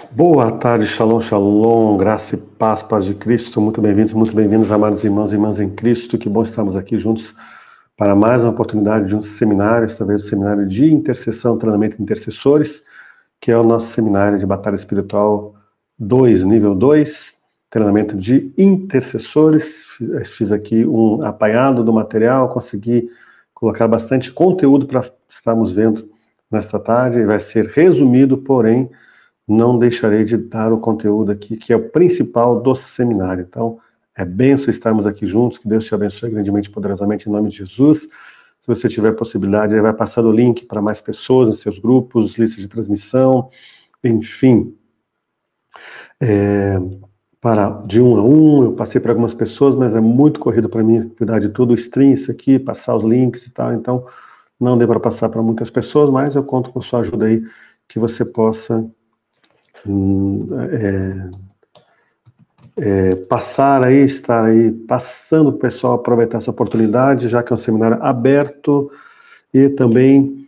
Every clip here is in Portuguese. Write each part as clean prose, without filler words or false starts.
Boa tarde, shalom, shalom, graça e paz de Cristo. Muito bem-vindos, amados irmãos e irmãs em Cristo. Que bom estarmos aqui juntos para mais uma oportunidade de um seminário, esta vez o seminário de intercessão, treinamento de intercessores, que é o nosso seminário de batalha espiritual 2, nível 2, treinamento de intercessores. Fiz aqui um apanhado do material, consegui colocar bastante conteúdo para estarmos vendo nesta tarde. Vai ser resumido, porém não deixarei de dar o conteúdo aqui, que é o principal do seminário. Então, é bênção estarmos aqui juntos, que Deus te abençoe grandemente e poderosamente em nome de Jesus. Se você tiver possibilidade, aí vai passando o link para mais pessoas nos seus grupos, lista de transmissão, enfim. De um a um, eu passei para algumas pessoas, mas é muito corrido para mim cuidar de tudo, o stream isso aqui, passar os links e tal, então não deu para passar para muitas pessoas, mas eu conto com sua ajuda aí, que você possa passar aí, estar aí, passando o pessoal a aproveitar essa oportunidade, já que é um seminário aberto, e também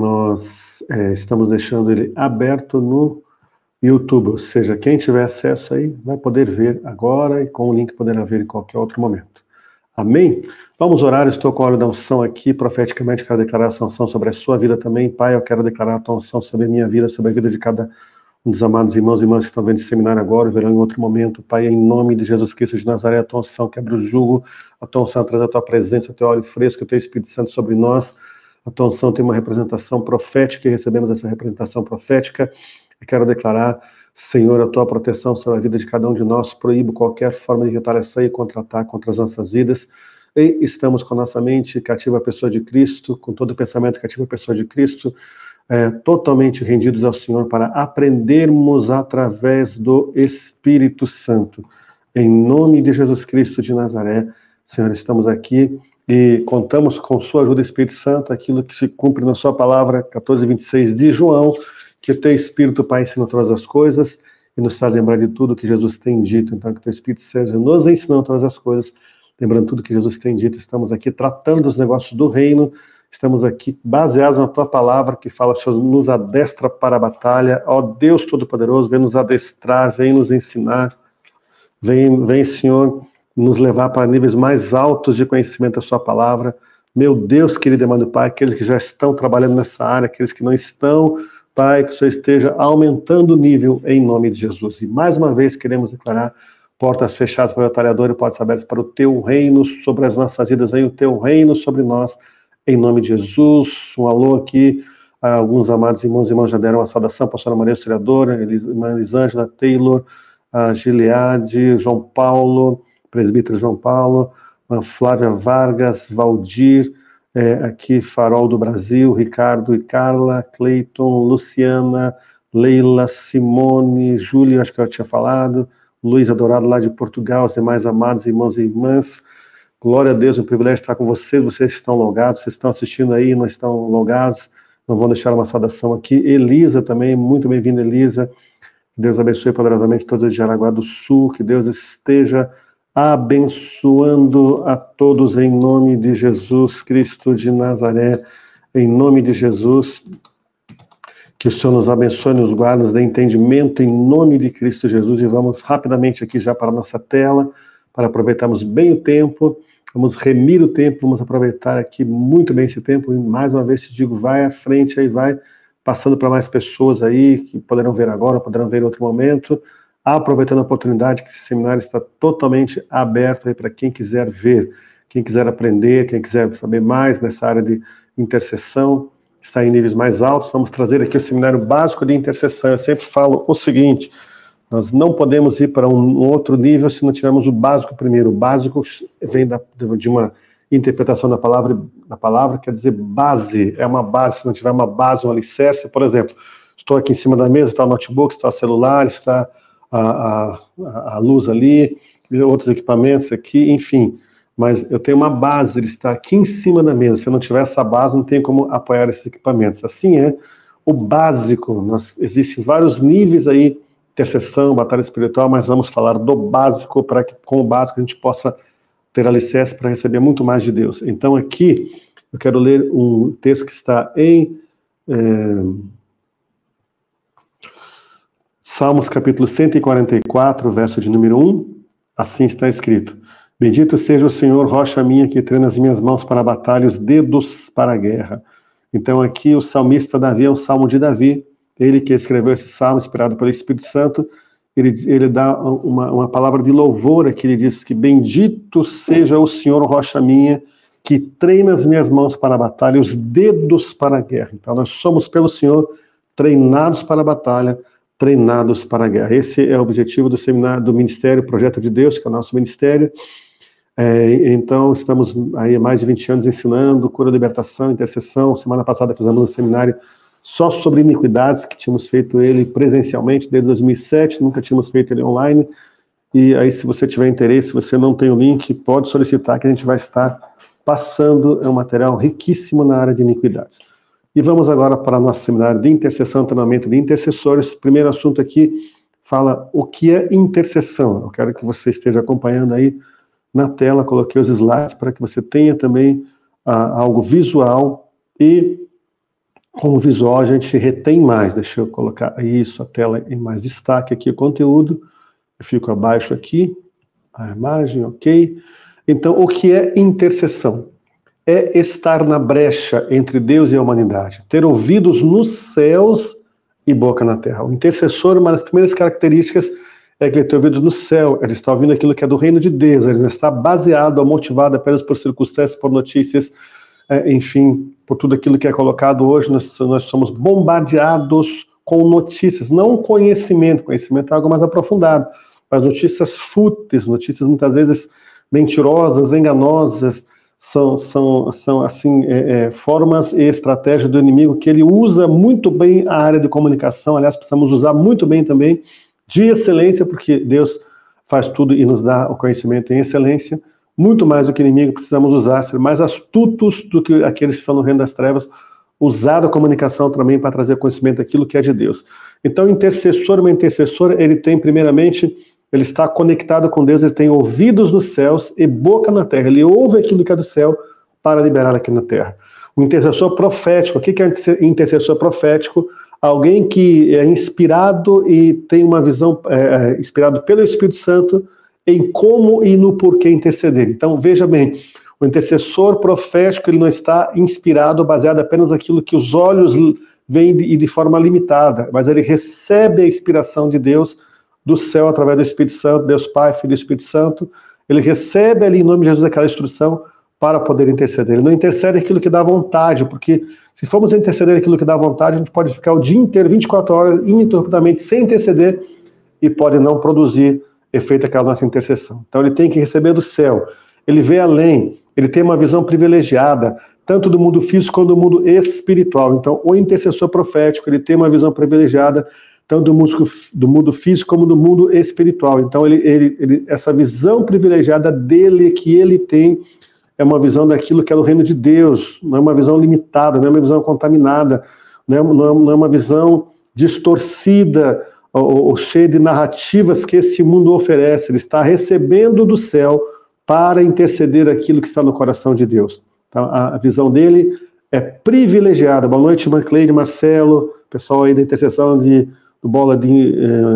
nós estamos deixando ele aberto no YouTube, ou seja, quem tiver acesso aí vai poder ver agora e com o link poderá ver em qualquer outro momento. Amém? Vamos orar, estou com a hora da unção aqui, profeticamente quero declarar essa unção sobre a sua vida também. Pai, eu quero declarar a tua unção sobre a minha vida, sobre a vida de cada um dos amados irmãos e irmãs que estão vendo esse seminário agora, verão em outro momento. Pai, em nome de Jesus Cristo de Nazaré, a tua unção quebra o jugo, a tua unção traz a tua presença, o teu óleo fresco, o teu Espírito Santo sobre nós. A tua unção tem uma representação profética e recebemos essa representação profética. E quero declarar, Senhor, a tua proteção sobre a vida de cada um de nós, proíbo qualquer forma de retaliação e contra-ataque contra as nossas vidas. E estamos com a nossa mente cativa à pessoa de Cristo, com todo o pensamento cativo à pessoa de Cristo, totalmente rendidos ao Senhor para aprendermos através do Espírito Santo. Em nome de Jesus Cristo de Nazaré, Senhor, estamos aqui e contamos com sua ajuda, Espírito Santo, aquilo que se cumpre na sua palavra, 14:26 de João, que o teu Espírito, Pai, ensina todas as coisas e nos faz lembrar de tudo que Jesus tem dito. Então, que o teu Espírito seja nos ensinando todas as coisas, lembrando tudo que Jesus tem dito. Estamos aqui tratando dos negócios do reino, estamos aqui baseados na tua palavra, que fala, Senhor, nos adestra para a batalha. Ó Deus Todo-Poderoso, vem nos adestrar, vem nos ensinar, vem, Senhor, nos levar para níveis mais altos de conhecimento da sua palavra. Meu Deus, querido e amado Pai, aqueles que já estão trabalhando nessa área, aqueles que não estão, Pai, que o Senhor esteja aumentando o nível em nome de Jesus. E mais uma vez queremos declarar portas fechadas para o batalhador e portas abertas para o teu reino sobre as nossas vidas, aí o teu reino sobre nós, em nome de Jesus. Um alô aqui, alguns amados irmãos e irmãs já deram uma saudação, pastora Maria Auxiliadora, irmã Elisângela, Taylor, a Gileade, João Paulo, presbítero João Paulo, a Flávia Vargas, Valdir, aqui Farol do Brasil, Ricardo e Carla, Cleiton, Luciana, Leila, Simone, Júlia, acho que eu tinha falado, Luiz Adorado lá de Portugal, os demais amados irmãos e irmãs. Glória a Deus, é um privilégio estar com vocês. Vocês estão logados, vocês estão assistindo aí, não estão logados, não vão deixar uma saudação aqui. Elisa também, muito bem-vinda, Elisa. Que Deus abençoe poderosamente todos de Jaraguá do Sul, que Deus esteja abençoando a todos em nome de Jesus Cristo de Nazaré, em nome de Jesus. Que o Senhor nos abençoe, nos guarde, nos dê entendimento em nome de Cristo Jesus. E vamos rapidamente aqui já para a nossa tela, para aproveitarmos bem o tempo. Vamos remir o tempo, vamos aproveitar aqui muito bem esse tempo. E mais uma vez te digo, vai à frente aí, vai passando para mais pessoas aí, que poderão ver agora, poderão ver em outro momento. Aproveitando a oportunidade que esse seminário está totalmente aberto aí para quem quiser ver, quem quiser aprender, quem quiser saber mais nessa área de intercessão, está em níveis mais altos. Vamos trazer aqui o seminário básico de intercessão. Eu sempre falo o seguinte, nós não podemos ir para um outro nível se não tivermos o básico primeiro. O básico vem de uma interpretação da palavra quer dizer base, é uma base. Se não tiver uma base, um alicerce, por exemplo, estou aqui em cima da mesa, está o notebook, está o celular, está a luz ali, outros equipamentos aqui, enfim, mas eu tenho uma base, ele está aqui em cima da mesa. Se eu não tiver essa base, não tem como apoiar esses equipamentos. Assim é o básico. Existem vários níveis aí, intercessão, batalha espiritual, mas vamos falar do básico, para que com o básico a gente possa ter alicerce para receber muito mais de Deus. Então aqui, eu quero ler um texto que está em Salmos capítulo 144, verso de número 1, assim está escrito: Bendito seja o Senhor, rocha minha, que treina as minhas mãos para a batalha, os dedos para a guerra. Então aqui o salmista Davi é um salmo de Davi, ele que escreveu esse salmo, inspirado pelo Espírito Santo. Ele dá uma palavra de louvor aqui, ele diz que bendito seja o Senhor, rocha minha, que treina as minhas mãos para a batalha, os dedos para a guerra. Então nós somos pelo Senhor treinados para a batalha, treinados para a guerra. Esse é o objetivo do seminário, do Ministério Projeto de Deus, que é o nosso ministério. Então estamos aí há mais de 20 anos ensinando cura, libertação, intercessão. Semana passada fizemos um seminário só sobre iniquidades, que tínhamos feito ele presencialmente desde 2007, nunca tínhamos feito ele online. E aí, se você tiver interesse, se você não tem o link, pode solicitar, que a gente vai estar passando um material riquíssimo na área de iniquidades. E vamos agora para o nosso seminário de intercessão, treinamento de intercessores. Primeiro assunto aqui fala o que é intercessão. Eu quero que você esteja acompanhando aí na tela, coloquei os slides para que você tenha também algo visual, e com o visual a gente retém mais. Deixa eu colocar isso, a tela em mais destaque aqui, o conteúdo. Eu fico abaixo aqui, a imagem, ok. Então, o que é intercessão? É estar na brecha entre Deus e a humanidade, ter ouvidos nos céus e boca na terra. O intercessor, uma das primeiras características é que ele tem ouvidos no céu, ele está ouvindo aquilo que é do reino de Deus, ele não está baseado ou motivado apenas por circunstâncias, por notícias, enfim, por tudo aquilo que é colocado hoje. Nós somos bombardeados com notícias, não conhecimento. Conhecimento é algo mais aprofundado, mas notícias fúteis, notícias muitas vezes mentirosas, enganosas, são assim, formas e estratégias do inimigo que ele usa muito bem a área de comunicação. Aliás, precisamos usar muito bem também, de excelência, porque Deus faz tudo e nos dá o conhecimento em excelência. Muito mais do que inimigo, precisamos usar, ser mais astutos do que aqueles que estão no reino das trevas, usar a comunicação também para trazer conhecimento daquilo que é de Deus. Então, o intercessor, uma intercessora, ele tem primeiramente, ele está conectado com Deus, ele tem ouvidos nos céus e boca na terra, ele ouve aquilo que é do céu para liberar aqui na terra. O intercessor profético, o que é intercessor profético? Alguém que é inspirado e tem uma visão, inspirado pelo Espírito Santo, em como e no porquê interceder. Então, veja bem, o intercessor profético, ele não está inspirado, baseado apenas naquilo que os olhos veem de forma limitada, mas ele recebe a inspiração de Deus do céu através do Espírito Santo, Deus Pai, Filho e Espírito Santo. Ele recebe ali em nome de Jesus aquela instrução para poder interceder. Ele não intercede aquilo que dá vontade, porque se formos interceder aquilo que dá vontade, a gente pode ficar o dia inteiro, 24 horas, ininterruptamente, sem interceder, e pode não produzir efeito aquela nossa intercessão. Então ele tem que receber do céu, ele vê além, ele tem uma visão privilegiada, tanto do mundo físico quanto do mundo espiritual. Então o intercessor profético, ele tem uma visão privilegiada, tanto do mundo físico como do mundo espiritual. Então essa visão privilegiada dele, que ele tem, é uma visão daquilo que é do reino de Deus, não é uma visão limitada, não é uma visão contaminada, não é uma visão distorcida, ou cheio de narrativas que esse mundo oferece. Ele está recebendo do céu para interceder aquilo que está no coração de Deus. Então, a visão dele é privilegiada. Boa noite, Mancleide, Marcelo, pessoal aí da intercessão do Bola de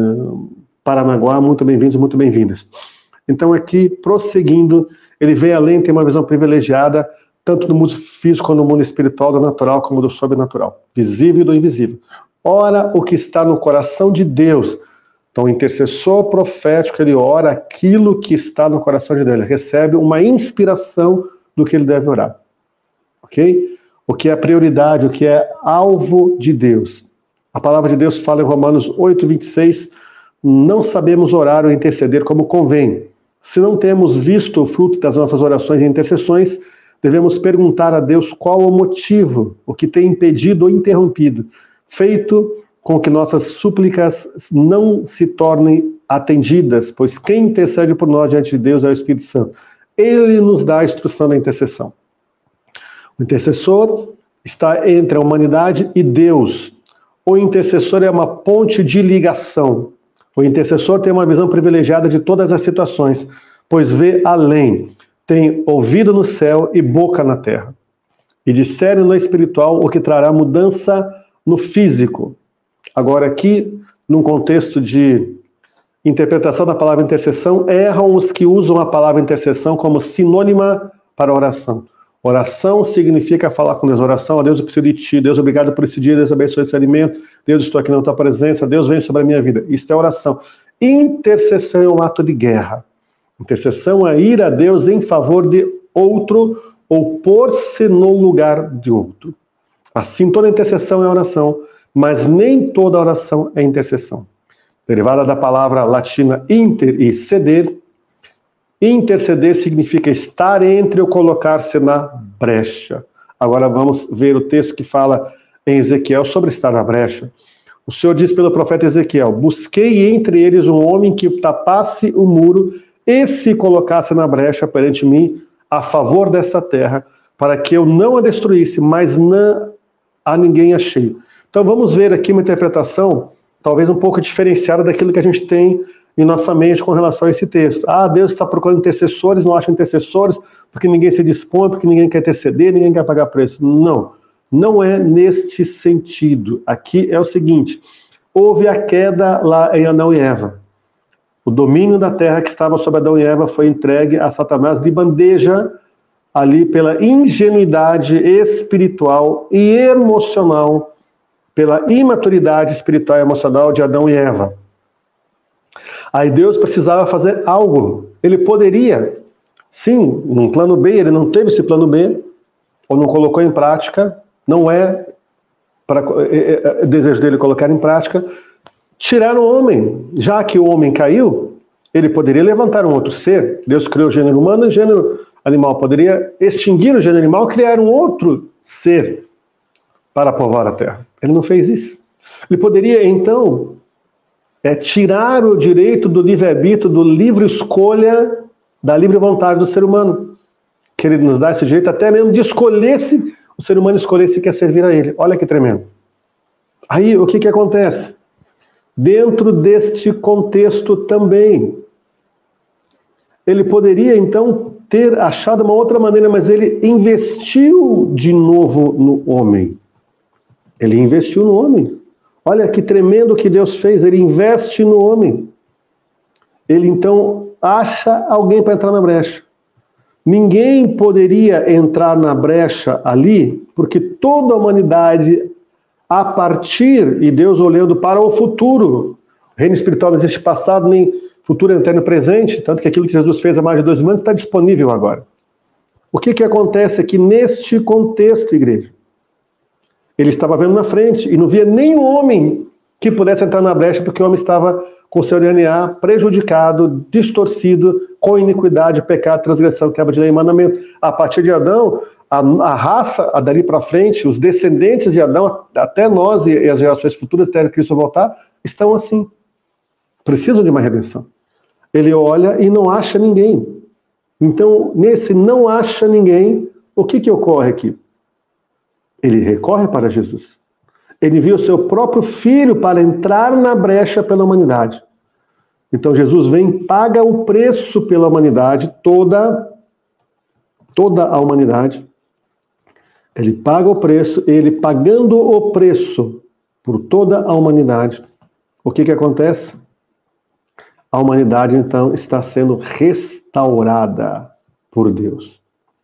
Paranaguá, muito bem-vindos, muito bem-vindas. Então, aqui, prosseguindo, ele vê além, tem uma visão privilegiada, tanto do mundo físico como do mundo espiritual, do natural como do sobrenatural, visível e do invisível. Ora o que está no coração de Deus. Então, o intercessor profético, ele ora aquilo que está no coração de Deus. Ele recebe uma inspiração do que ele deve orar. Ok? O que é prioridade, o que é alvo de Deus. A palavra de Deus fala em Romanos 8:26, não sabemos orar ou interceder como convém. Se não temos visto o fruto das nossas orações e intercessões, devemos perguntar a Deus qual o motivo, o que tem impedido ou interrompido, feito com que nossas súplicas não se tornem atendidas, pois quem intercede por nós diante de Deus é o Espírito Santo. Ele nos dá a instrução da intercessão. O intercessor está entre a humanidade e Deus. O intercessor é uma ponte de ligação. O intercessor tem uma visão privilegiada de todas as situações, pois vê além, tem ouvido no céu e boca na terra. E discerne no espiritual o que trará mudança no físico. Agora aqui, num contexto de interpretação da palavra intercessão, erram os que usam a palavra intercessão como sinônima para oração. Oração significa falar com Deus. Oração, ó Deus, eu preciso de Ti. Deus, obrigado por esse dia. Deus, abençoe esse alimento. Deus, estou aqui na Tua presença. Deus, vem sobre a minha vida. Isso é oração. Intercessão é um ato de guerra. Intercessão é ir a Deus em favor de outro ou pôr-se no lugar de outro. Assim, toda intercessão é oração, mas nem toda oração é intercessão. Derivada da palavra latina inter e ceder, interceder significa estar entre ou colocar-se na brecha. Agora vamos ver o texto que fala em Ezequiel sobre estar na brecha. O Senhor diz pelo profeta Ezequiel: busquei entre eles um homem que tapasse o muro e se colocasse na brecha perante mim a favor desta terra, para que eu não a destruísse, mas não a ninguém achei. Então vamos ver aqui uma interpretação talvez um pouco diferenciada daquilo que a gente tem em nossa mente com relação a esse texto. Ah, Deus está procurando intercessores, não acha intercessores, porque ninguém se dispõe, porque ninguém quer interceder, ninguém quer pagar preço. Não, não é neste sentido. Aqui é o seguinte: houve a queda lá em Adão e Eva. O domínio da terra que estava sobre Adão e Eva foi entregue a Satanás de bandeja ali pela ingenuidade espiritual e emocional, pela imaturidade espiritual e emocional de Adão e Eva. Aí Deus precisava fazer algo. Ele poderia, sim, num plano B, ele não teve esse plano B, ou não colocou em prática, não é para desejo dele colocar em prática, tirar o homem. Já que o homem caiu, ele poderia levantar um outro ser. Deus criou o gênero humano e o gênero animal. Poderia extinguir o gênero animal e criar um outro ser para povoar a terra. Ele não fez isso. Ele poderia, então, tirar o direito do livre-arbítrio, do livre escolha, da livre vontade do ser humano. Que ele nos dá esse direito até mesmo de escolher se o ser humano escolher se quer servir a ele. Olha que tremendo. Aí, o que acontece? Dentro deste contexto também, ele poderia, então, ter achado uma outra maneira, mas ele investiu de novo no homem. Ele investiu no homem. Olha que tremendo que Deus fez, ele investe no homem. Ele, então, acha alguém para entrar na brecha. Ninguém poderia entrar na brecha ali, porque toda a humanidade, a partir, e Deus olhando para o futuro, o reino espiritual não existe passado, nem futuro, eterno, presente, tanto que aquilo que Jesus fez há mais de 2000 anos está disponível agora. O que acontece aqui neste contexto, igreja? Ele estava vendo na frente e não via nenhum homem que pudesse entrar na brecha, porque o homem estava com seu DNA prejudicado, distorcido, com iniquidade, pecado, transgressão, quebra de lei e mandamento. A partir de Adão, a raça, dali para frente, os descendentes de Adão, até nós e as gerações futuras, até Cristo voltar, estão assim. Precisam de uma redenção. Ele olha e não acha ninguém. Então, nesse não acha ninguém, o que ocorre aqui? Ele recorre para Jesus. Ele envia o seu próprio filho para entrar na brecha pela humanidade. Então Jesus vem, paga o preço pela humanidade, toda a humanidade. Ele paga o preço, ele pagando o preço por toda a humanidade. O que acontece? A humanidade, então, está sendo restaurada por Deus.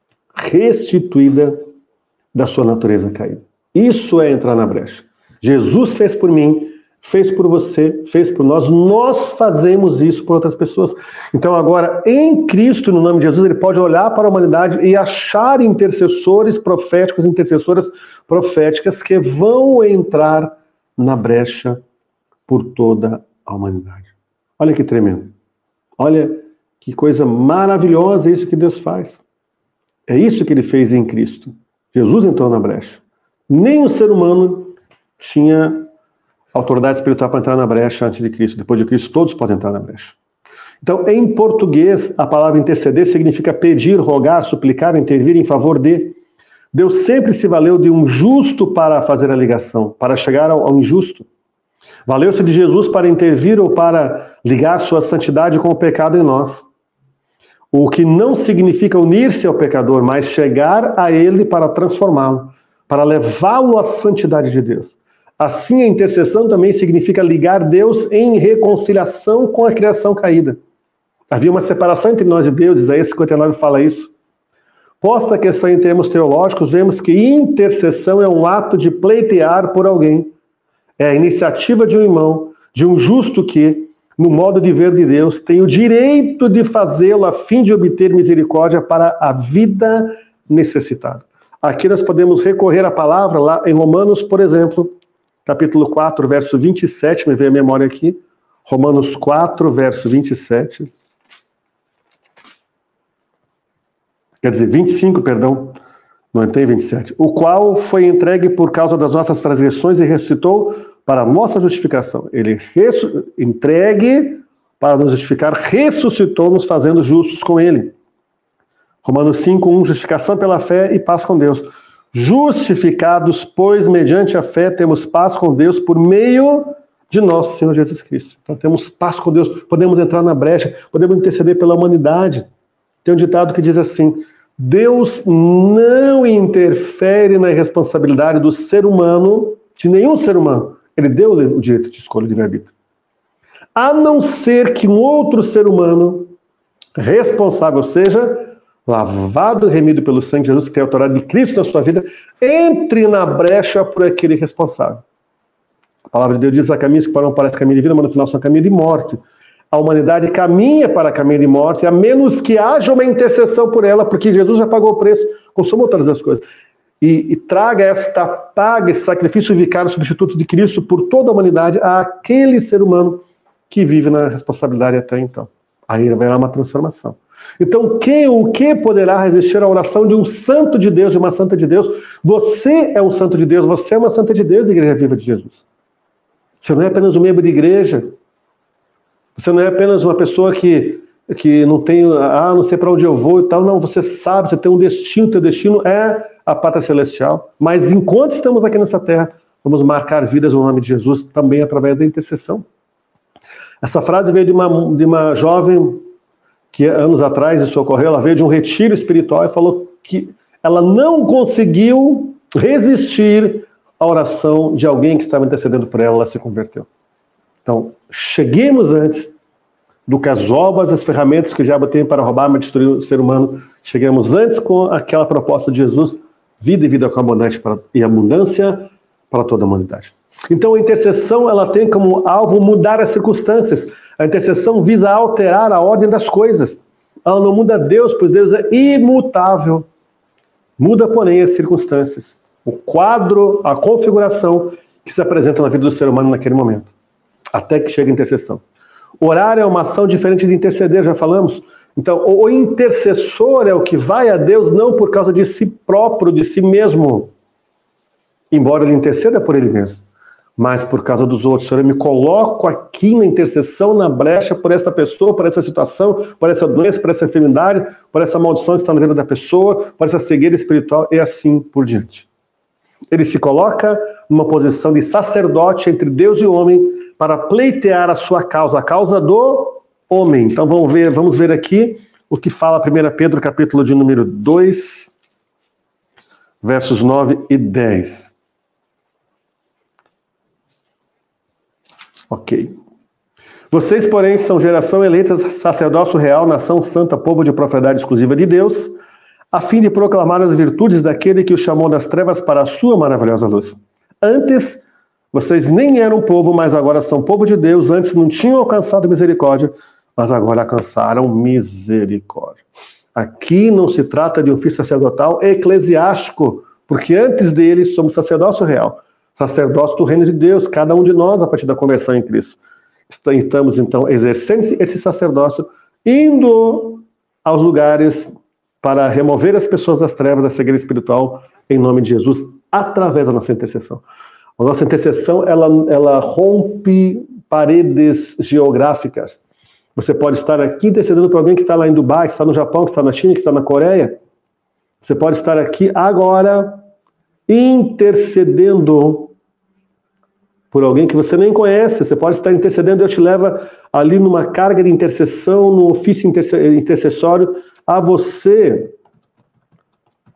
Restituída da sua natureza caída. Isso é entrar na brecha. Jesus fez por mim, fez por você, fez por nós. Nós fazemos isso por outras pessoas. Então agora, em Cristo, no nome de Jesus, ele pode olhar para a humanidade e achar intercessores proféticos, intercessoras proféticas que vão entrar na brecha por toda a humanidade. Olha que tremendo. Olha que coisa maravilhosa isso que Deus faz. É isso que ele fez em Cristo. Jesus entrou na brecha. Nem o ser humano tinha autoridade espiritual para entrar na brecha antes de Cristo. Depois de Cristo, todos podem entrar na brecha. Então, em português, a palavra interceder significa pedir, rogar, suplicar, intervir em favor de. Deus sempre se valeu de um justo para fazer a ligação, para chegar ao injusto. Valeu-se de Jesus para intervir ou para ligar sua santidade com o pecado em nós. O que não significa unir-se ao pecador, mas chegar a ele para transformá-lo, para levá-lo à santidade de Deus. Assim, a intercessão também significa ligar Deus em reconciliação com a criação caída. Havia uma separação entre nós e Deus, Isaías 59 fala isso. Posta a questão em termos teológicos, vemos que intercessão é um ato de pleitear por alguém. É a iniciativa de um irmão, de um justo que, no modo de ver de Deus, tem o direito de fazê-lo a fim de obter misericórdia para a vida necessitada. Aqui nós podemos recorrer à palavra lá em Romanos, por exemplo, capítulo 4, verso 27, me veio a memória aqui. Romanos 4, verso 27. Quer dizer, 25, perdão, não tem 27. O qual foi entregue por causa das nossas transgressões e ressuscitou para a nossa justificação. Ele entregue para nos justificar, ressuscitou, nos fazendo justos com ele. Romanos 5, 1, justificação pela fé e paz com Deus. Justificados, pois, mediante a fé, temos paz com Deus por meio de nosso Senhor Jesus Cristo. Então temos paz com Deus, podemos entrar na brecha, podemos interceder pela humanidade. Tem um ditado que diz assim: Deus não interfere na responsabilidade do ser humano, de nenhum ser humano. Ele deu o direito de escolha de livre-arbítrio. A não ser que um outro ser humano responsável seja lavado e remido pelo sangue de Jesus, que tem a autoridade de Cristo na sua vida, entre na brecha por aquele responsável. A palavra de Deus diz: há caminhos que para um parecem caminho de vida, mas no final são caminho de morte. A humanidade caminha para caminho de morte, a menos que haja uma intercessão por ela, porque Jesus já pagou o preço, consumou todas as coisas. E traga esta paga, esse sacrifício vicário substituto de Cristo por toda a humanidade, àquele ser humano que vive na responsabilidade até então. Aí haverá uma transformação. Então, o que poderá resistir à oração de um santo de Deus, de uma santa de Deus? Você é um santo de Deus, você é uma santa de Deus, Igreja Viva de Jesus. Você não é apenas um membro de igreja. Você não é apenas uma pessoa que não tem, não sei para onde eu vou e tal. Não, você sabe, você tem um destino, teu destino é a pátria celestial. Mas enquanto estamos aqui nessa terra, vamos marcar vidas no nome de Jesus, também através da intercessão. Essa frase veio de uma jovem que anos atrás isso ocorreu, ela veio de um retiro espiritual e falou que ela não conseguiu resistir à oração de alguém que estava intercedendo por ela, ela se converteu. Então, cheguemos antes do que as obras, as ferramentas que o diabo tem para roubar, para destruir o ser humano. Chegamos antes com aquela proposta de Jesus, vida e vida com abundância e abundância para toda a humanidade. Então, a intercessão ela tem como alvo mudar as circunstâncias. A intercessão visa alterar a ordem das coisas. Ela não muda Deus, pois Deus é imutável. Muda, porém, as circunstâncias. O quadro, a configuração que se apresenta na vida do ser humano naquele momento. Até que chega a intercessão. Orar é uma ação diferente de interceder, já falamos. Então, o intercessor é o que vai a Deus não por causa de si próprio, de si mesmo. Embora ele interceda por ele mesmo. Mas por causa dos outros. Senhor, eu me coloco aqui na intercessão, na brecha, por essa pessoa, por essa situação, por essa doença, por essa enfermidade, por essa maldição que está na vida da pessoa, por essa cegueira espiritual, e assim por diante. Ele se coloca numa posição de sacerdote entre Deus e o homem para pleitear a sua causa, a causa do homem. Então vamos ver aqui o que fala 1 Pedro, capítulo de número 2, versos 9 e 10. Ok. Vocês, porém, são geração eleita, sacerdócio real, nação santa, povo de propriedade exclusiva de Deus, a fim de proclamar as virtudes daquele que o chamou das trevas para a sua maravilhosa luz. Antes, vocês nem eram povo, mas agora são povo de Deus. Antes não tinham alcançado misericórdia, mas agora alcançaram misericórdia. Aqui não se trata de ofício sacerdotal eclesiástico, porque antes dele somos sacerdócio real. Sacerdócio do reino de Deus, cada um de nós a partir da conversão em Cristo. Estamos, então, exercendo esse sacerdócio, indo aos lugares para remover as pessoas das trevas, da cegueira espiritual, em nome de Jesus, através da nossa intercessão. A nossa intercessão, ela rompe paredes geográficas. Você pode estar aqui intercedendo por alguém que está lá em Dubai, que está no Japão, que está na China, que está na Coreia. Você pode estar aqui agora intercedendo por alguém que você nem conhece. Você pode estar intercedendo, Deus te leva ali numa carga de intercessão, no ofício intercessório, a você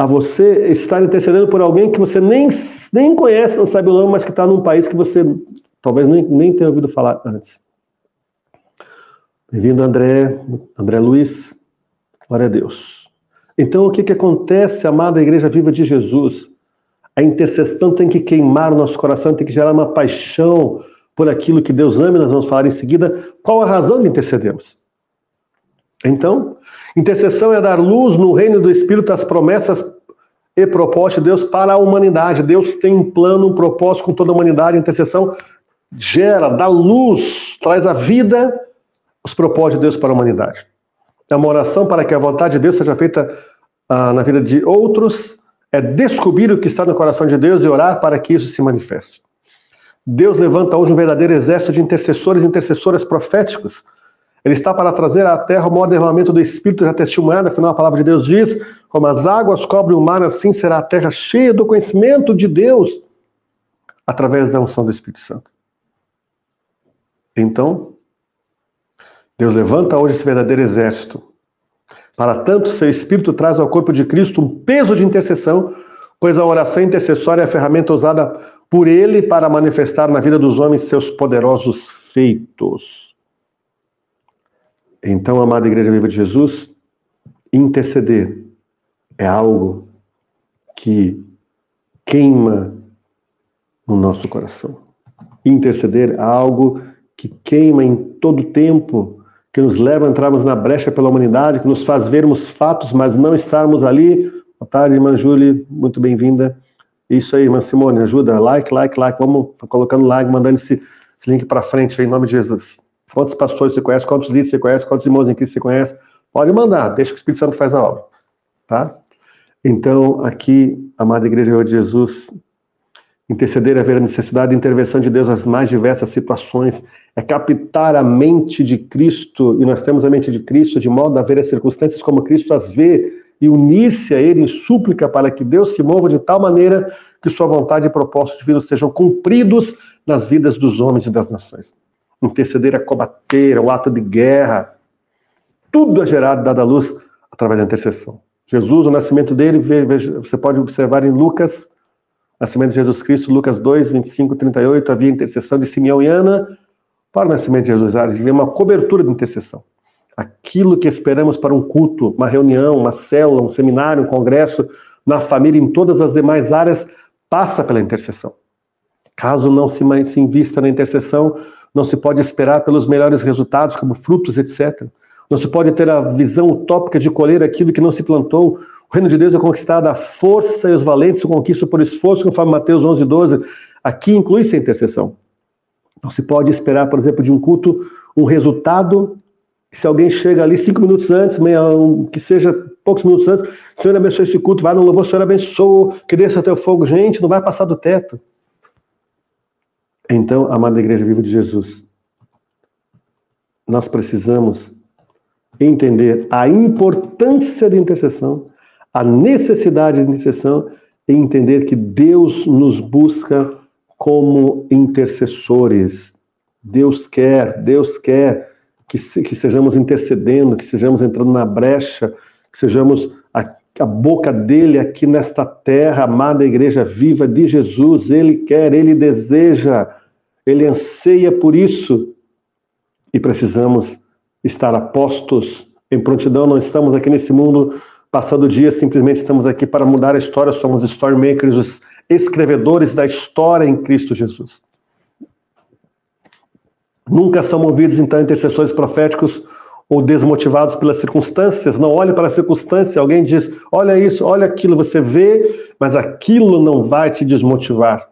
a você estar intercedendo por alguém que você nem conhece, não sabe o nome, mas que está num país que você talvez nem tenha ouvido falar antes. Bem-vindo, André Luiz. Glória a Deus. Então, o que acontece, amada Igreja Viva de Jesus? A intercessão tem que queimar o nosso coração, tem que gerar uma paixão por aquilo que Deus ama, e nós vamos falar em seguida qual a razão de intercedermos. Então, intercessão é dar luz no reino do Espírito às promessas e propósitos de Deus para a humanidade. Deus tem um plano, um propósito com toda a humanidade. A intercessão gera, dá luz, traz a vida, os propósitos de Deus para a humanidade. É uma oração para que a vontade de Deus seja feita na vida de outros, é descobrir o que está no coração de Deus e orar para que isso se manifeste. Deus levanta hoje um verdadeiro exército de intercessores e intercessoras proféticos. Ele está para trazer à terra o maior derramamento do Espírito já testemunhado, afinal a palavra de Deus diz, como as águas cobrem o mar, assim será a terra cheia do conhecimento de Deus, através da unção do Espírito Santo. Então, Deus levanta hoje esse verdadeiro exército. Para tanto, seu Espírito traz ao corpo de Cristo um peso de intercessão, pois a oração intercessória é a ferramenta usada por Ele para manifestar na vida dos homens seus poderosos feitos. Então, amada Igreja Viva de Jesus, interceder é algo que queima no nosso coração. Interceder é algo que queima em todo tempo, que nos leva a entrarmos na brecha pela humanidade, que nos faz vermos fatos, mas não estarmos ali. Boa tarde, irmã Júlia, muito bem-vinda. Isso aí, irmã Simone, ajuda, like, vamos colocando like, mandando esse link para frente aí, em nome de Jesus. Quantos pastores você conhece, quantos líderes você conhece, quantos irmãos em Cristo você conhece, pode mandar, deixa que o Espírito Santo faz a obra, tá? Então, aqui, amada Igreja de Jesus, interceder é ver a necessidade de intervenção de Deus nas mais diversas situações, é captar a mente de Cristo, e nós temos a mente de Cristo, de modo a ver as circunstâncias como Cristo as vê, e unir-se a Ele em súplica para que Deus se mova de tal maneira que sua vontade e propósitos divinos sejam cumpridos nas vidas dos homens e das nações. Interceder é combater, é um ato de guerra, tudo é gerado, dado à luz, através da intercessão. Jesus, o nascimento dele, você pode observar em Lucas, nascimento de Jesus Cristo, Lucas 2, 25, 38, havia intercessão de Simeão e Ana para o nascimento de Jesus. Havia uma cobertura de intercessão. Aquilo que esperamos para um culto, uma reunião, uma célula, um seminário, um congresso, na família, em todas as demais áreas, passa pela intercessão. Caso não se invista na intercessão, não se pode esperar pelos melhores resultados, como frutos, etc. Não se pode ter a visão utópica de colher aquilo que não se plantou. O reino de Deus é conquistado à força e os valentes se conquistam por esforço, conforme Mateus 11, 12. Aqui inclui-se a intercessão. Não se pode esperar, por exemplo, de um culto, um resultado, se alguém chega ali 5 minutos antes, que seja poucos minutos antes, Senhor abençoe esse culto, vai no louvor, Senhor abençoe, que desça teu fogo. Gente, não vai passar do teto. Então, amada Igreja Viva de Jesus, nós precisamos entender a importância da intercessão, a necessidade de intercessão e entender que Deus nos busca como intercessores. Deus quer que sejamos intercedendo, que sejamos entrando na brecha, que sejamos a boca dele aqui nesta terra, amada Igreja Viva de Jesus. Ele quer, ele deseja, ele anseia por isso. E precisamos estar apostos em prontidão. Não estamos aqui nesse mundo passando o dia, simplesmente estamos aqui para mudar a história. Somos story makers, os escrevedores da história em Cristo Jesus. Nunca são movidos, então, intercessores proféticos ou desmotivados pelas circunstâncias. Não olhe para a circunstância. Alguém diz, olha isso, olha aquilo. Você vê, mas aquilo não vai te desmotivar.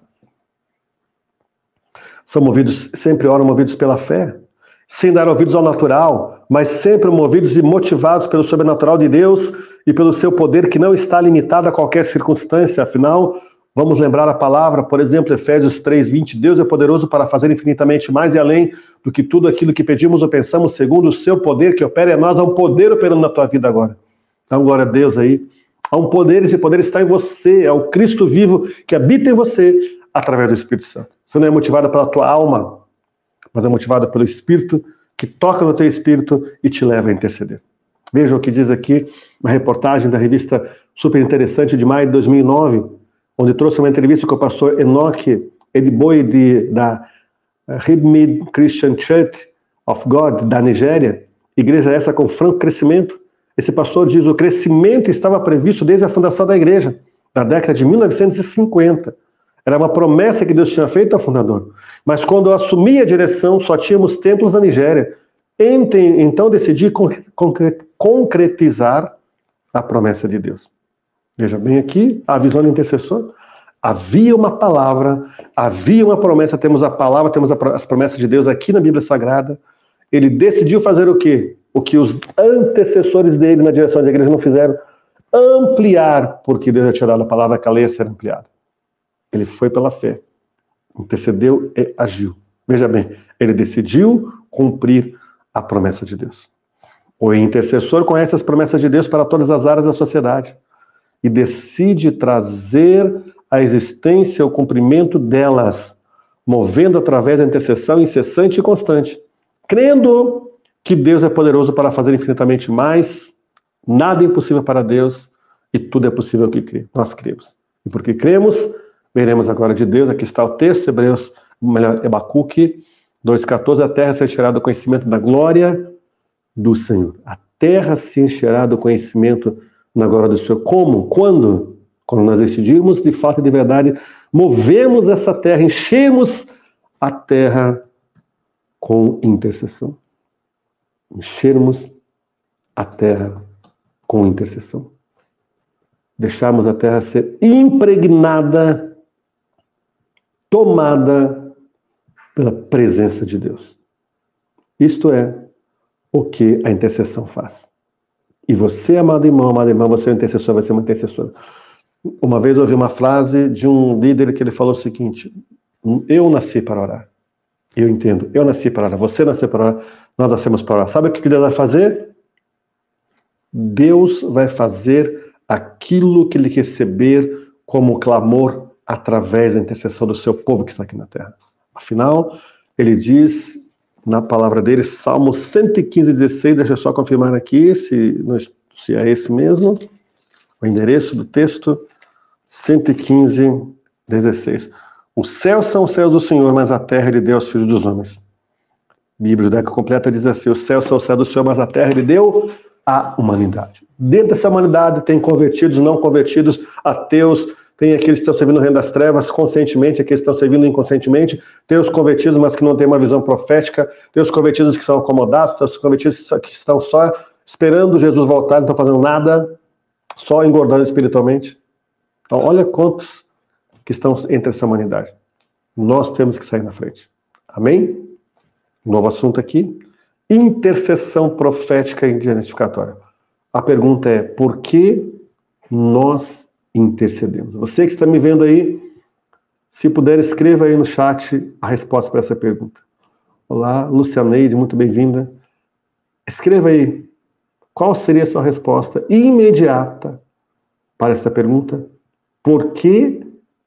São movidos, sempre oram movidos pela fé, sem dar ouvidos ao natural, mas sempre movidos e motivados pelo sobrenatural de Deus e pelo seu poder que não está limitado a qualquer circunstância. Afinal, vamos lembrar a palavra, por exemplo, Efésios 3:20, Deus é poderoso para fazer infinitamente mais e além do que tudo aquilo que pedimos ou pensamos, segundo o seu poder que opera em nós. Há um poder operando na tua vida agora. Então, glória a Deus aí. Há um poder, esse poder está em você, é o Cristo vivo que habita em você através do Espírito Santo. Você não é motivado pela tua alma, mas é motivado pelo Espírito que toca no teu espírito e te leva a interceder. Veja o que diz aqui uma reportagem da revista super interessante de maio de 2009, onde trouxe uma entrevista com o pastor Enoch Ediboye da Redeemed Christian Church of God, da Nigéria, igreja essa com franco crescimento. Esse pastor diz: o crescimento estava previsto desde a fundação da igreja, na década de 1950. Era uma promessa que Deus tinha feito ao fundador. Mas quando eu assumi a direção, só tínhamos templos na Nigéria. Então decidi concretizar a promessa de Deus. Veja bem aqui, a visão do intercessor. Havia uma palavra, havia uma promessa, temos a palavra, temos as promessas de Deus aqui na Bíblia Sagrada. Ele decidiu fazer o quê? O que os antecessores dele na direção da igreja não fizeram: ampliar, porque Deus já tinha dado a palavra que a lei ia ser ampliada. Ele foi pela fé, intercedeu e agiu. Veja bem, ele decidiu cumprir a promessa de Deus. O intercessor conhece as promessas de Deus para todas as áreas da sociedade e decide trazer à existência o cumprimento delas, movendo através da intercessão incessante e constante, crendo que Deus é poderoso para fazer infinitamente mais, nada é impossível para Deus e tudo é possível que nós cremos. E porque cremos, veremos agora de Deus. Aqui está o texto, Abacuque 2,14, a terra se encherá do conhecimento da glória do Senhor. A terra se encherá do conhecimento na glória do Senhor. Como? Quando? Quando nós decidirmos, de fato e de verdade, movemos essa terra, enchemos a terra com intercessão. Enchermos a terra com intercessão. Deixarmos a terra ser impregnada, tomada pela presença de Deus. Isto é o que a intercessão faz. E você, amado irmão, amada irmã, você é um intercessor, vai ser uma intercessora. Uma vez eu ouvi uma frase de um líder que ele falou o seguinte: eu nasci para orar. Eu entendo, eu nasci para orar, você nasceu para orar, nós nascemos para orar. Sabe o que Deus vai fazer? Deus vai fazer aquilo que ele receber como clamor através da intercessão do seu povo que está aqui na terra. Afinal, ele diz na palavra dele, Salmo 115:16, deixa eu só confirmar aqui se é esse mesmo, o endereço do texto, 115:16. Os céus são os céus do Senhor, mas a terra ele deu aos filhos dos homens. Bíblia Judaica Completa diz assim: os céus são os céus do Senhor, mas a terra ele deu à humanidade. Dentro dessa humanidade tem convertidos, não convertidos, ateus, tem aqueles que estão servindo o reino das trevas conscientemente, aqueles que estão servindo inconscientemente, tem os convertidos, mas que não têm uma visão profética, tem os convertidos que são acomodados, tem os convertidos que estão só esperando Jesus voltar, não estão fazendo nada, só engordando espiritualmente. Então, olha quantos que estão entre essa humanidade. Nós temos que sair na frente. Amém? Novo assunto aqui. Intercessão profética e identificatória. A pergunta é: por que nós intercedemos? Você que está me vendo aí, se puder, escreva aí no chat a resposta para essa pergunta. Olá, Lucianeide, muito bem-vinda. Escreva aí qual seria a sua resposta imediata para essa pergunta. Por que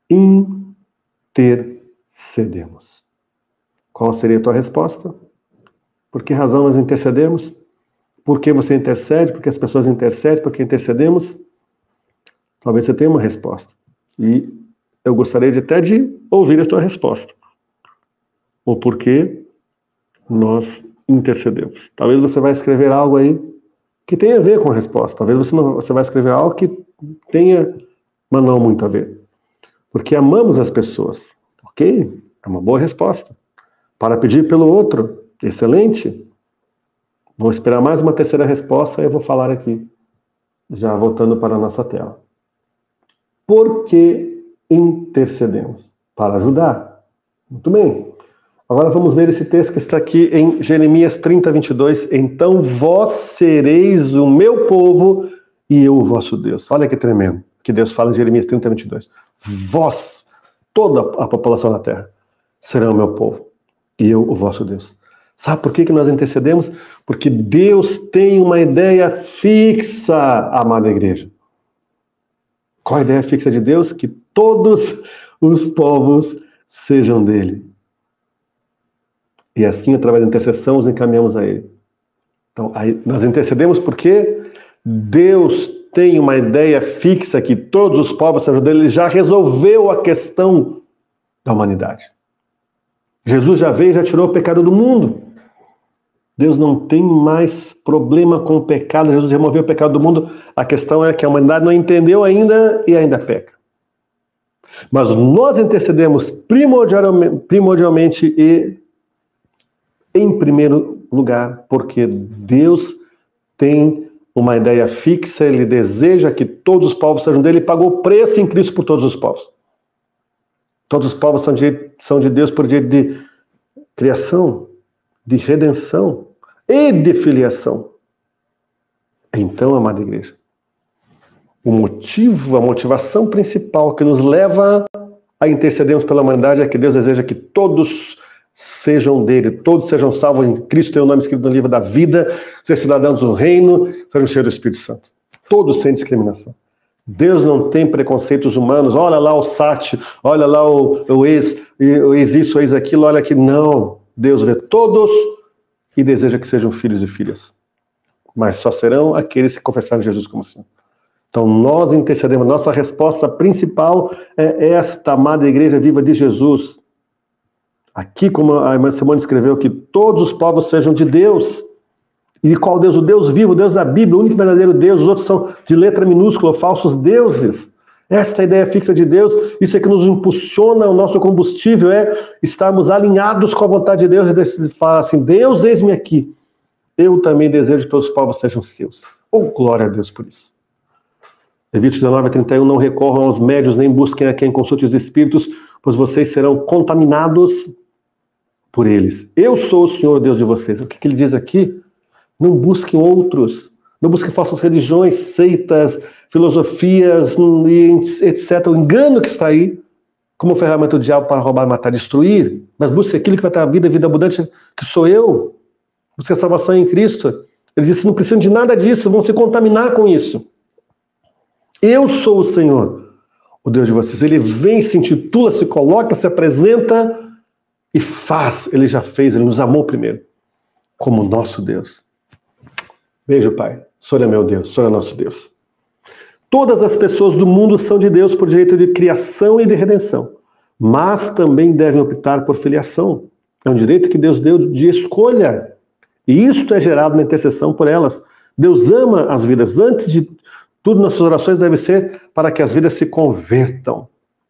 intercedemos? Qual seria a tua resposta? Por que razão nós intercedemos? Por que você intercede? Por que as pessoas intercedem? Por que intercedemos? Talvez você tenha uma resposta. E eu gostaria até de ouvir a tua resposta. O porquê nós intercedemos. Talvez você vai escrever algo aí que tenha a ver com a resposta. Talvez você vai escrever algo que tenha, mas não muito a ver. Porque amamos as pessoas. Ok? É uma boa resposta. Para pedir pelo outro. Excelente. Vou esperar mais uma terceira resposta e eu vou falar aqui. Já voltando para a nossa tela. Por que intercedemos? Para ajudar. Muito bem. Agora vamos ver esse texto que está aqui em Jeremias 30:22. Então vós sereis o meu povo e eu o vosso Deus. Olha que tremendo que Deus fala em Jeremias 30:22. Vós, toda a população da terra, serão o meu povo e eu o vosso Deus. Sabe por que nós intercedemos? Porque Deus tem uma ideia fixa, amada igreja. Qual a ideia fixa de Deus? Que todos os povos sejam dele. E assim, através da intercessão, os encaminhamos a ele. Então, aí, nós intercedemos porque Deus tem uma ideia fixa que todos os povos sejam dele, ele já resolveu a questão da humanidade. Jesus já veio e já tirou o pecado do mundo. Deus não tem mais problema com o pecado. Jesus removeu o pecado do mundo. A questão é que a humanidade não entendeu ainda e ainda peca. Mas nós intercedemos primordialmente e em primeiro lugar, porque Deus tem uma ideia fixa, Ele deseja que todos os povos sejam dele e pagou o preço em Cristo por todos os povos. Todos os povos são de Deus por direito de criação, de redenção e de filiação. Então, amada igreja, a motivação principal que nos leva a intercedermos pela humanidade é que Deus deseja que todos sejam dele, todos sejam salvos em Cristo, tem o nome escrito no livro da vida, sejam cidadãos do reino, sejam cheios do Espírito Santo. Todos sem discriminação. Deus não tem preconceitos humanos, olha lá o Sati, olha lá o ex isso, o ex aquilo, olha aqui. Não, Deus vê todos e deseja que sejam filhos e filhas. Mas só serão aqueles que confessarem Jesus como Senhor. Então nós intercedemos, nossa resposta principal é esta, amada igreja viva de Jesus. Aqui, como a irmã Simone escreveu, que todos os povos sejam de Deus. E qual Deus? O Deus vivo, o Deus da Bíblia, o único verdadeiro Deus. Os outros são de letra minúscula, falsos deuses. Esta é a ideia fixa de Deus. Isso é que nos impulsiona, o nosso combustível é estarmos alinhados com a vontade de Deus e falar assim, Deus, eis-me aqui. Eu também desejo que todos os povos sejam seus. Oh, glória a Deus por isso. Levítico 19:31, não recorram aos médios, nem busquem a quem consulte os espíritos, pois vocês serão contaminados por eles. Eu sou o Senhor Deus de vocês. O que ele diz aqui? Não busquem outros, não busquem falsas religiões, seitas, filosofias, etc. O engano que está aí, como ferramenta do diabo para roubar, matar, destruir, mas busque aquilo que vai ter a vida abundante, que sou eu. Busque a salvação em Cristo. Ele disse, não precisam de nada disso, vão se contaminar com isso. Eu sou o Senhor, o Deus de vocês. Ele vem, se intitula, se coloca, se apresenta e faz. Ele já fez, ele nos amou primeiro, como nosso Deus. Beijo, Pai. O Senhor é meu Deus, o Senhor é nosso Deus. Todas as pessoas do mundo são de Deus por direito de criação e de redenção, mas também devem optar por filiação. É um direito que Deus deu de escolha. E isto é gerado na intercessão por elas. Deus ama as vidas. Antes de tudo, nossas orações devem ser para que as vidas se convertam.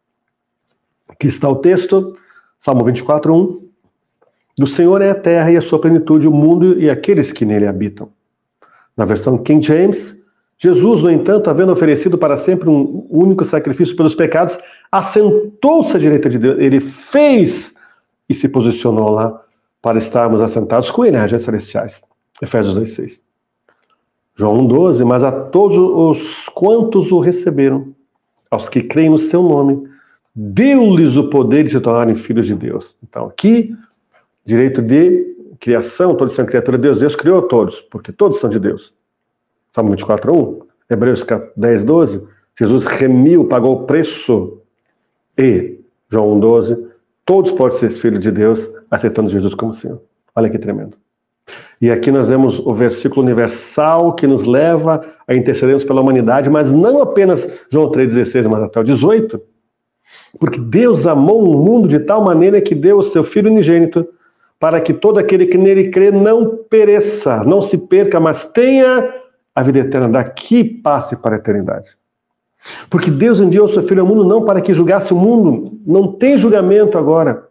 Aqui está o texto, Salmo 24:1. Do Senhor é a terra e a sua plenitude, o mundo e aqueles que nele habitam. Na versão King James, Jesus, no entanto, havendo oferecido para sempre um único sacrifício pelos pecados, assentou-se à direita de Deus. Ele fez e se posicionou lá para estarmos assentados com ele nas regiões celestiais. Efésios 2:6. João 1:12, mas a todos os quantos o receberam, aos que creem no seu nome, deu-lhes o poder de se tornarem filhos de Deus. Então aqui, direito de criação, todos são criatura de Deus. Deus criou todos, porque todos são de Deus. Salmo 24:1, Hebreus 10:12, Jesus remiu, pagou o preço. E João 1:12, todos podem ser filhos de Deus, aceitando Jesus como Senhor. Olha que tremendo. E aqui nós vemos o versículo universal que nos leva a intercedermos pela humanidade, mas não apenas João 3:16, mas até o 18. Porque Deus amou o mundo de tal maneira que deu o seu Filho unigênito, para que todo aquele que nele crê não pereça, não se perca, mas tenha a vida eterna, daqui passe para a eternidade. Porque Deus enviou o seu Filho ao mundo não para que julgasse o mundo, não tem julgamento agora.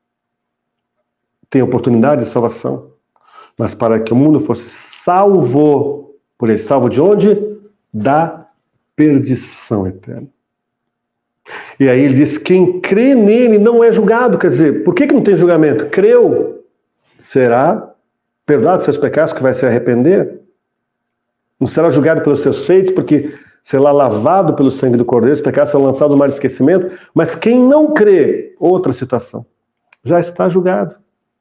Tem oportunidade de salvação, mas para que o mundo fosse salvo por ele. Salvo de onde? Da perdição eterna. E aí ele diz, quem crê nele não é julgado. Quer dizer, por que não tem julgamento? Creu, será perdoado dos seus pecados, que vai se arrepender. Não será julgado pelos seus feitos, porque será lavado pelo sangue do Cordeiro, os pecados serão lançados no mar de esquecimento. Mas quem não crê, outra situação, já está julgado.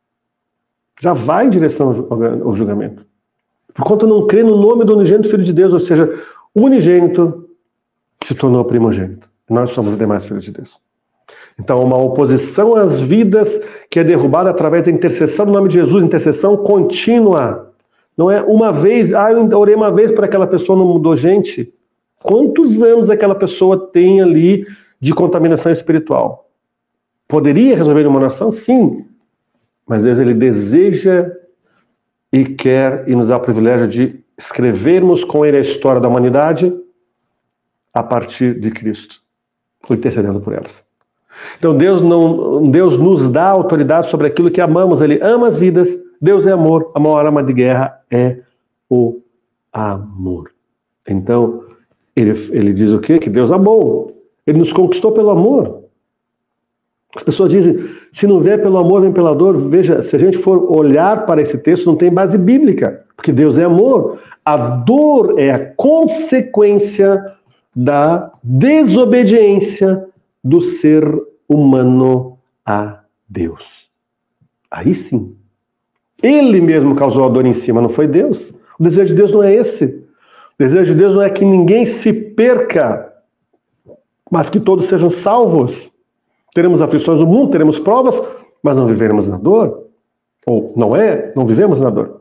Já vai em direção ao julgamento. Por conta não crê no nome do unigênito Filho de Deus, ou seja, o unigênito que se tornou primogênito. Nós somos os demais filhos de Deus. Então, uma oposição às vidas que é derrubada através da intercessão no nome de Jesus, intercessão contínua. Não é uma vez, eu orei uma vez para aquela pessoa, não mudou. Gente, Quantos anos aquela pessoa tem ali de contaminação espiritual? Poderia resolver uma nação? Sim. Mas Deus, ele deseja e quer e nos dá o privilégio de escrevermos com ele a história da humanidade a partir de Cristo, intercedendo por elas. Então Deus nos dá autoridade sobre aquilo que amamos. Ele ama as vidas. Deus é amor. A maior arma de guerra é o amor. Então, ele diz o quê? Que Deus amou. Ele nos conquistou pelo amor. As pessoas dizem, se não vier pelo amor, vem pela dor. Veja, se a gente for olhar para esse texto, não tem base bíblica, porque Deus é amor. A dor é a consequência da desobediência do ser humano a Deus. Aí sim. Ele mesmo causou a dor em cima, não foi Deus. O desejo de Deus não é esse. O desejo de Deus não é que ninguém se perca, mas que todos sejam salvos. Teremos aflições no mundo, teremos provas, mas não viveremos na dor. Ou não vivemos na dor.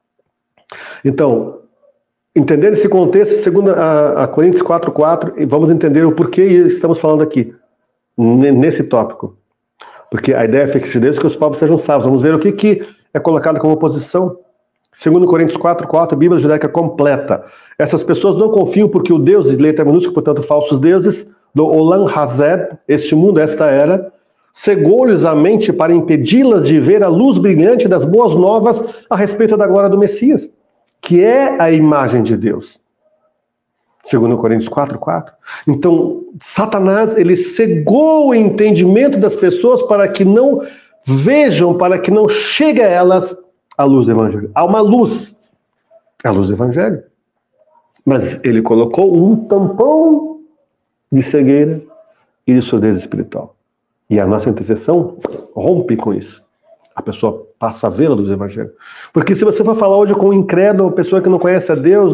Então, entender esse contexto, segundo a Coríntios 4:4, e vamos entender o porquê estamos falando aqui, nesse tópico. Porque a ideia fixa de Deus é que os povos sejam salvos. Vamos ver o que é colocado como oposição. Segundo Coríntios 4:4, a Bíblia judaica completa. Essas pessoas não confiam porque o Deus, de letra minúscula, portanto, falsos deuses, do Olam Hazed, este mundo, esta era, cegou-lhes a mente para impedi-las de ver a luz brilhante das boas novas a respeito da glória do Messias, que é a imagem de Deus. Segundo Coríntios 4:4. Então, Satanás, ele cegou o entendimento das pessoas para que não vejam, para que não chegue a elas a luz do Evangelho. Há uma luz, a luz do Evangelho. Mas ele colocou um tampão de cegueira e de surdez espiritual. E a nossa intercessão rompe com isso. A pessoa passa a ver a luz do Evangelho. Porque se você for falar hoje com um incrédulo, uma pessoa que não conhece a Deus,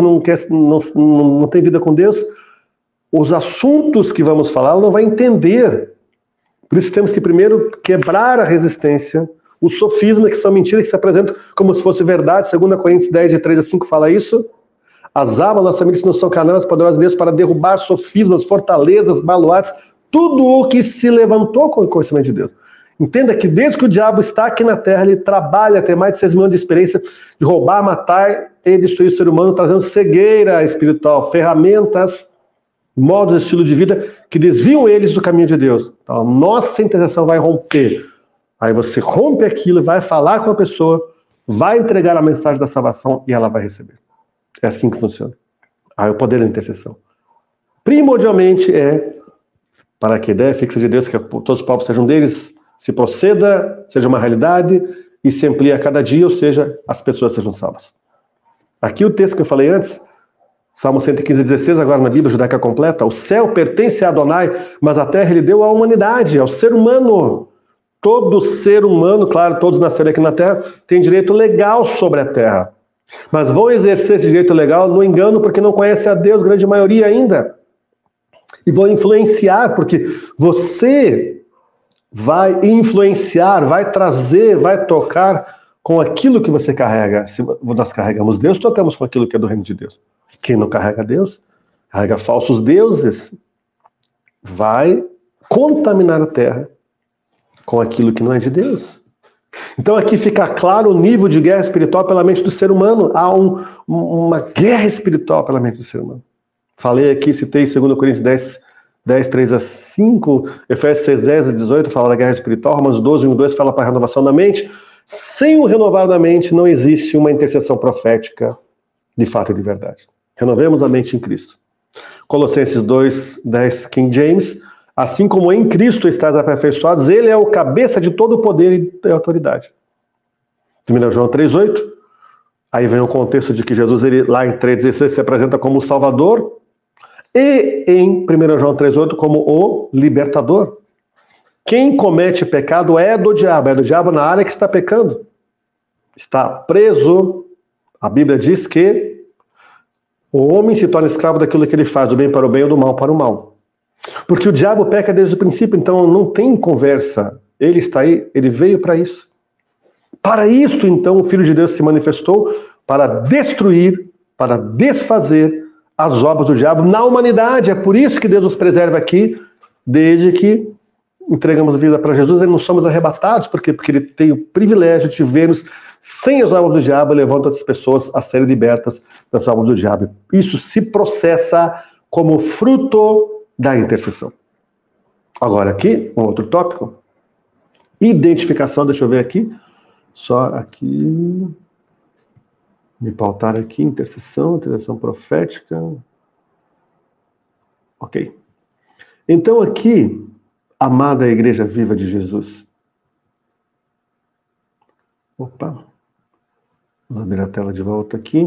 não tem vida com Deus, os assuntos que vamos falar, ela não vai entender. Por isso temos que primeiro quebrar a resistência, os sofismas que são mentiras, que se apresentam como se fosse verdade. 2 Coríntios 10, de 3 a 5 fala isso. As armas, nossa milícia não são carnais, poderosas de Deus para derrubar sofismas, fortalezas, baluartes, tudo o que se levantou com o conhecimento de Deus. Entenda que desde que o diabo está aqui na Terra, ele trabalha, tem mais de 6 mil anos de experiência de roubar, matar e destruir o ser humano, trazendo cegueira espiritual, ferramentas, modos, estilo de vida que desviam eles do caminho de Deus. Então a nossa intercessão vai romper. Aí você rompe aquilo e vai falar com a pessoa, vai entregar a mensagem da salvação e ela vai receber. É assim que funciona. Aí o poder da intercessão. Primordialmente é para que a ideia fixa de Deus, que todos os povos sejam deles, se proceda, seja uma realidade e se amplie a cada dia, ou seja, as pessoas sejam salvas. Aqui o texto que eu falei antes, Salmo 115:16, agora na Bíblia judaica completa, o céu pertence a Adonai, mas a terra ele deu à humanidade, ao ser humano. Todo ser humano, claro, todos nasceram aqui na terra, tem direito legal sobre a terra. Mas vão exercer esse direito legal no engano porque não conhece a Deus, grande maioria ainda. E vão influenciar, porque você vai influenciar, vai trazer, vai tocar com aquilo que você carrega. Se nós carregamos Deus, tocamos com aquilo que é do reino de Deus. Quem não carrega Deus, carrega falsos deuses, vai contaminar a terra com aquilo que não é de Deus. Então aqui fica claro o nível de guerra espiritual pela mente do ser humano. Há uma guerra espiritual pela mente do ser humano. Falei aqui, citei 2 Coríntios 10, 3 a 5, Efésios 6, 10 a 18, fala da guerra espiritual, Romanos 12, 1 e 2 fala para a renovação da mente. Sem o renovar da mente não existe uma intercessão profética de fato e de verdade. Renovemos a mente em Cristo. Colossenses 2, 10, King James. Assim como em Cristo estáis aperfeiçoados, ele é o cabeça de todo o poder e autoridade. 1 João 3,8. Aí vem o contexto de que Jesus, ele, lá em 3,16, se apresenta como o Salvador. E em 1 João 3,8 como o Libertador. Quem comete pecado é do diabo na área que está pecando. Está preso. A Bíblia diz que o homem se torna escravo daquilo que ele faz, do bem para o bem ou do mal para o mal. Porque o diabo peca desde o princípio, então não tem conversa. Ele está aí, ele veio para isso. Para isto, então, o Filho de Deus se manifestou para destruir, para desfazer as obras do diabo na humanidade. É por isso que Deus nos preserva aqui, desde que entregamos vida para Jesus, e não somos arrebatados, porque Ele tem o privilégio de ver-nos sem as obras do diabo, levando outras pessoas a serem libertas das obras do diabo. Isso se processa como fruto da intercessão. Agora aqui, um outro tópico. Identificação, deixa eu ver aqui. Só aqui. Me pautar aqui, intercessão profética. Ok. Então aqui, amada Igreja Viva de Jesus. Opa. Vou abrir a tela de volta aqui.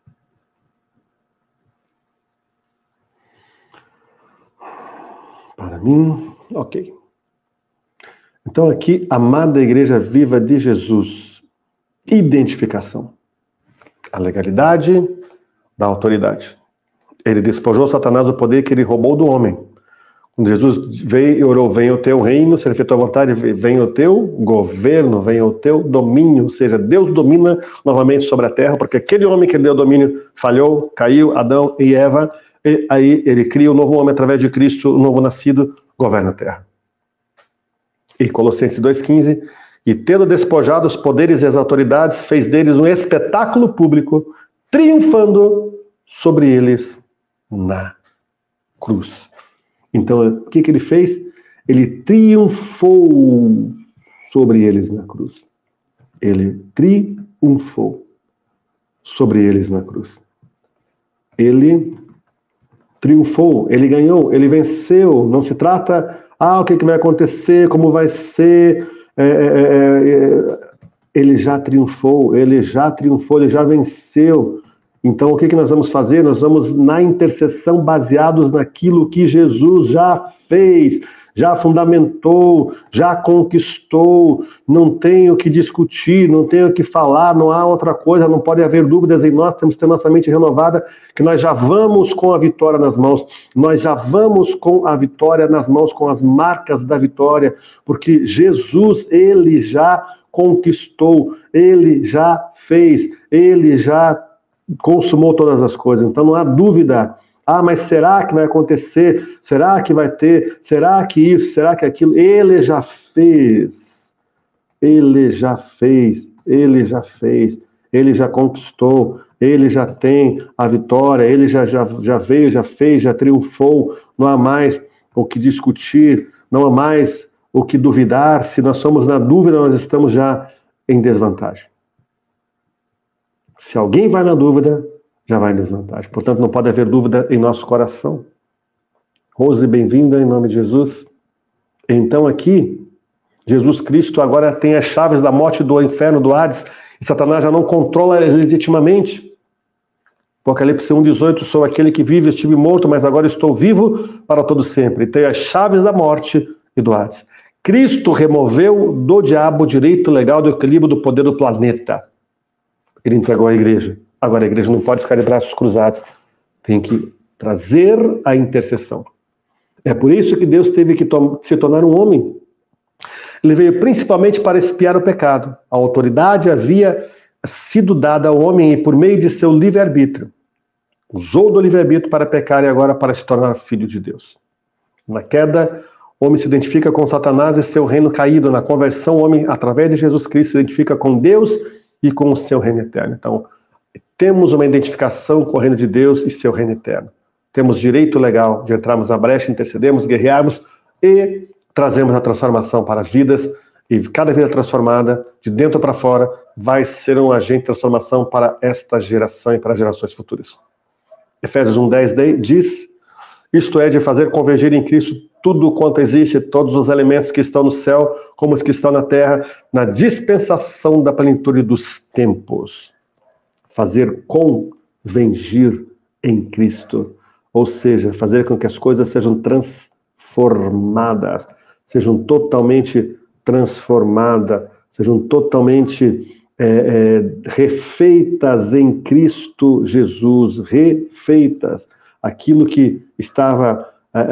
Para mim. Ok. Então aqui, amada Igreja Viva de Jesus. Identificação. A legalidade da autoridade. Ele despojou Satanás do poder que ele roubou do homem. Quando Jesus veio e orou, venha o teu reino, seja feita a tua vontade, venha o teu governo, venha o teu domínio, ou seja, Deus domina novamente sobre a terra, porque aquele homem que deu domínio falhou, caiu, Adão e Eva, e aí ele cria um novo homem através de Cristo, um novo nascido, governa a terra. E Colossenses 2,15, e tendo despojado os poderes e as autoridades, fez deles um espetáculo público, triunfando sobre eles na cruz. Então, o que ele fez? Ele triunfou sobre eles na cruz. Ele triunfou sobre eles na cruz. Ele triunfou, ele ganhou, ele venceu. Não se trata, o que vai acontecer, como vai ser. Ele já triunfou, ele já venceu. Então, o que nós vamos fazer? Nós vamos na intercessão baseados naquilo que Jesus já fez, já fundamentou, já conquistou. Não tem o que discutir, não tem o que falar, não há outra coisa, não pode haver dúvidas em nós, temos que ter nossa mente renovada, que nós já vamos com a vitória nas mãos, nós já vamos com a vitória nas mãos, com as marcas da vitória, porque Jesus, ele já conquistou, ele já fez, ele já consumou todas as coisas. Então não há dúvida. Mas será que vai acontecer? Será que vai ter? Será que isso? Será que aquilo? Ele já fez. Ele já fez. Ele já fez. Ele já conquistou. Ele já tem a vitória. Ele já veio, já fez, já triunfou. Não há mais o que discutir. Não há mais o que duvidar. Se nós somos na dúvida, nós estamos já em desvantagem. Se alguém vai na dúvida, já vai em desvantagem. Portanto, não pode haver dúvida em nosso coração. Rose, bem-vinda, em nome de Jesus. Então aqui, Jesus Cristo agora tem as chaves da morte, do inferno, do Hades, e Satanás já não controla legitimamente. Apocalipse 1,18, sou aquele que vive, estive morto, mas agora estou vivo para todo sempre. E tem as chaves da morte e do Hades. Cristo removeu do diabo o direito legal do equilíbrio do poder do planeta. Ele entregou à igreja. Agora a igreja não pode ficar de braços cruzados. Tem que trazer a intercessão. É por isso que Deus teve que se tornar um homem. Ele veio principalmente para expiar o pecado. A autoridade havia sido dada ao homem por meio de seu livre-arbítrio. Usou do livre-arbítrio para pecar e agora para se tornar filho de Deus. Na queda, o homem se identifica com Satanás e seu reino caído. Na conversão, o homem, através de Jesus Cristo, se identifica com Deus e com o seu reino eterno. Então, temos uma identificação com o reino de Deus e seu reino eterno. Temos direito legal de entrarmos na brecha, intercedermos, guerrearmos e trazemos a transformação para as vidas. E cada vida transformada, de dentro para fora, vai ser um agente de transformação para esta geração e para gerações futuras. Efésios 1:10 diz, isto é, de fazer convergir em Cristo tudo quanto existe, todos os elementos que estão no céu, como os que estão na terra, na dispensação da plenitude dos tempos. Fazer convergir em Cristo. Ou seja, fazer com que as coisas sejam transformadas, sejam totalmente transformadas, sejam totalmente refeitas em Cristo Jesus, refeitas. Aquilo que estava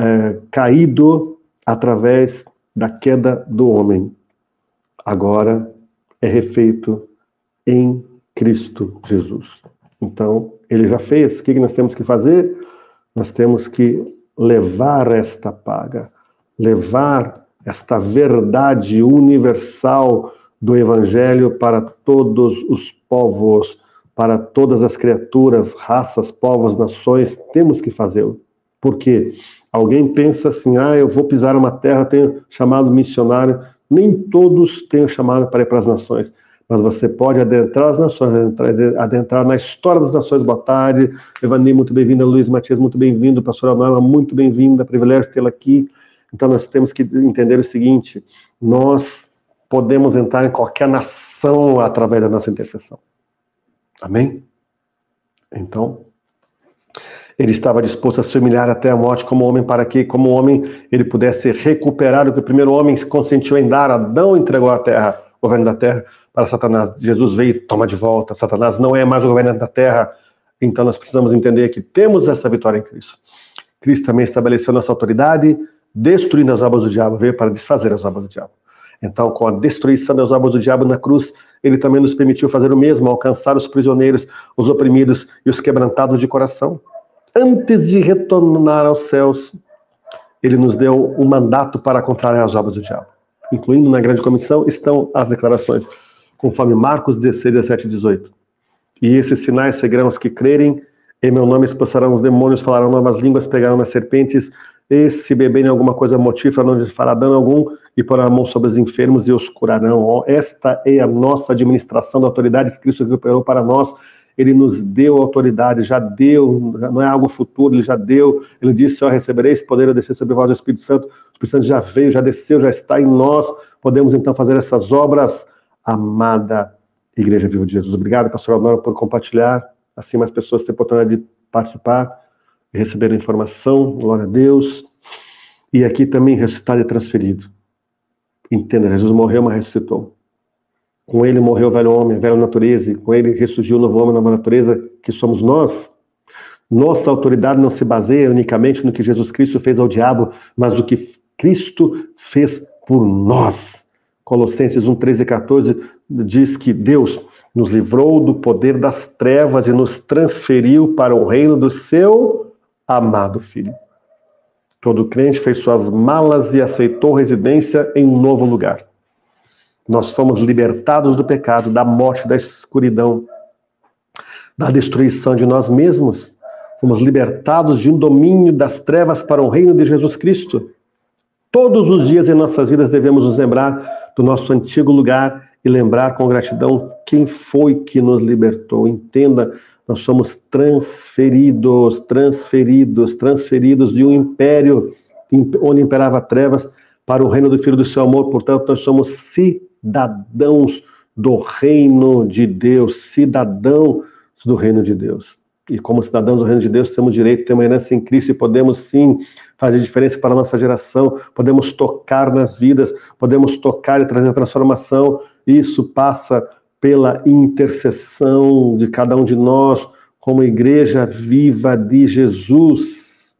caído através da queda do homem, agora é refeito em Cristo Jesus. Então, ele já fez. O que nós temos que fazer? Nós temos que levar esta paga, levar esta verdade universal do Evangelho para todos os povos, para todas as criaturas, raças, povos, nações. Temos que fazê-lo. Por quê? Alguém pensa assim, eu vou pisar uma terra, tenho chamado missionário. Nem todos têm o chamado para ir para as nações, mas você pode adentrar as nações, adentrar na história das nações. Boa tarde, Evani, muito bem-vinda, Luiz Matias, muito bem-vindo, pastora Norma, muito bem-vinda, privilégio tê-la aqui. Então nós temos que entender o seguinte, nós podemos entrar em qualquer nação através da nossa intercessão. Amém? Então, ele estava disposto a se humilhar até a morte como homem, para que, como homem, ele pudesse recuperar o que o primeiro homem consentiu em dar. Adão entregou a terra, o governo da terra, para Satanás. Jesus veio e toma de volta. Satanás não é mais o governo da terra. Então nós precisamos entender que temos essa vitória em Cristo. Cristo também estabeleceu nossa autoridade, destruindo as obras do diabo, veio para desfazer as obras do diabo. Então, com a destruição das obras do diabo na cruz, ele também nos permitiu fazer o mesmo, alcançar os prisioneiros, os oprimidos e os quebrantados de coração. Antes de retornar aos céus, ele nos deu um mandato para contrariar as obras do diabo. Incluindo na grande comissão estão as declarações, conforme Marcos 16, 17 e 18. E esses sinais seguirão os que crerem, em meu nome expulsarão os demônios, falarão novas línguas, pegarão nas serpentes, e se beberem alguma coisa mortífera, não lhes fará dano algum, e porão a mão sobre os enfermos e os curarão. Esta é a nossa administração da autoridade que Cristo recuperou para nós. Ele nos deu autoridade, já deu, não é algo futuro, ele já deu. Ele disse, recebereis poder a descer sobre vós do Espírito Santo. O Espírito Santo já veio, já desceu, já está em nós. Podemos então fazer essas obras. Amada Igreja Viva de Jesus. Obrigado, pastor Almaro, por compartilhar. Assim mais pessoas têm a oportunidade de participar e receber a informação. Glória a Deus. E aqui também ressuscitado e transferido. Entenda, Jesus morreu, mas ressuscitou. Com ele morreu o velho homem, a velha natureza, e com ele ressurgiu o novo homem, a nova natureza, que somos nós. Nossa autoridade não se baseia unicamente no que Jesus Cristo fez ao diabo, mas no que Cristo fez por nós. Colossenses 1, 13 e 14 diz que Deus nos livrou do poder das trevas e nos transferiu para o reino do seu amado Filho. Todo crente fez suas malas e aceitou residência em um novo lugar. Nós fomos libertados do pecado, da morte, da escuridão, da destruição de nós mesmos. Fomos libertados de um domínio das trevas para o reino de Jesus Cristo. Todos os dias em nossas vidas devemos nos lembrar do nosso antigo lugar e lembrar com gratidão quem foi que nos libertou. Entenda, nós somos transferidos de um império onde imperava trevas para o reino do Filho do seu amor. Portanto, nós somos cidadãos do reino de Deus, cidadãos do reino de Deus. E como cidadãos do reino de Deus, temos direito a ter uma herança em Cristo e podemos sim fazer diferença para a nossa geração, podemos tocar nas vidas, podemos tocar e trazer transformação. Isso passa pela intercessão de cada um de nós, como igreja viva de Jesus.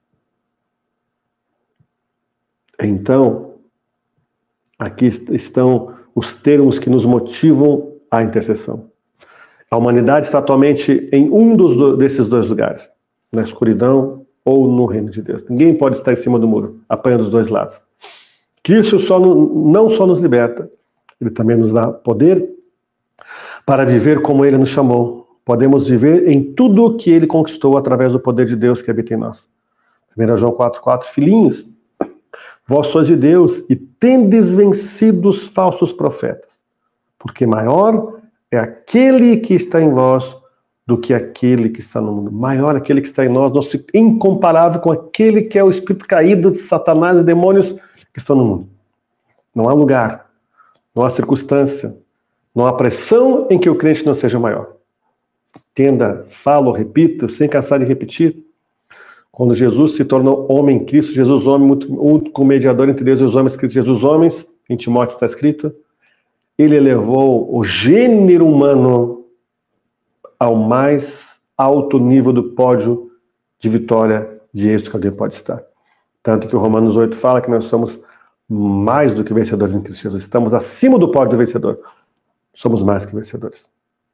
Então, aqui estão os termos que nos motivam à intercessão. A humanidade está atualmente em um desses dois lugares, na escuridão ou no reino de Deus. Ninguém pode estar em cima do muro, apanhando dos dois lados. Cristo não só nos liberta, ele também nos dá poder para viver como ele nos chamou. Podemos viver em tudo o que ele conquistou através do poder de Deus que habita em nós. 1 João 4,4, filhinhos, vós sois de Deus e tendes vencido os falsos profetas, porque maior é aquele que está em vós do que aquele que está no mundo. Maior é aquele que está em nós, nosso incomparável com aquele que é o espírito caído de Satanás e demônios que estão no mundo. Não há lugar, não há circunstância, não há pressão em que o crente não seja maior. Entenda, falo, repito, sem cansar de repetir. Quando Jesus se tornou homem em Cristo, Jesus homem, único mediador entre Deus e os homens, Cristo Jesus homens, em Timóteo está escrito, ele elevou o gênero humano ao mais alto nível do pódio de vitória, de êxito que alguém pode estar. Tanto que o Romanos 8 fala que nós somos mais do que vencedores em Cristo Jesus. Estamos acima do pódio do vencedor. Somos mais que vencedores.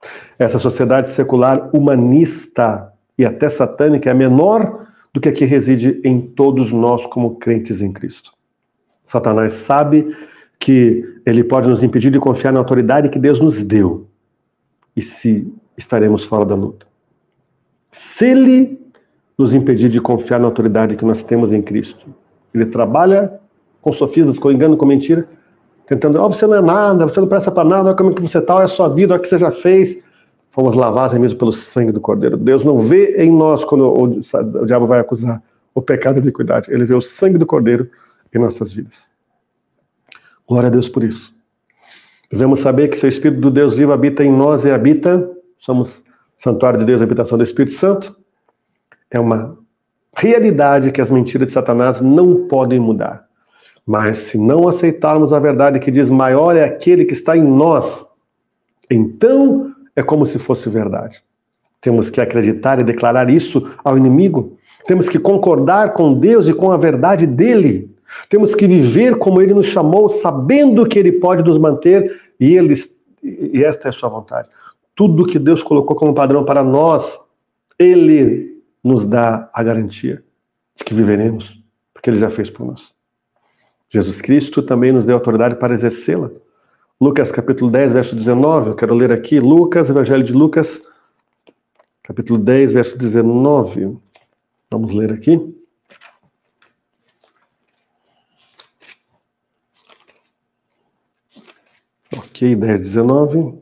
Essa sociedade secular humanista e até satânica é menor do que a que reside em todos nós como crentes em Cristo. Satanás sabe que ele pode nos impedir de confiar na autoridade que Deus nos deu. E se estaremos fora da luta. Se ele nos impedir de confiar na autoridade que nós temos em Cristo, ele trabalha com sofismas, com engano, com mentira, tentando, você não é nada, você não presta para nada, olha como é que você está, olha a sua vida, olha o que você já fez. Fomos lavados mesmo pelo sangue do Cordeiro. Deus não vê em nós, quando o diabo vai acusar o pecado de iniquidade, ele vê o sangue do Cordeiro em nossas vidas. Glória a Deus por isso. Devemos saber que se o Espírito do Deus vivo habita em nós e habita, somos santuário de Deus, habitação do Espírito Santo, é uma realidade que as mentiras de Satanás não podem mudar. Mas se não aceitarmos a verdade que diz maior é aquele que está em nós, então é como se fosse verdade. Temos que acreditar e declarar isso ao inimigo. Temos que concordar com Deus e com a verdade dele. Temos que viver como ele nos chamou, sabendo que ele pode nos manter e esta é a sua vontade. Tudo que Deus colocou como padrão para nós, ele nos dá a garantia de que viveremos, porque ele já fez por nós. Jesus Cristo também nos deu autoridade para exercê-la. Lucas capítulo 10, verso 19, eu quero ler aqui, Lucas, Evangelho de Lucas, capítulo 10, verso 19. Vamos ler aqui. Ok, 10, 19.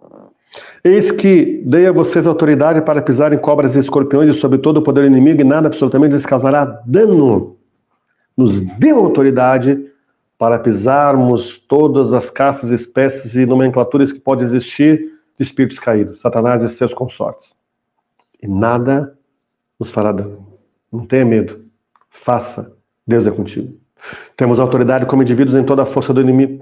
Eis que dei a vocês autoridade para pisarem cobras e escorpiões e sobre todo o poder do inimigo e nada absolutamente lhes causará dano. Nos deu autoridade para pisarmos todas as caças, espécies e nomenclaturas que podem existir de espíritos caídos, Satanás e seus consortes. E nada nos fará dano. Não tenha medo. Faça. Deus é contigo. Temos autoridade como indivíduos em toda a força do inimigo,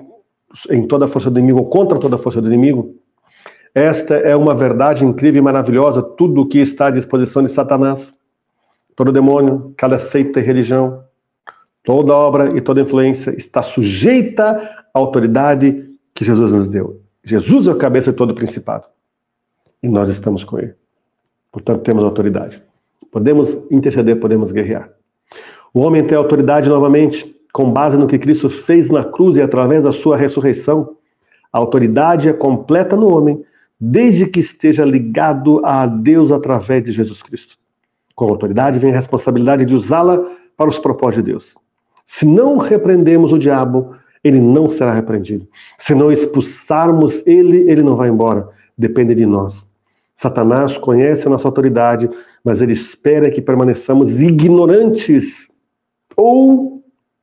ou contra toda a força do inimigo. Esta é uma verdade incrível e maravilhosa, tudo o que está à disposição de Satanás. Todo demônio, cada seita e religião, toda obra e toda influência está sujeita à autoridade que Jesus nos deu. Jesus é a cabeça de todo o principado. E nós estamos com ele. Portanto, temos autoridade. Podemos interceder, podemos guerrear. O homem tem autoridade novamente, com base no que Cristo fez na cruz e através da sua ressurreição. A autoridade é completa no homem, desde que esteja ligado a Deus através de Jesus Cristo. Com a autoridade vem a responsabilidade de usá-la para os propósitos de Deus. Se não repreendemos o diabo, ele não será repreendido. Se não expulsarmos ele, ele não vai embora. Depende de nós. Satanás conhece a nossa autoridade, mas ele espera que permaneçamos ignorantes ou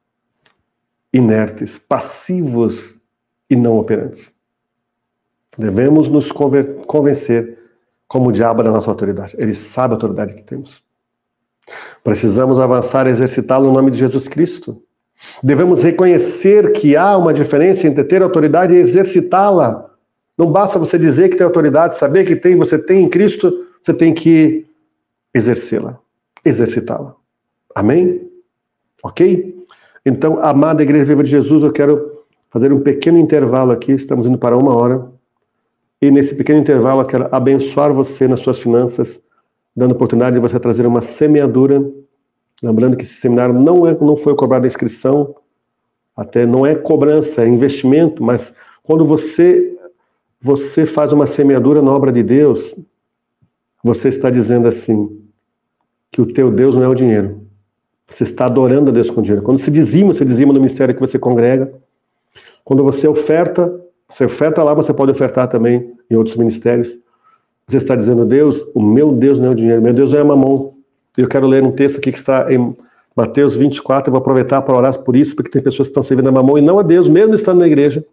inertes, passivos e não operantes. Devemos nos convencer como o diabo da nossa autoridade. Ele sabe a autoridade que temos. Precisamos avançar e exercitá-la no nome de Jesus Cristo. Devemos reconhecer que há uma diferença entre ter autoridade e exercitá-la. Não basta você dizer que tem autoridade, saber que tem, você tem em Cristo, você tem que exercê-la, exercitá-la. Amém? Ok? Então, amada Igreja Viva de Jesus, eu quero fazer um pequeno intervalo aqui, estamos indo para 1 hora. E nesse pequeno intervalo eu quero abençoar você nas suas finanças, dando a oportunidade de você trazer uma semeadura. Lembrando que esse seminário não foi cobrado a inscrição, até não é cobrança, é investimento, mas quando você faz uma semeadura na obra de Deus, você está dizendo assim, que o teu Deus não é o dinheiro. Você está adorando a Deus com dinheiro. Quando você dizima no ministério que você congrega. Quando você oferta lá, você pode ofertar também em outros ministérios. Você está dizendo, Deus, o meu Deus não é o dinheiro, meu Deus não é mamão. Eu quero ler um texto aqui que está em Mateus 24, eu vou aproveitar para orar por isso, porque tem pessoas que estão servindo a mamão e não a Deus, mesmo estando na igreja.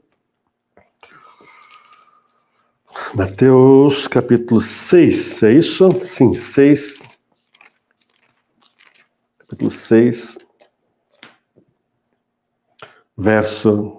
Mateus capítulo 6, é isso? Sim, 6. Capítulo 6, verso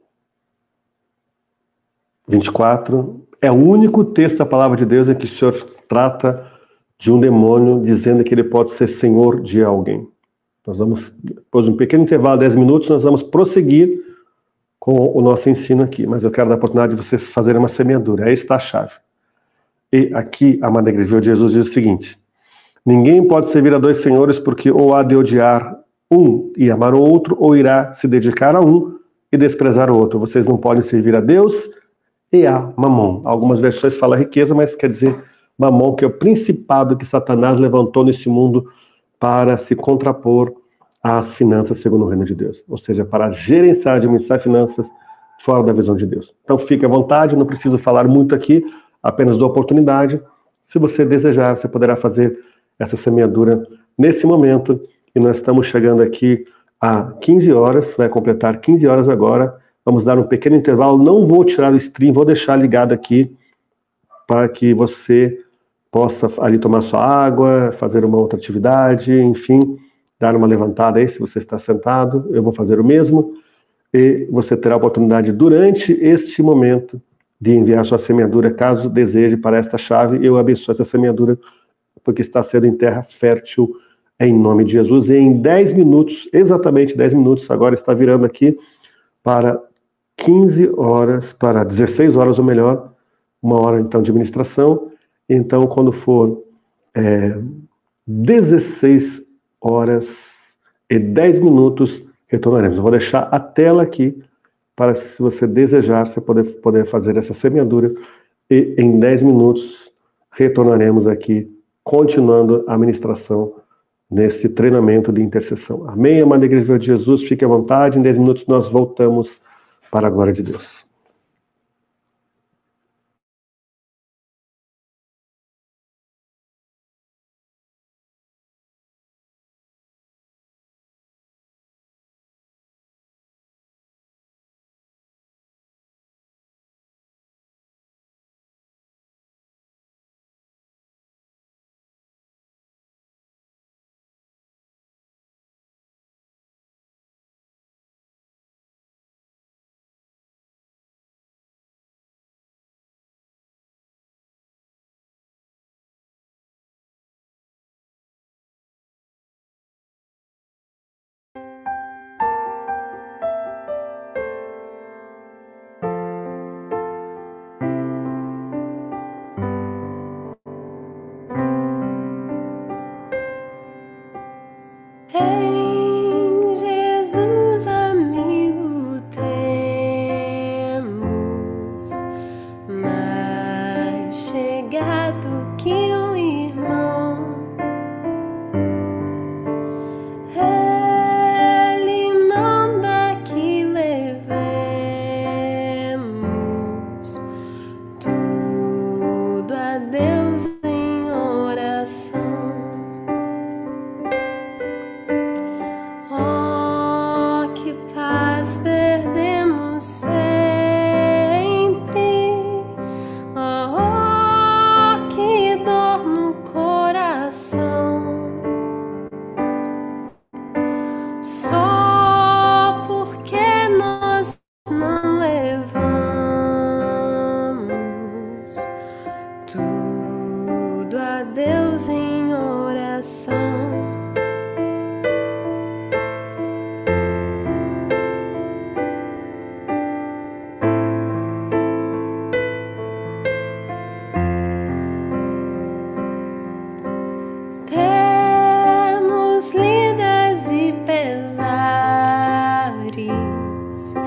24. É o único texto da palavra de Deus em que o Senhor trata de um demônio, dizendo que ele pode ser senhor de alguém. Nós vamos, depois de um pequeno intervalo, 10 minutos, nós vamos prosseguir com o nosso ensino aqui. Mas eu quero dar a oportunidade de vocês fazerem uma semeadura. Aí está a chave. E aqui, a amada igreja de Jesus diz o seguinte: ninguém pode servir a dois senhores, porque ou há de odiar um e amar o outro, ou irá se dedicar a um e desprezar o outro. Vocês não podem servir a Deus e a Mamon. Algumas versões falam riqueza, mas quer dizer Mamon, que é o principado que Satanás levantou nesse mundo para se contrapor às finanças segundo o reino de Deus. Ou seja, para gerenciar, administrar finanças fora da visão de Deus. Então fique à vontade, não preciso falar muito aqui, apenas dou oportunidade. Se você desejar, você poderá fazer essa semeadura nesse momento. E nós estamos chegando aqui a 15 horas, vai completar 15 horas agora. Vamos dar um pequeno intervalo, não vou tirar o stream, vou deixar ligado aqui para que você possa ali tomar sua água, fazer uma outra atividade, enfim, dar uma levantada aí se você está sentado, eu vou fazer o mesmo, e você terá a oportunidade durante este momento de enviar sua semeadura, caso deseje, para esta chave. Eu abençoo essa semeadura, porque está sendo em terra fértil, em nome de Jesus. E em 10 minutos, exatamente 10 minutos, agora está virando aqui para 15 horas, para 16 horas ou melhor, uma hora então de administração. Então, quando for 16 horas e 10 minutos, retornaremos. Eu vou deixar a tela aqui, para se você desejar, você poder fazer essa semeadura. E em 10 minutos, retornaremos aqui, continuando a administração nesse treinamento de intercessão. Amém, amada igreja de Jesus? Fique à vontade, em 10 minutos nós voltamos para a glória de Deus. Em Jesus, amigo, temos mais chegado que um irmão. Ele manda que levemos tudo a Deus em oração. Oh, que paz perdemos sempre. Oh, que dor no coração. Só porque nós não levamos tudo a Deus em oração. Temos lidas e pesares,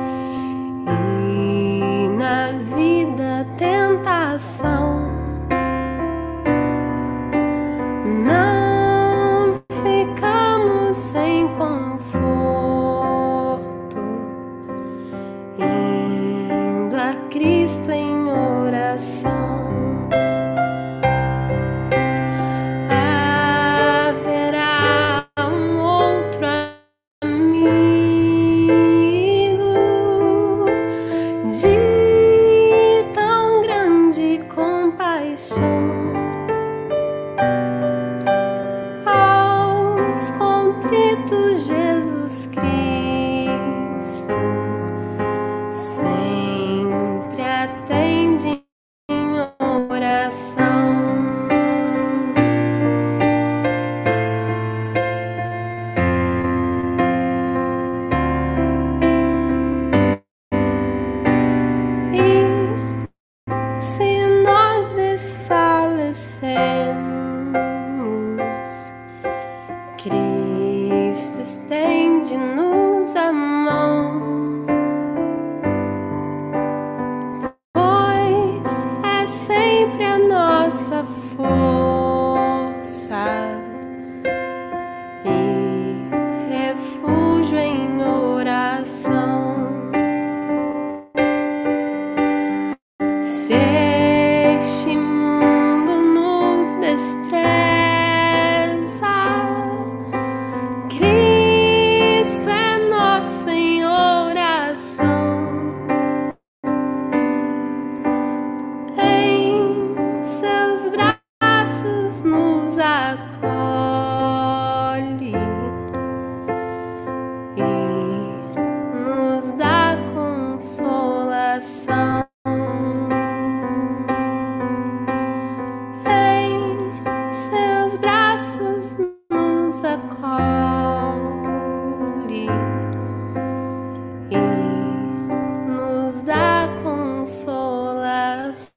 e na vida tentação. Não ficamos sem conforto, indo a Cristo em oração. Haverá um outro amigo de tão grande compaixão. Aos contritos, Jesus Cristo sempre atende em oração. E se nós desfazemos Cristo estende-nos a mão, pois é sempre a nossa força e refúgio em oração. Se este mundo nos despreza, Cristo é nosso em oração. Em seus braços nos acolhe e nos dá consolação. Em seus braços nos acolhe e nos dá consolação.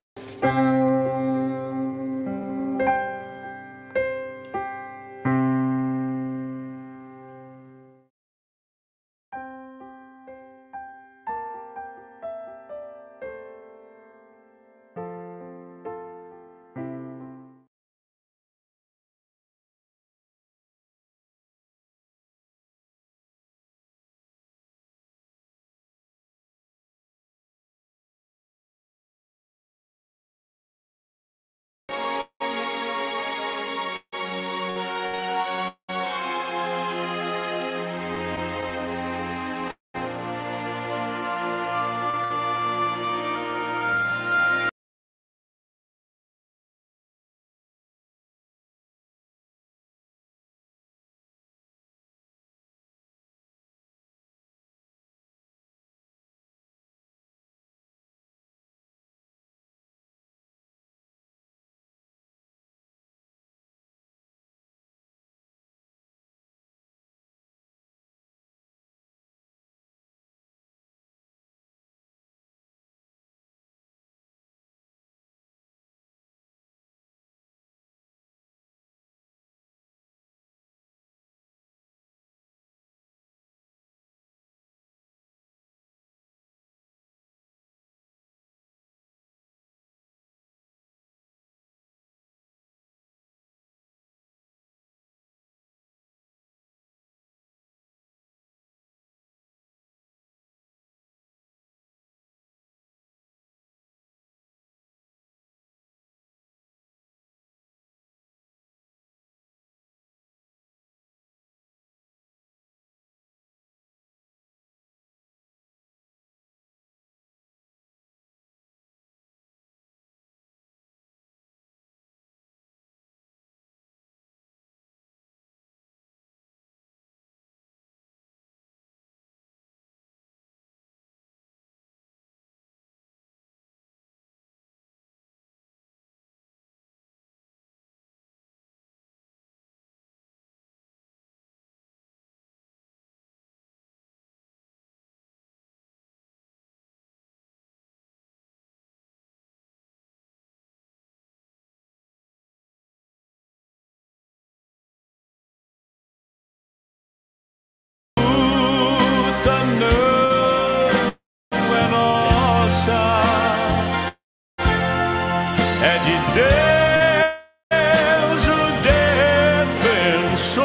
É de Deus o defensor.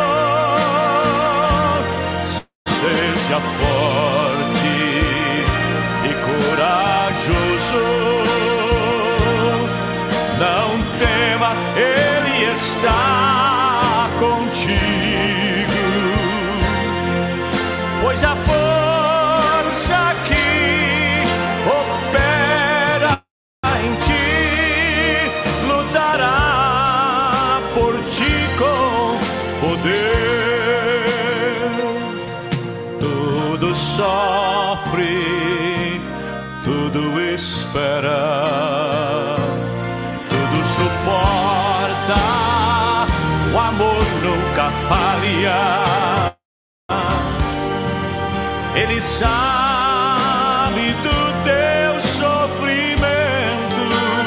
Seja forte e corajoso, não tema, Ele está contigo, pois a força que opera em ti lutará por ti com poder. Tudo sofre, tudo espera, tudo suporta, o amor nunca falha. Ele sabe do teu sofrimento.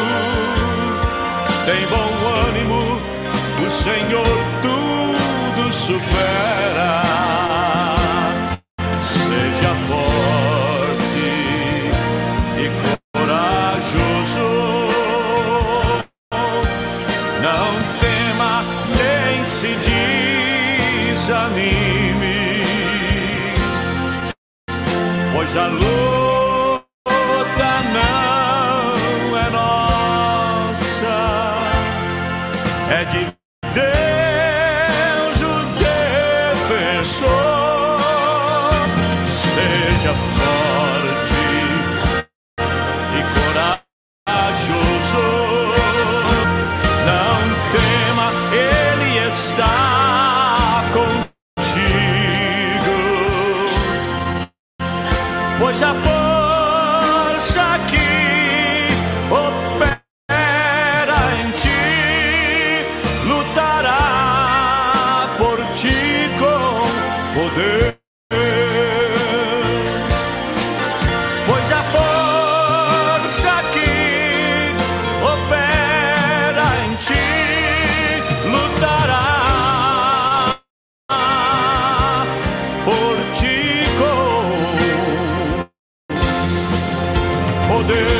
Tem bom ânimo, o Senhor tudo supera. se desanime, pois a luta não é nossa, é de Deus o defensor. Seja forte e corajoso, não tema, Ele está contigo, pois a força que opera em ti lutará por ti com poder. Pois a força que opera em ti lutará por ti com poder.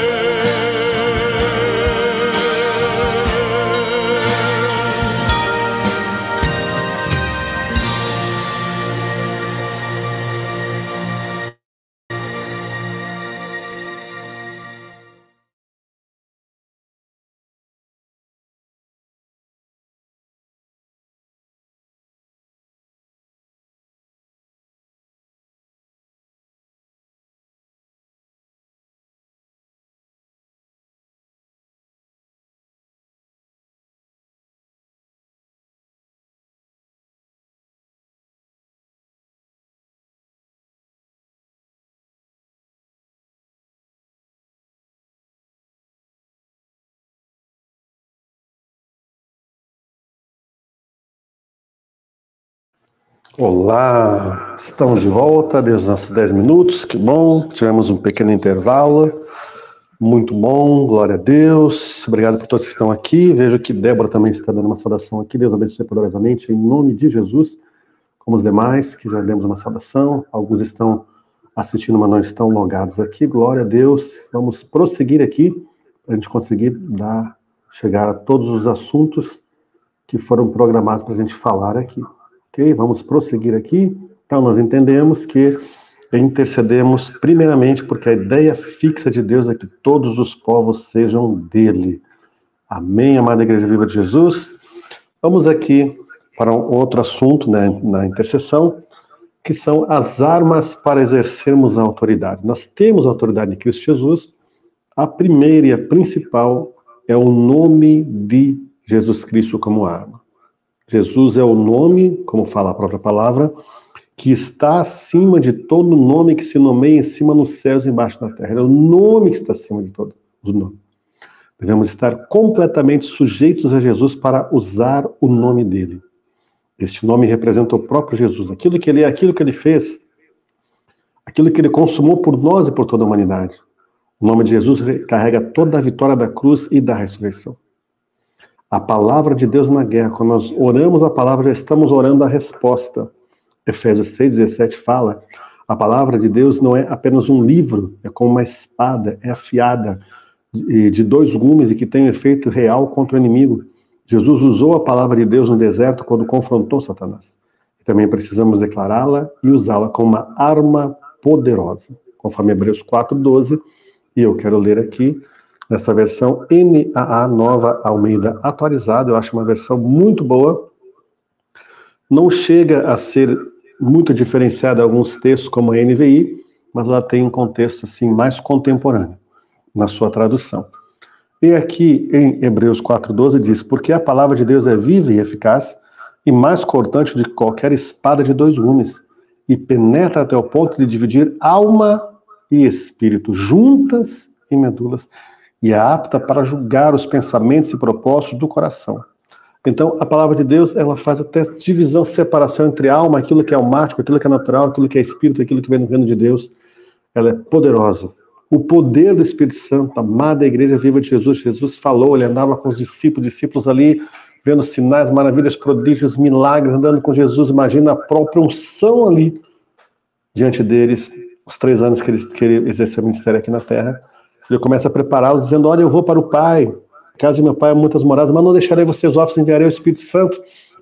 Olá, estamos de volta desde os nossos 10 minutos, que bom, tivemos um pequeno intervalo, muito bom, glória a Deus, obrigado por todos que estão aqui, vejo que Débora também está dando uma saudação aqui, Deus abençoe poderosamente, em nome de Jesus, como os demais, que já demos uma saudação, alguns estão assistindo, mas não estão logados aqui, glória a Deus, vamos prosseguir aqui, para a gente conseguir chegar a todos os assuntos que foram programados para a gente falar aqui. Ok, vamos prosseguir aqui. Então, nós entendemos que intercedemos primeiramente porque a ideia fixa de Deus é que todos os povos sejam dele. Amém, amada Igreja Viva de Jesus? Vamos aqui para um outro assunto, né, na intercessão, que são as armas para exercermos a autoridade. Nós temos a autoridade em Cristo Jesus. A primeira e a principal é o nome de Jesus Cristo como arma. Jesus é o nome, como fala a própria palavra, que está acima de todo nome que se nomeia em cima nos céus e embaixo da terra. É o nome que está acima de todo o nome. Devemos estar completamente sujeitos a Jesus para usar o nome dele. Este nome representa o próprio Jesus. Aquilo que ele é, aquilo que ele fez, aquilo que ele consumou por nós e por toda a humanidade. O nome de Jesus carrega toda a vitória da cruz e da ressurreição. A palavra de Deus na guerra, quando nós oramos a palavra, já estamos orando a resposta. Efésios 6,17 fala, a palavra de Deus não é apenas um livro, é como uma espada, é afiada, de 2 gumes e que tem um efeito real contra o inimigo. Jesus usou a palavra de Deus no deserto quando confrontou Satanás. Também precisamos declará-la e usá-la como uma arma poderosa, conforme Hebreus 4,12, e eu quero ler aqui, nessa versão NAA, Nova Almeida Atualizada, eu acho uma versão muito boa, não chega a ser muito diferenciada em alguns textos como a NVI, mas ela tem um contexto assim, mais contemporâneo na sua tradução. E aqui em Hebreus 4,12 diz, porque a palavra de Deus é viva e eficaz, e mais cortante de qualquer espada de 2 gumes, e penetra até o ponto de dividir alma e espírito, juntas e medulas, e é apta para julgar os pensamentos e propósitos do coração. Então, a palavra de Deus, ela faz até divisão, separação entre alma, aquilo que é almático, aquilo que é natural, aquilo que é espírito, aquilo que vem do reino de Deus. Ela é poderosa. O poder do Espírito Santo, amada Igreja Viva de Jesus, Jesus falou, ele andava com os discípulos ali, vendo sinais, maravilhas, prodígios, milagres, andando com Jesus, imagina a própria unção ali, diante deles, os 3 anos que ele exerceu o ministério aqui na terra. Ele começa a prepará-los, dizendo, olha, eu vou para o Pai, casa de meu Pai há muitas moradas, mas não deixarei vocês órfãos, enviarei o Espírito Santo,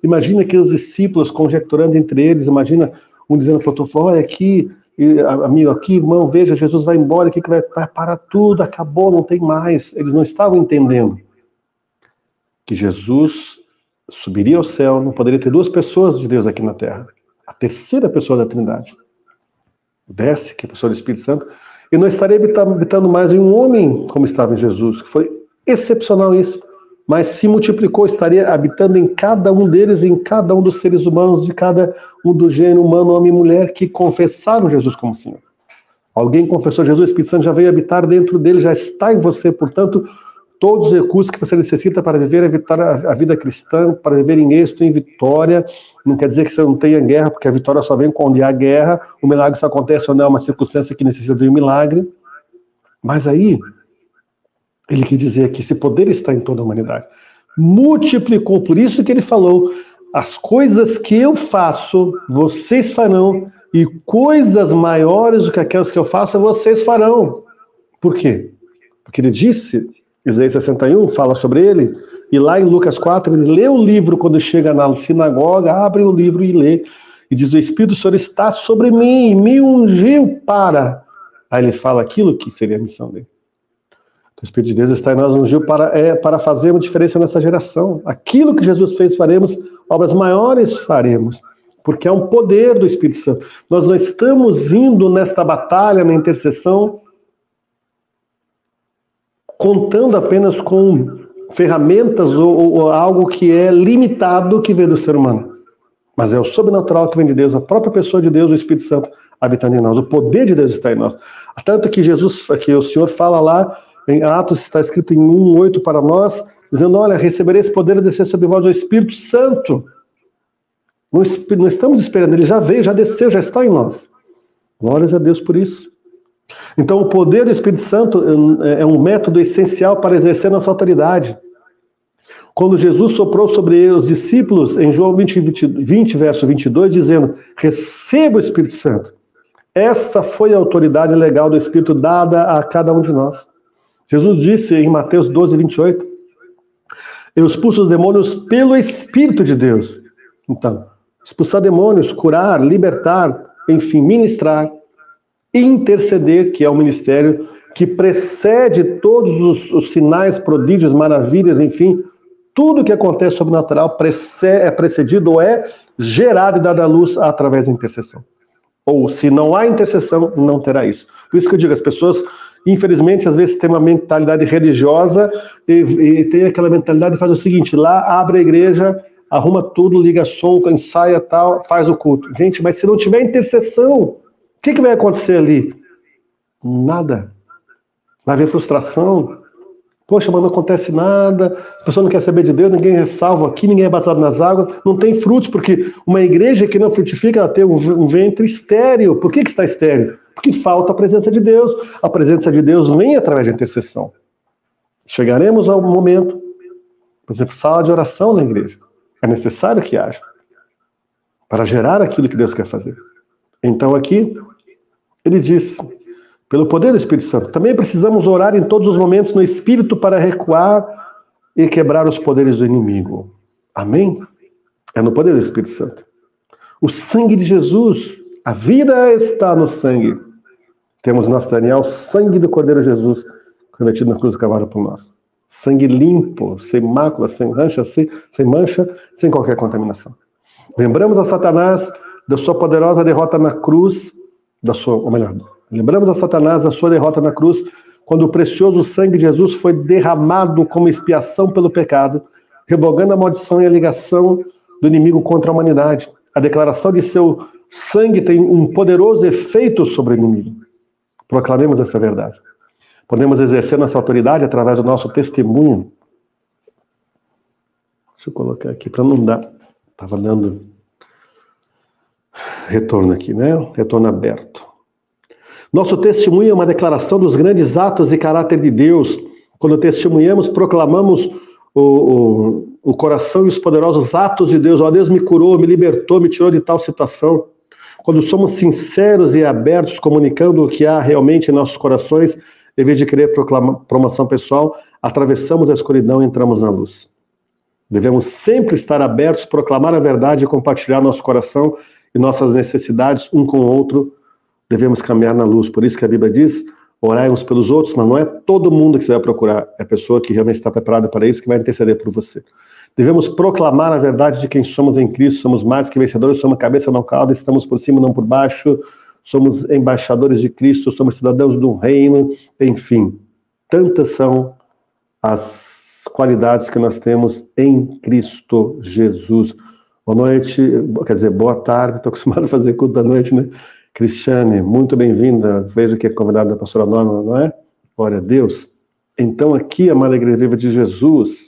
Imagina que os discípulos conjecturando entre eles, imagina um dizendo para o outro, olha aqui, amigo, aqui, irmão, veja, Jesus vai embora, aqui que vai parar tudo, acabou, não tem mais. Eles não estavam entendendo que Jesus subiria ao céu, não poderia ter duas pessoas de Deus aqui na terra. A terceira pessoa da Trindade desce, que é a pessoa do Espírito Santo, e não estaria habitando mais em um homem como estava em Jesus, que foi excepcional isso, mas se multiplicou, estaria habitando em cada um deles, em cada um dos seres humanos, de cada um do gênero humano, homem e mulher, que confessaram Jesus como Senhor. Alguém confessou Jesus, o Espírito Santo já veio habitar dentro dele, já está em você, portanto, todos os recursos que você necessita para viver a vida cristã, para viver em êxito, em vitória. Não quer dizer que você não tenha guerra, porque a vitória só vem quando há guerra, o milagre só acontece ou não é uma circunstância que necessita de um milagre. Mas aí, ele quer dizer que esse poder está em toda a humanidade. Multiplicou, por isso que ele falou, as coisas que eu faço, vocês farão, e coisas maiores do que aquelas que eu faço, vocês farão. Por quê? Porque ele disse, Isaías 61 fala sobre ele, e lá em Lucas 4, ele lê o livro quando chega na sinagoga, abre o livro e lê, e diz, o Espírito do Senhor está sobre mim, e me ungiu para... Aí ele fala aquilo que seria a missão dele. O Espírito de Deus está em nós, ungiu para fazer uma diferença nessa geração. Aquilo que Jesus fez, faremos, obras maiores faremos, porque é um poder do Espírito Santo. Nós não estamos indo nesta batalha, na intercessão, contando apenas com ferramentas ou algo que é limitado que vem do ser humano. Mas é o sobrenatural que vem de Deus, a própria pessoa de Deus, o Espírito Santo, habitando em nós. O poder de Deus está em nós. Tanto que Jesus, que o Senhor fala lá, em Atos está escrito em 1:8 para nós, dizendo, olha, recebereis poder a descer sobre vós o Espírito Santo. Não estamos esperando, ele já veio, já desceu, já está em nós. Glórias a Deus por isso. Então o poder do Espírito Santo é um método essencial para exercer nossa autoridade. Quando Jesus soprou sobre os discípulos, em João 20, verso 22, dizendo, receba o Espírito Santo. Essa foi a autoridade legal do Espírito dada a cada um de nós. Jesus disse em Mateus 12, 28, eu expulso os demônios pelo Espírito de Deus. Então, expulsar demônios, curar, libertar, enfim, ministrar, interceder, que é o ministério que precede todos os sinais, prodígios, maravilhas, enfim, tudo que acontece sobrenatural é precedido ou é gerado e dado à luz através da intercessão. Ou, se não há intercessão, não terá isso. Por isso que eu digo, as pessoas, infelizmente, às vezes têm uma mentalidade religiosa e tem aquela mentalidade de fazer o seguinte, lá abre a igreja, arruma tudo, liga som, ensaia tal, faz o culto. Gente, mas se não tiver intercessão, o que vai acontecer ali? Nada. Vai haver frustração. Poxa, mas não acontece nada, a pessoa não quer saber de Deus, ninguém é salvo aqui, ninguém é batizado nas águas, não tem frutos, porque uma igreja que não frutifica, ela tem um ventre estéril. Por que está estéril? Porque falta a presença de Deus. A presença de Deus vem através da intercessão. Chegaremos ao momento, por exemplo, sala de oração na igreja. É necessário que haja, para gerar aquilo que Deus quer fazer. Então aqui, ele diz, pelo poder do Espírito Santo, também precisamos orar em todos os momentos no Espírito para recuar e quebrar os poderes do inimigo. Amém? É no poder do Espírito Santo. O sangue de Jesus, a vida está no sangue. Temos nosso Daniel, o sangue do Cordeiro Jesus, convertido na cruz do Calvário por nós. Sangue limpo, sem mácula, sem mancha, sem qualquer contaminação. Lembramos a Satanás da sua poderosa derrota na cruz, lembramos a Satanás da sua derrota na cruz, quando o precioso sangue de Jesus foi derramado como expiação pelo pecado, revogando a maldição e a ligação do inimigo contra a humanidade. A declaração de seu sangue tem um poderoso efeito sobre o inimigo. Proclamemos essa verdade. Podemos exercer nossa autoridade através do nosso testemunho. Deixa eu colocar aqui para não dar. Estava dando retorno aqui, né? Retorno aberto. Nosso testemunho é uma declaração dos grandes atos e caráter de Deus. Quando testemunhamos, proclamamos o coração e os poderosos atos de Deus. Ó, Deus me curou, me libertou, me tirou de tal situação. Quando somos sinceros e abertos, comunicando o que há realmente em nossos corações, em vez de querer proclamar promoção pessoal, atravessamos a escuridão e entramos na luz. Devemos sempre estar abertos, proclamar a verdade e compartilhar nosso coração e nossas necessidades um com o outro. Devemos caminhar na luz. Por isso que a Bíblia diz, orai uns pelos outros, mas não é todo mundo que você vai procurar. É a pessoa que realmente está preparada para isso que vai interceder por você. Devemos proclamar a verdade de quem somos em Cristo. Somos mais que vencedores, somos cabeça, não cauda, estamos por cima, não por baixo. Somos embaixadores de Cristo, somos cidadãos do reino. Enfim, tantas são as qualidades que nós temos em Cristo Jesus. Boa noite, quer dizer, boa tarde, estou acostumado a fazer culto da noite, né? Cristiane, muito bem-vinda, vejo que é convidada da pastora Norma, não é? Glória a Deus. Então aqui, amada Igreja Viva de Jesus,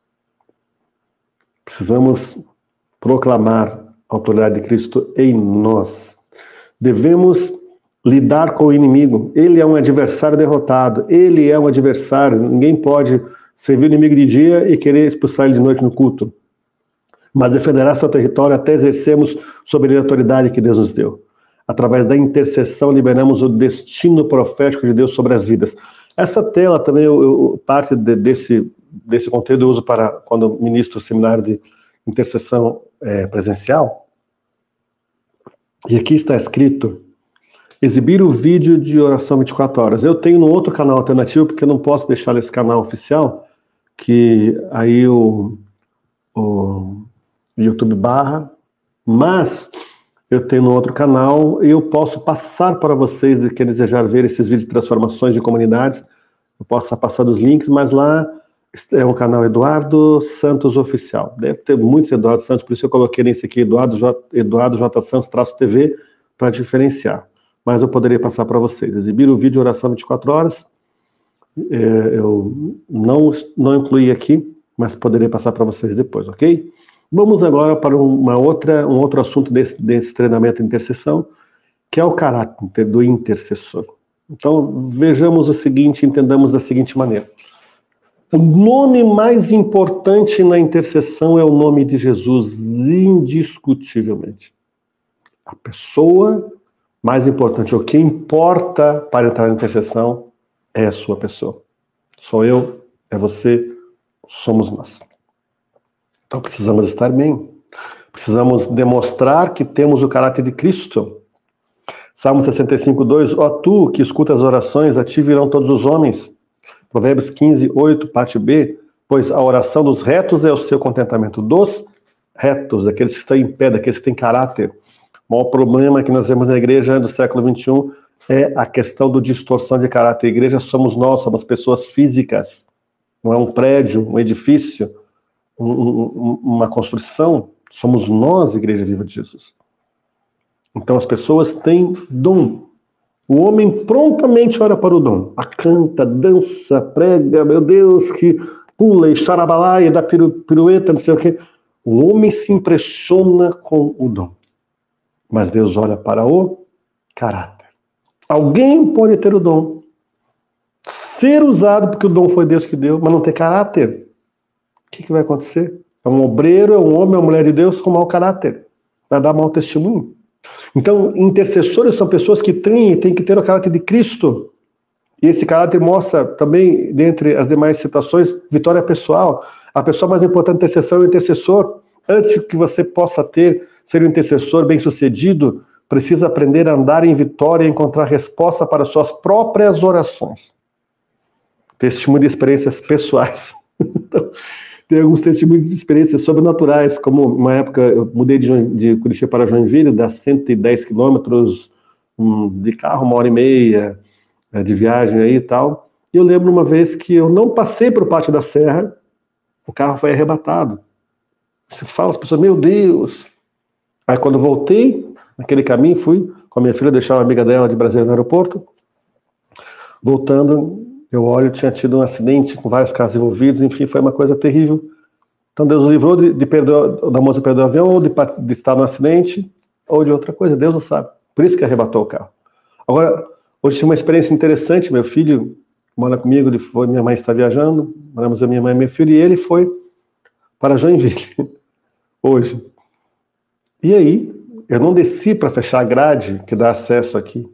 precisamos proclamar a autoridade de Cristo em nós. Devemos lidar com o inimigo. Ele é um adversário derrotado, ele é um adversário, ninguém pode servir o inimigo de dia e querer expulsar ele de noite no culto, mas defenderá seu território até exercermos soberania e autoridade que Deus nos deu. Através da intercessão, liberamos o destino profético de Deus sobre as vidas. Essa tela também, parte desse conteúdo eu uso para quando ministro o seminário de intercessão presencial. E aqui está escrito, exibir o vídeo de oração 24 horas. Eu tenho no outro canal alternativo, porque eu não posso deixar nesse canal oficial, que aí o YouTube barra, mas eu tenho no outro canal e eu posso passar para vocês de quem desejar ver esses vídeos de transformações de comunidades. Eu posso estar passando os links, mas lá é um canal Eduardo Santos Oficial. Deve ter muitos Eduardo Santos, por isso eu coloquei nesse aqui Eduardo J. Santos-TV para diferenciar. Mas eu poderia passar para vocês. Exibir o vídeo de oração 24 horas. Eu não incluí aqui, mas poderia passar para vocês depois, ok? Vamos agora para um outro assunto desse treinamento de intercessão, que é o caráter do intercessor. Então, vejamos o seguinte, entendamos da seguinte maneira. O nome mais importante na intercessão é o nome de Jesus, indiscutivelmente. A pessoa mais importante, o que importa para entrar na intercessão é a sua pessoa. Sou eu, é você, somos nós. Então precisamos estar bem. Precisamos demonstrar que temos o caráter de Cristo. Salmo 65:2, ó tu que escutas as orações, a ti virão todos os homens. Provérbios 15:8, parte B, pois a oração dos retos é o seu contentamento. Dos retos, daqueles que estão em pé, daqueles que têm caráter. O maior problema que nós vemos na igreja do século XXI é a questão da distorção de caráter. A igreja somos nós, somos pessoas físicas. Não é um prédio, um edifício, uma construção. Somos nós, Igreja Viva de Jesus. Então as pessoas têm dom. O homem prontamente ora para o dom. Canta, dança, prega, meu Deus, que pula e charabalaia, dá pirueta, não sei o quê. O homem se impressiona com o dom. Mas Deus olha para o caráter. Alguém pode ter o dom, ser usado porque o dom foi Deus que deu, mas não ter caráter. O que vai acontecer? É um obreiro, é um homem, é uma mulher de Deus com mau caráter. Vai dar mau testemunho. Então, intercessores são pessoas que têm que ter o caráter de Cristo. E esse caráter mostra também, dentre as demais citações, vitória pessoal. A pessoa mais importante da intercessão é o intercessor. Antes que você possa ser um intercessor bem-sucedido, precisa aprender a andar em vitória e encontrar resposta para suas próprias orações. Testemunho de experiências pessoais. Então, tem alguns testemunhos de experiências sobrenaturais, como uma época eu mudei de Curitiba para Joinville, dá 110 quilômetros de carro, 1h30 de viagem aí e tal. E eu lembro uma vez que eu não passei por Pátio da Serra, o carro foi arrebatado. Você fala, as pessoas, meu Deus! Aí quando eu voltei, naquele caminho, fui com a minha filha deixar uma amiga dela de Brasília no aeroporto. Voltando, eu olho, tinha tido um acidente com vários carros envolvidos, enfim, foi uma coisa terrível. Então Deus o livrou da moça perder o avião, ou de estar no acidente, ou de outra coisa, Deus não sabe. Por isso que arrebatou o carro. Agora, hoje tive uma experiência interessante, meu filho mora comigo, minha mãe está viajando, moramos a minha mãe e meu filho, e ele foi para Joinville, hoje. E aí, eu não desci para fechar a grade que dá acesso aqui.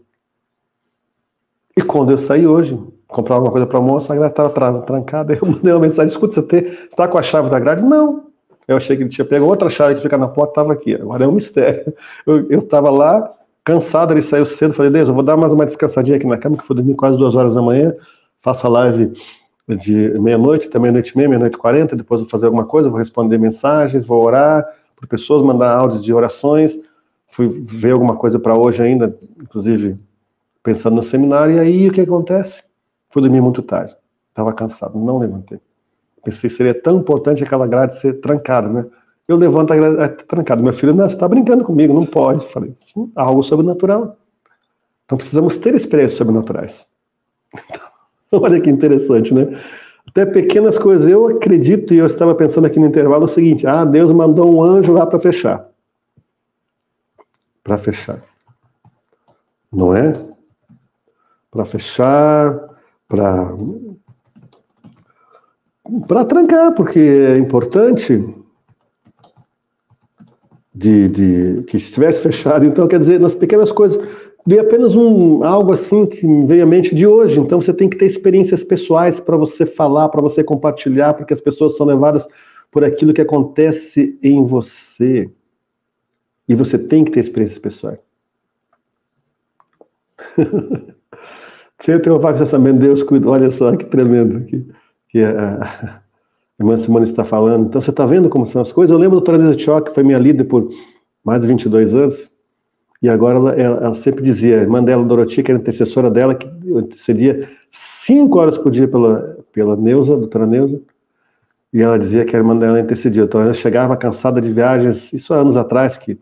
E quando eu saí hoje, comprar alguma coisa para o almoço, a grade estava trancada, eu mandei uma mensagem, escuta, você está com a chave da grade? Não, Eu achei que ele tinha pego outra chave que fica na porta, estava aqui. Agora é um mistério. Eu estava lá, cansado, ele saiu cedo, falei, Deus, eu vou dar mais uma descansadinha aqui na cama, que foi dormir quase 2 horas da manhã, faço a live de meia-noite, até meia-noite e meia, meia-noite e 40, depois vou fazer alguma coisa, vou responder mensagens, vou orar por pessoas, mandar áudios de orações, fui ver alguma coisa para hoje ainda, inclusive pensando no seminário, e aí o que acontece? Fui dormir muito tarde, estava cansado, não levantei. Pensei que seria tão importante aquela grade ser trancada, né? Eu levanto a grade trancada. Meu filho, não, você está brincando comigo, não pode. Falei, algo sobrenatural. Então precisamos ter experiências sobrenaturais. Então, olha que interessante, né? Até pequenas coisas. Eu acredito, e eu estava pensando aqui no intervalo o seguinte, Deus mandou um anjo lá para fechar. Para fechar. Não é? Para fechar, para trancar, porque é importante que estivesse fechado. Então, quer dizer, nas pequenas coisas, dei apenas algo assim que me veio à mente de hoje. Então, você tem que ter experiências pessoais para você falar, para você compartilhar, porque as pessoas são levadas por aquilo que acontece em você. E você tem que ter experiências pessoais. Você tem uma pensamento, Deus cuida, olha só que tremendo que a irmã Simone está falando. Então você está vendo como são as coisas? Eu lembro da doutora Nilza Tchoc, que foi minha líder por mais de 22 anos, e agora ela sempre dizia, a irmã dela, Doroti, que era intercessora dela, que eu intercedia 5 horas por dia pela Neuza, doutora Neuza, e ela dizia que a irmã dela intercedia. A doutora Neuza chegava cansada de viagens, isso há anos atrás, que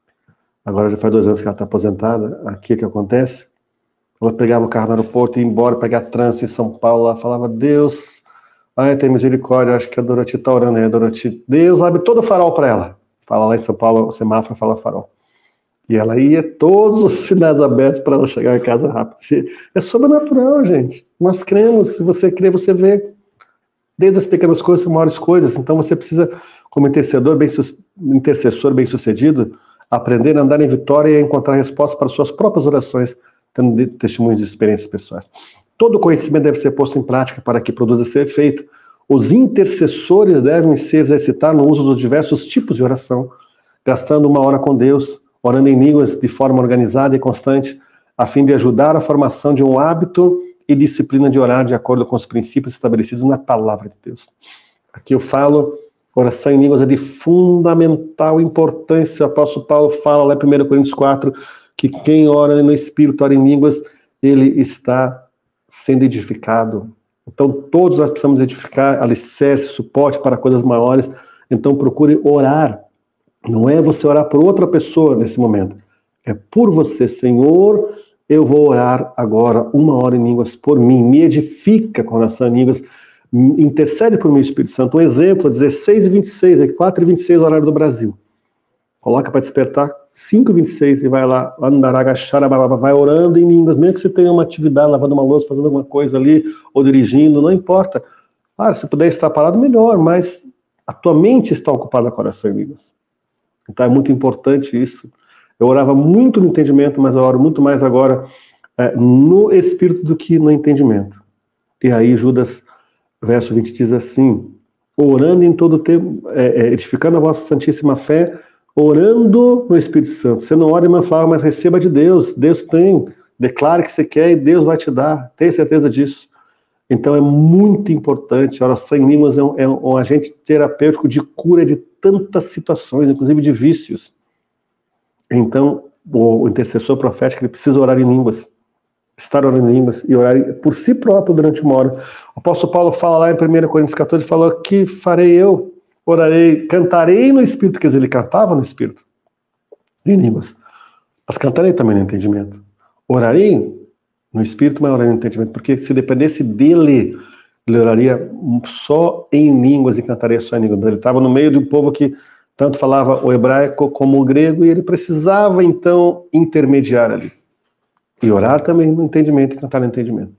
agora já faz 2 anos que ela está aposentada, aqui é que acontece. Ela pegava o carro no aeroporto, ia embora, pegar trânsito em São Paulo, lá falava, Deus, tem misericórdia, acho que a Doroti está orando aí, a Doroti, Deus abre todo o farol para ela. Fala lá em São Paulo, o semáforo fala farol. E ela ia, todos os sinais abertos para ela chegar em casa rápido. É sobrenatural, gente. Nós cremos, se você crê, você vê. Desde as pequenas coisas às maiores coisas. Então você precisa, como intercessor bem-sucedido, aprender a andar em vitória e a encontrar respostas para suas próprias orações, tendo testemunhos de experiências pessoais. Todo conhecimento deve ser posto em prática para que produza esse efeito. Os intercessores devem se exercitar no uso dos diversos tipos de oração, gastando 1 hora com Deus, orando em línguas de forma organizada e constante, a fim de ajudar a formação de um hábito e disciplina de orar de acordo com os princípios estabelecidos na palavra de Deus. Aqui eu falo, oração em línguas é de fundamental importância. O apóstolo Paulo fala lá em 1 Coríntios 4, que quem ora no Espírito, ora em línguas, ele está sendo edificado. Então todos nós precisamos edificar alicerce, suporte para coisas maiores. Então procure orar. Não é você orar por outra pessoa nesse momento. É por você, Senhor, eu vou orar agora 1 hora em línguas por mim. Me edifica com oração em línguas. Intercede por mim, Espírito Santo. Um exemplo, 16h26, 4h26 horário do Brasil. Coloca para despertar 5h26 e vai lá, vai orando em línguas, mesmo que você tenha uma atividade, lavando uma louça, fazendo alguma coisa ali, ou dirigindo, não importa. Se puder estar parado, melhor, mas a tua mente está ocupada com a oração em línguas. Então é muito importante isso. Eu orava muito no entendimento, mas eu oro muito mais agora no Espírito do que no entendimento. E aí Judas, verso 20, diz assim, orando em todo o tempo, edificando a vossa santíssima fé, orando no Espírito Santo. Você não ora e não fala, mas receba de Deus. Deus tem. Declare que você quer e Deus vai te dar. Tenha certeza disso. Então é muito importante. A oração em línguas é um agente terapêutico de cura de tantas situações, inclusive de vícios. Então, o intercessor profético ele precisa orar em línguas. Estar orando em línguas e orar por si próprio durante 1 hora. O apóstolo Paulo fala lá em 1 Coríntios 14, falou, que farei eu? Orarei, cantarei no Espírito, quer dizer, ele cantava no Espírito, em línguas. Mas cantarei também no entendimento. Orarei no Espírito, mas orarei no entendimento, porque se dependesse dele, ele oraria só em línguas e cantaria só em línguas. Ele estava no meio de um povo que tanto falava o hebraico como o grego, e ele precisava, então, intermediar ali. E orar também no entendimento e cantar no entendimento.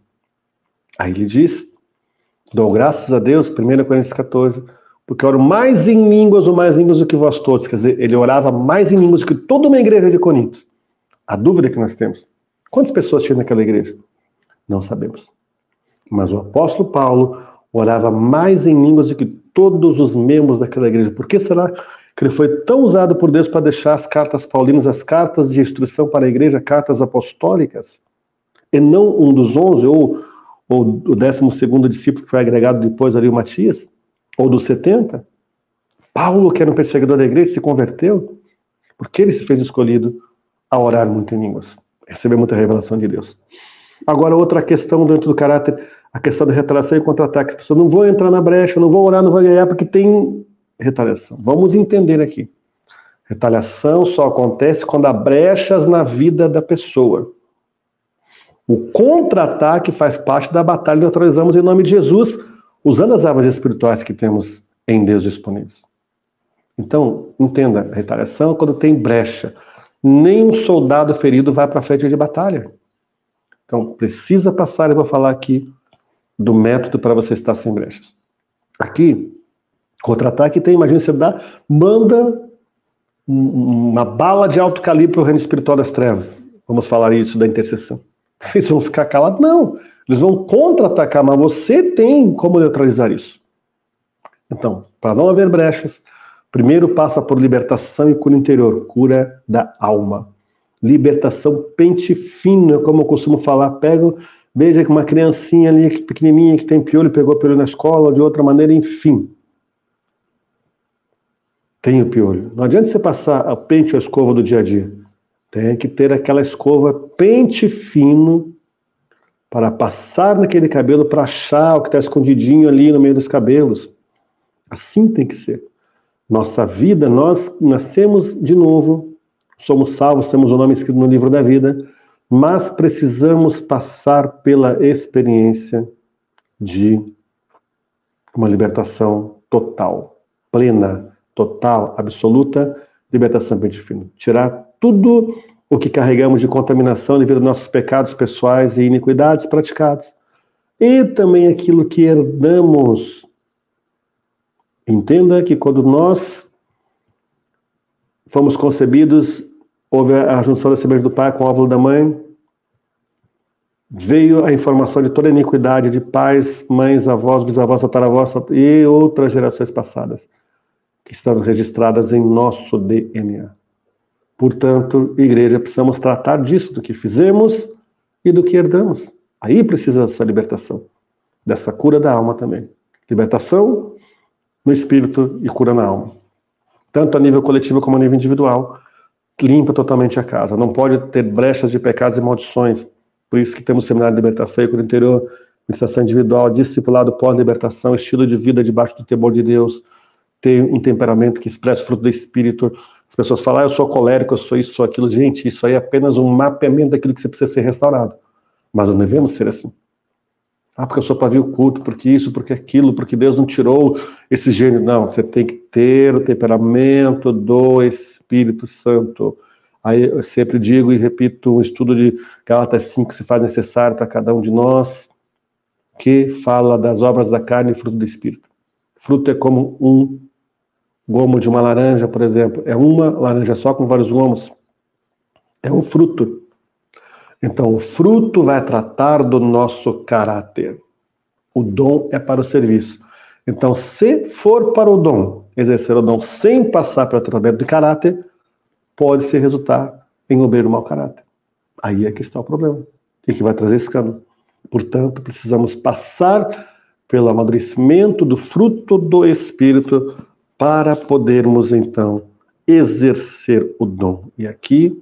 Aí ele diz, dou graças a Deus, 1 Coríntios 14, porque oro mais em línguas ou mais línguas do que vós todos. Quer dizer, ele orava mais em línguas do que toda uma igreja de Corinto. A dúvida que nós temos. Quantas pessoas tinha naquela igreja? Não sabemos. Mas o apóstolo Paulo orava mais em línguas do que todos os membros daquela igreja. Por que será que ele foi tão usado por Deus para deixar as cartas paulinas, as cartas de instrução para a igreja, cartas apostólicas, e não um dos 11, ou o 12º discípulo que foi agregado depois ali, o Matias, ou dos 70? Paulo, que era um perseguidor da igreja, se converteu, porque ele se fez escolhido a orar muito em línguas, receber muita revelação de Deus. Agora, outra questão dentro do caráter, a questão da retaliação e contra-ataque. As pessoas não vão entrar na brecha, não vão orar, não vão ganhar, porque tem retaliação. Vamos entender aqui. Retaliação só acontece quando há brechas na vida da pessoa. O contra-ataque faz parte da batalha que neutralizamos em nome de Jesus, usando as armas espirituais que temos em Deus disponíveis. Então, entenda, a retaliação é quando tem brecha. Nem um soldado ferido vai para a frente de batalha. Então, precisa passar, eu vou falar aqui do método para você estar sem brechas. Aqui, contra-ataque tem, imagina você manda uma bala de alto calibre para o reino espiritual das trevas. Vamos falar isso da intercessão. Eles vão ficar calados? Não. Eles vão contra-atacar, mas você tem como neutralizar isso. Então, para não haver brechas, primeiro passa por libertação e cura interior, cura da alma. Libertação pente fino, como eu costumo falar, veja que uma criancinha ali, pequenininha, que tem piolho, pegou piolho na escola, ou de outra maneira, enfim. Tem o piolho. Não adianta você passar a pente ou a escova do dia a dia. Tem que ter aquela escova pente fino para passar naquele cabelo, para achar o que está escondidinho ali no meio dos cabelos. Assim tem que ser. Nossa vida, nós nascemos de novo, somos salvos, temos o nome escrito no livro da vida, mas precisamos passar pela experiência de uma libertação total, plena, total, absoluta, libertação pente fino. Tirar tudo o que carregamos de contaminação devido aos nossos pecados pessoais e iniquidades praticados. E também aquilo que herdamos. Entenda que quando nós fomos concebidos, houve a junção da semente do pai com o óvulo da mãe, veio a informação de toda a iniquidade de pais, mães, avós, bisavós, tataravós e outras gerações passadas, que estão registradas em nosso DNA. Portanto, igreja, precisamos tratar disso, do que fizemos e do que herdamos. Aí precisa dessa libertação, dessa cura da alma também. Libertação no espírito e cura na alma. Tanto a nível coletivo como a nível individual, limpa totalmente a casa. Não pode ter brechas de pecados e maldições. Por isso que temos seminário de libertação e cura interior, meditação individual, discipulado pós-libertação, estilo de vida debaixo do temor de Deus, ter um temperamento que expressa o fruto do espírito. As pessoas falam, eu sou colérico, eu sou isso, sou aquilo. Gente, isso aí é apenas um mapeamento daquilo que você precisa ser restaurado. Mas não devemos ser assim. Porque eu sou pavio culto, porque isso, porque aquilo, porque Deus não tirou esse gênio. Não, você tem que ter o temperamento do Espírito Santo. Aí eu sempre digo e repito, um estudo de Gálatas 5 se faz necessário para cada um de nós, que fala das obras da carne e fruto do Espírito. Fruto é como um gomo de uma laranja, por exemplo. É uma laranja só com vários gomos. É um fruto. Então, o fruto vai tratar do nosso caráter. O dom é para o serviço. Então, se for para o dom, exercer o dom sem passar pelo tratamento de caráter, pode-se resultar em obreiro mau caráter. Aí é que está o problema. E que vai trazer escândalo. Portanto, precisamos passar pelo amadurecimento do fruto do Espírito para podermos, então, exercer o dom. E aqui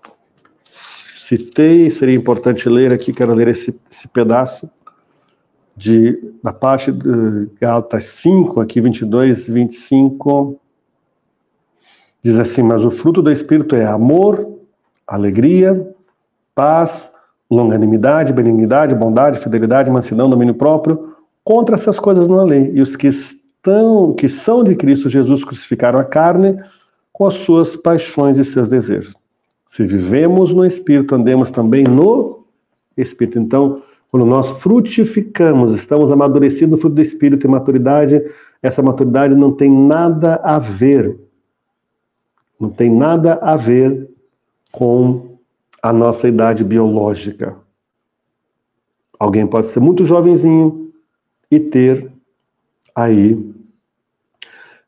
citei, seria importante ler aqui, quero ler esse pedaço da parte de Gálatas 5, aqui 22, 25, diz assim, mas o fruto do Espírito é amor, alegria, paz, longanimidade, benignidade, bondade, fidelidade, mansidão, domínio próprio. Contra essas coisas não há lei. E os que são de Cristo Jesus crucificaram a carne com as suas paixões e seus desejos. Se vivemos no Espírito, andemos também no Espírito. Então, quando nós frutificamos, estamos amadurecendo o fruto do Espírito e maturidade, essa maturidade não tem nada a ver. Não tem nada a ver com a nossa idade biológica. Alguém pode ser muito jovenzinho e ter aí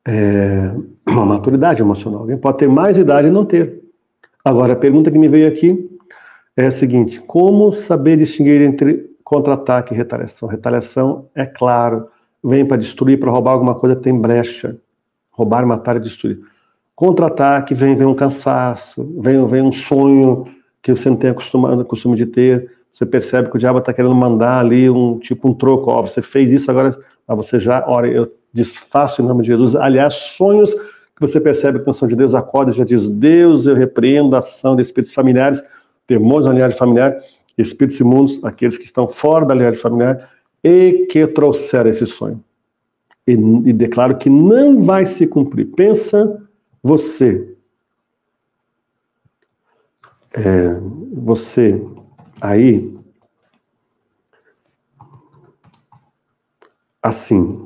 uma maturidade emocional. Alguém pode ter mais idade e não ter. Agora, a pergunta que me veio aqui é a seguinte: como saber distinguir entre contra-ataque e retaliação? Retaliação, é claro, vem para destruir, para roubar alguma coisa, tem brecha. Roubar, matar e destruir. Contra-ataque, vem um cansaço, vem um sonho que você não tem costume de ter. Você percebe que o diabo está querendo mandar ali um troco. Ó, você fez isso, agora você já, ora, eu desfaço em nome de Jesus. Aliás, sonhos que você percebe que não são de Deus, acorda e já diz: Deus, eu repreendo a ação de espíritos familiares, temores da linhagem familiar, espíritos imundos, aqueles que estão fora da linhagem familiar e que trouxeram esse sonho. E declaro que não vai se cumprir. Pensa você. Você aí, assim,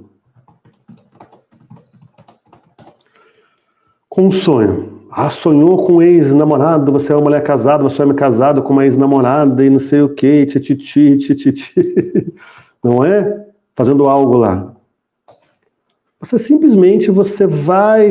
com um sonho. Sonhou com um ex-namorado, você é uma mulher casada, você é homem casado com uma ex-namorada e não sei o que, não é? Fazendo algo lá. Você simplesmente, você vai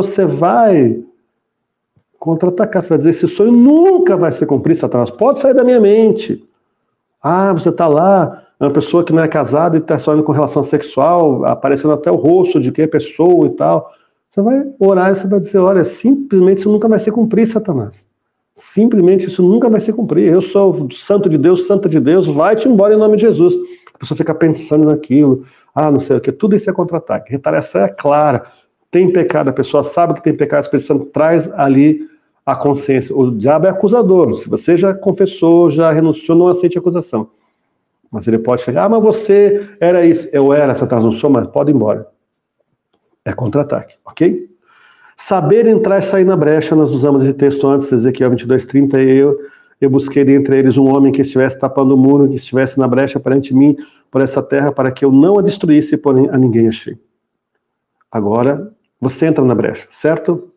contra-atacar, você vai dizer: esse sonho nunca vai se cumprir, Satanás, pode sair da minha mente. Você está lá, uma pessoa que não é casada e está sonhando com relação sexual, aparecendo até o rosto de quem é pessoa e tal. Você vai orar e você vai dizer: olha, simplesmente isso nunca vai se cumprir, Satanás. Simplesmente isso nunca vai se cumprir. Eu sou santo de Deus, santa de Deus, vai-te embora em nome de Jesus. A pessoa fica pensando naquilo, não sei o que, tudo isso é contra-ataque. Retaliação é clara. Tem pecado, a pessoa sabe que tem pecado, a Espírito Santo traz ali a consciência. O diabo é acusador. Se você já confessou, já renunciou, não aceite a acusação. Mas ele pode chegar: mas você era isso. Eu era, Satanás, não sou, mas pode ir embora. É contra-ataque, ok? Saber entrar e sair na brecha, nós usamos esse texto antes, Ezequiel 22:30, eu busquei dentre eles um homem que estivesse tapando o muro, que estivesse na brecha perante mim, por essa terra, para que eu não a destruísse, porém a ninguém achei. Agora, você entra na brecha, certo?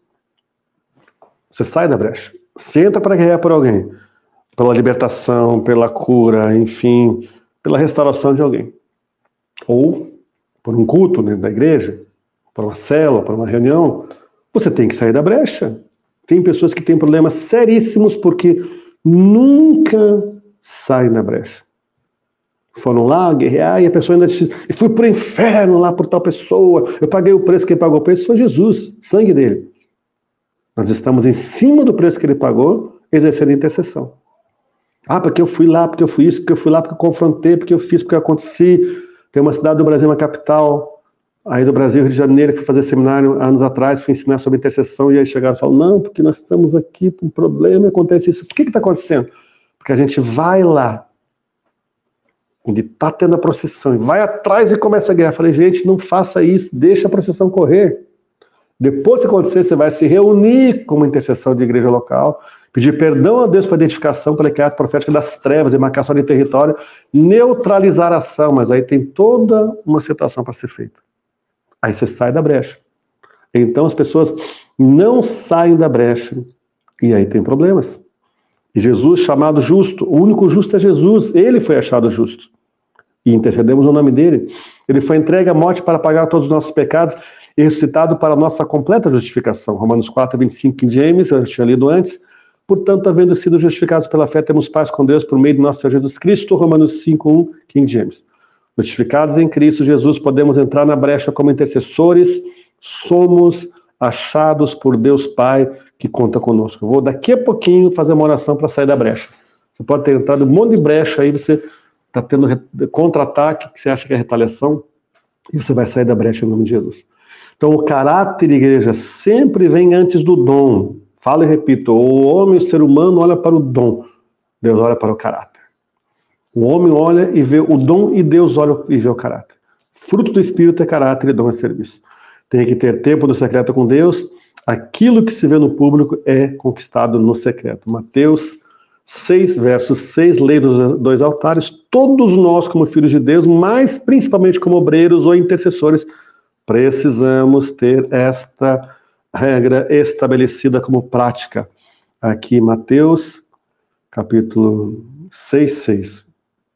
Você sai da brecha. Você entra para guerrear por alguém, pela libertação, pela cura, enfim, pela restauração de alguém. Ou por um culto dentro da igreja, por uma célula, por uma reunião, você tem que sair da brecha. Tem pessoas que têm problemas seríssimos porque nunca saem da brecha. Foram lá guerrear e a pessoa ainda diz: eu fui para o inferno lá por tal pessoa, eu paguei o preço, quem pagou o preço foi Jesus, sangue dele. Nós estamos em cima do preço que ele pagou, exercendo intercessão. Porque eu fui lá, porque eu fui isso, porque eu fui lá, porque eu confrontei, porque eu fiz, porque eu aconteci. Tem uma cidade do Brasil, uma capital, aí do Brasil, Rio de Janeiro, que fui fazer seminário anos atrás, fui ensinar sobre intercessão, e aí chegaram e falaram: não, porque nós estamos aqui com um problema, acontece isso. Por que está acontecendo? Porque a gente vai lá, onde está tendo a procissão, e vai atrás e começa a guerra. Eu falei: gente, não faça isso, deixa a procissão correr. Depois que acontecer, você vai se reunir com uma intercessão de igreja local, pedir perdão a Deus pela identificação, pela ato profética das trevas, demarcação de território, neutralizar a ação, mas aí tem toda uma situação para ser feita. Aí você sai da brecha. Então as pessoas não saem da brecha, e aí tem problemas. E Jesus, chamado justo, o único justo é Jesus, ele foi achado justo. E intercedemos no nome dele. Ele foi entregue à morte para pagar todos os nossos pecados e ressuscitado para a nossa completa justificação. Romanos 4:25, King James, eu tinha lido antes. Portanto, havendo sido justificados pela fé, temos paz com Deus por meio de nosso Senhor Jesus Cristo. Romanos 5:1, King James. Justificados em Cristo Jesus, podemos entrar na brecha como intercessores, somos achados por Deus Pai, que conta conosco. Eu vou daqui a pouquinho fazer uma oração para sair da brecha. Você pode ter entrado um monte de brecha aí, você está tendo contra-ataque, que você acha que é retaliação, e você vai sair da brecha em nome de Jesus. Então, o caráter da igreja sempre vem antes do dom. Falo e repito: o homem, o ser humano, olha para o dom. Deus olha para o caráter. O homem olha e vê o dom e Deus olha e vê o caráter. Fruto do Espírito é caráter e dom é serviço. Tem que ter tempo no secreto com Deus. Aquilo que se vê no público é conquistado no secreto. Mateus 6, versos 6, lei dos 2 altares. Todos nós, como filhos de Deus, mas principalmente como obreiros ou intercessores, precisamos ter esta regra estabelecida como prática. Aqui, Mateus, capítulo 6.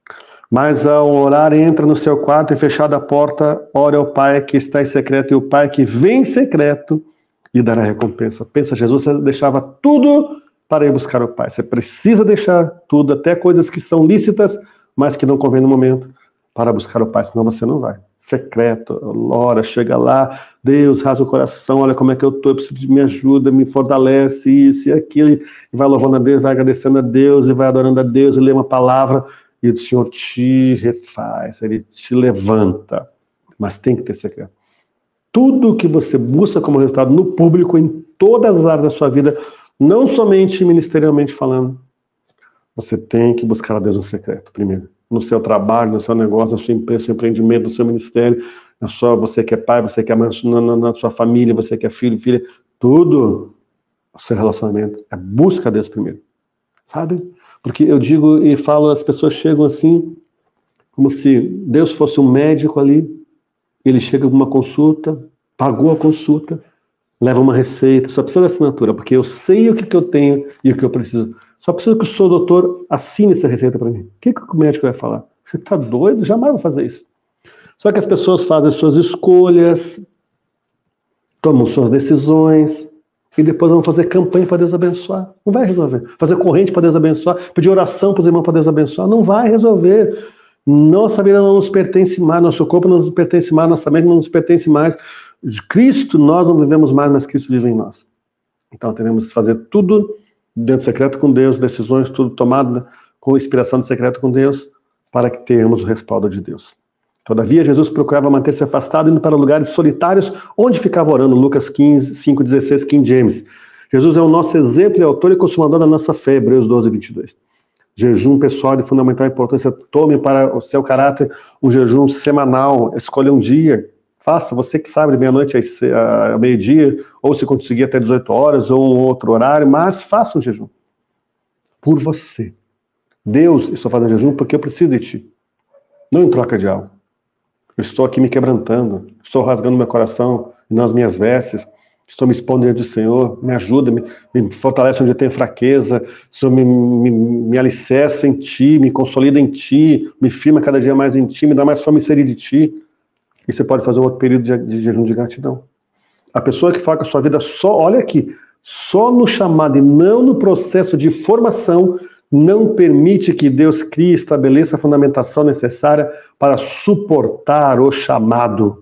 Mas ao orar, entra no seu quarto e fechada a porta, ora ao Pai que está em secreto, e o Pai que vem em secreto lhe dará recompensa. Pensa, Jesus deixava tudo para ir buscar o Pai. Você precisa deixar tudo, até coisas que são lícitas, mas que não convém no momento, para buscar o Pai, senão você não vai. Secreto, ora, chega lá, Deus, rasga o coração, olha como é que eu estou, eu preciso de me ajuda, me fortalece, isso e aquilo, e vai louvando a Deus, vai agradecendo a Deus, e vai adorando a Deus, e lê uma palavra, e o Senhor te refaz, Ele te levanta. Mas tem que ter secreto. Tudo que você busca como resultado no público, em todas as áreas da sua vida, não somente ministerialmente falando, você tem que buscar a Deus no secreto, primeiro. No seu trabalho, no seu negócio, na sua empresa, no seu empreendimento, no seu ministério, você que é pai, você que é mãe, na sua família, você que é filho, filha, tudo, o seu relacionamento, é busca a Deus primeiro. Sabe? Porque eu digo e falo, as pessoas chegam assim, como se Deus fosse um médico ali, ele chega com uma consulta, pagou a consulta, leva uma receita, só precisa da assinatura, porque eu sei o que eu tenho e o que eu preciso. Só preciso que o seu doutor assine essa receita para mim. O que o médico vai falar? Você está doido? Jamais vou fazer isso. Só que as pessoas fazem suas escolhas, tomam suas decisões, e depois vão fazer campanha para Deus abençoar. Não vai resolver. Fazer corrente para Deus abençoar, pedir oração para os irmãos para Deus abençoar. Não vai resolver. Nossa vida não nos pertence mais, nosso corpo não nos pertence mais, nossa mente não nos pertence mais. De Cristo nós não vivemos mais, mas Cristo vive em nós. Então devemos fazer tudo dentro do secreto com Deus, decisões, tudo tomado com inspiração do secreto com Deus, para que tenhamos o respaldo de Deus. Todavia, Jesus procurava manter-se afastado, indo para lugares solitários, onde ficava orando. Lucas 15, 5,16, King James. Jesus é o nosso exemplo e autor e consumador da nossa fé, Hebreus 12, 22. Jejum pessoal de fundamental importância. Tome para o seu caráter um jejum semanal, escolha um dia. Faça, você que sabe, de meia-noite a meio-dia, ou se conseguir até 18 horas, ou um outro horário, mas faça um jejum. Por você. Deus, estou fazendo jejum porque eu preciso de ti. Não em troca de algo. Eu estou aqui me quebrantando, estou rasgando meu coração nas minhas vestes, estou me expondo diante do Senhor, me ajuda, me fortalece onde eu tenho fraqueza, Senhor, me alicerça em ti, me consolida em ti, me firma cada dia mais em ti, me dá mais fome e sede de ti. E você pode fazer um outro período de jejum de gratidão. A pessoa que foca a sua vida só, olha aqui, só no chamado e não no processo de formação, não permite que Deus crie e estabeleça a fundamentação necessária para suportar o chamado.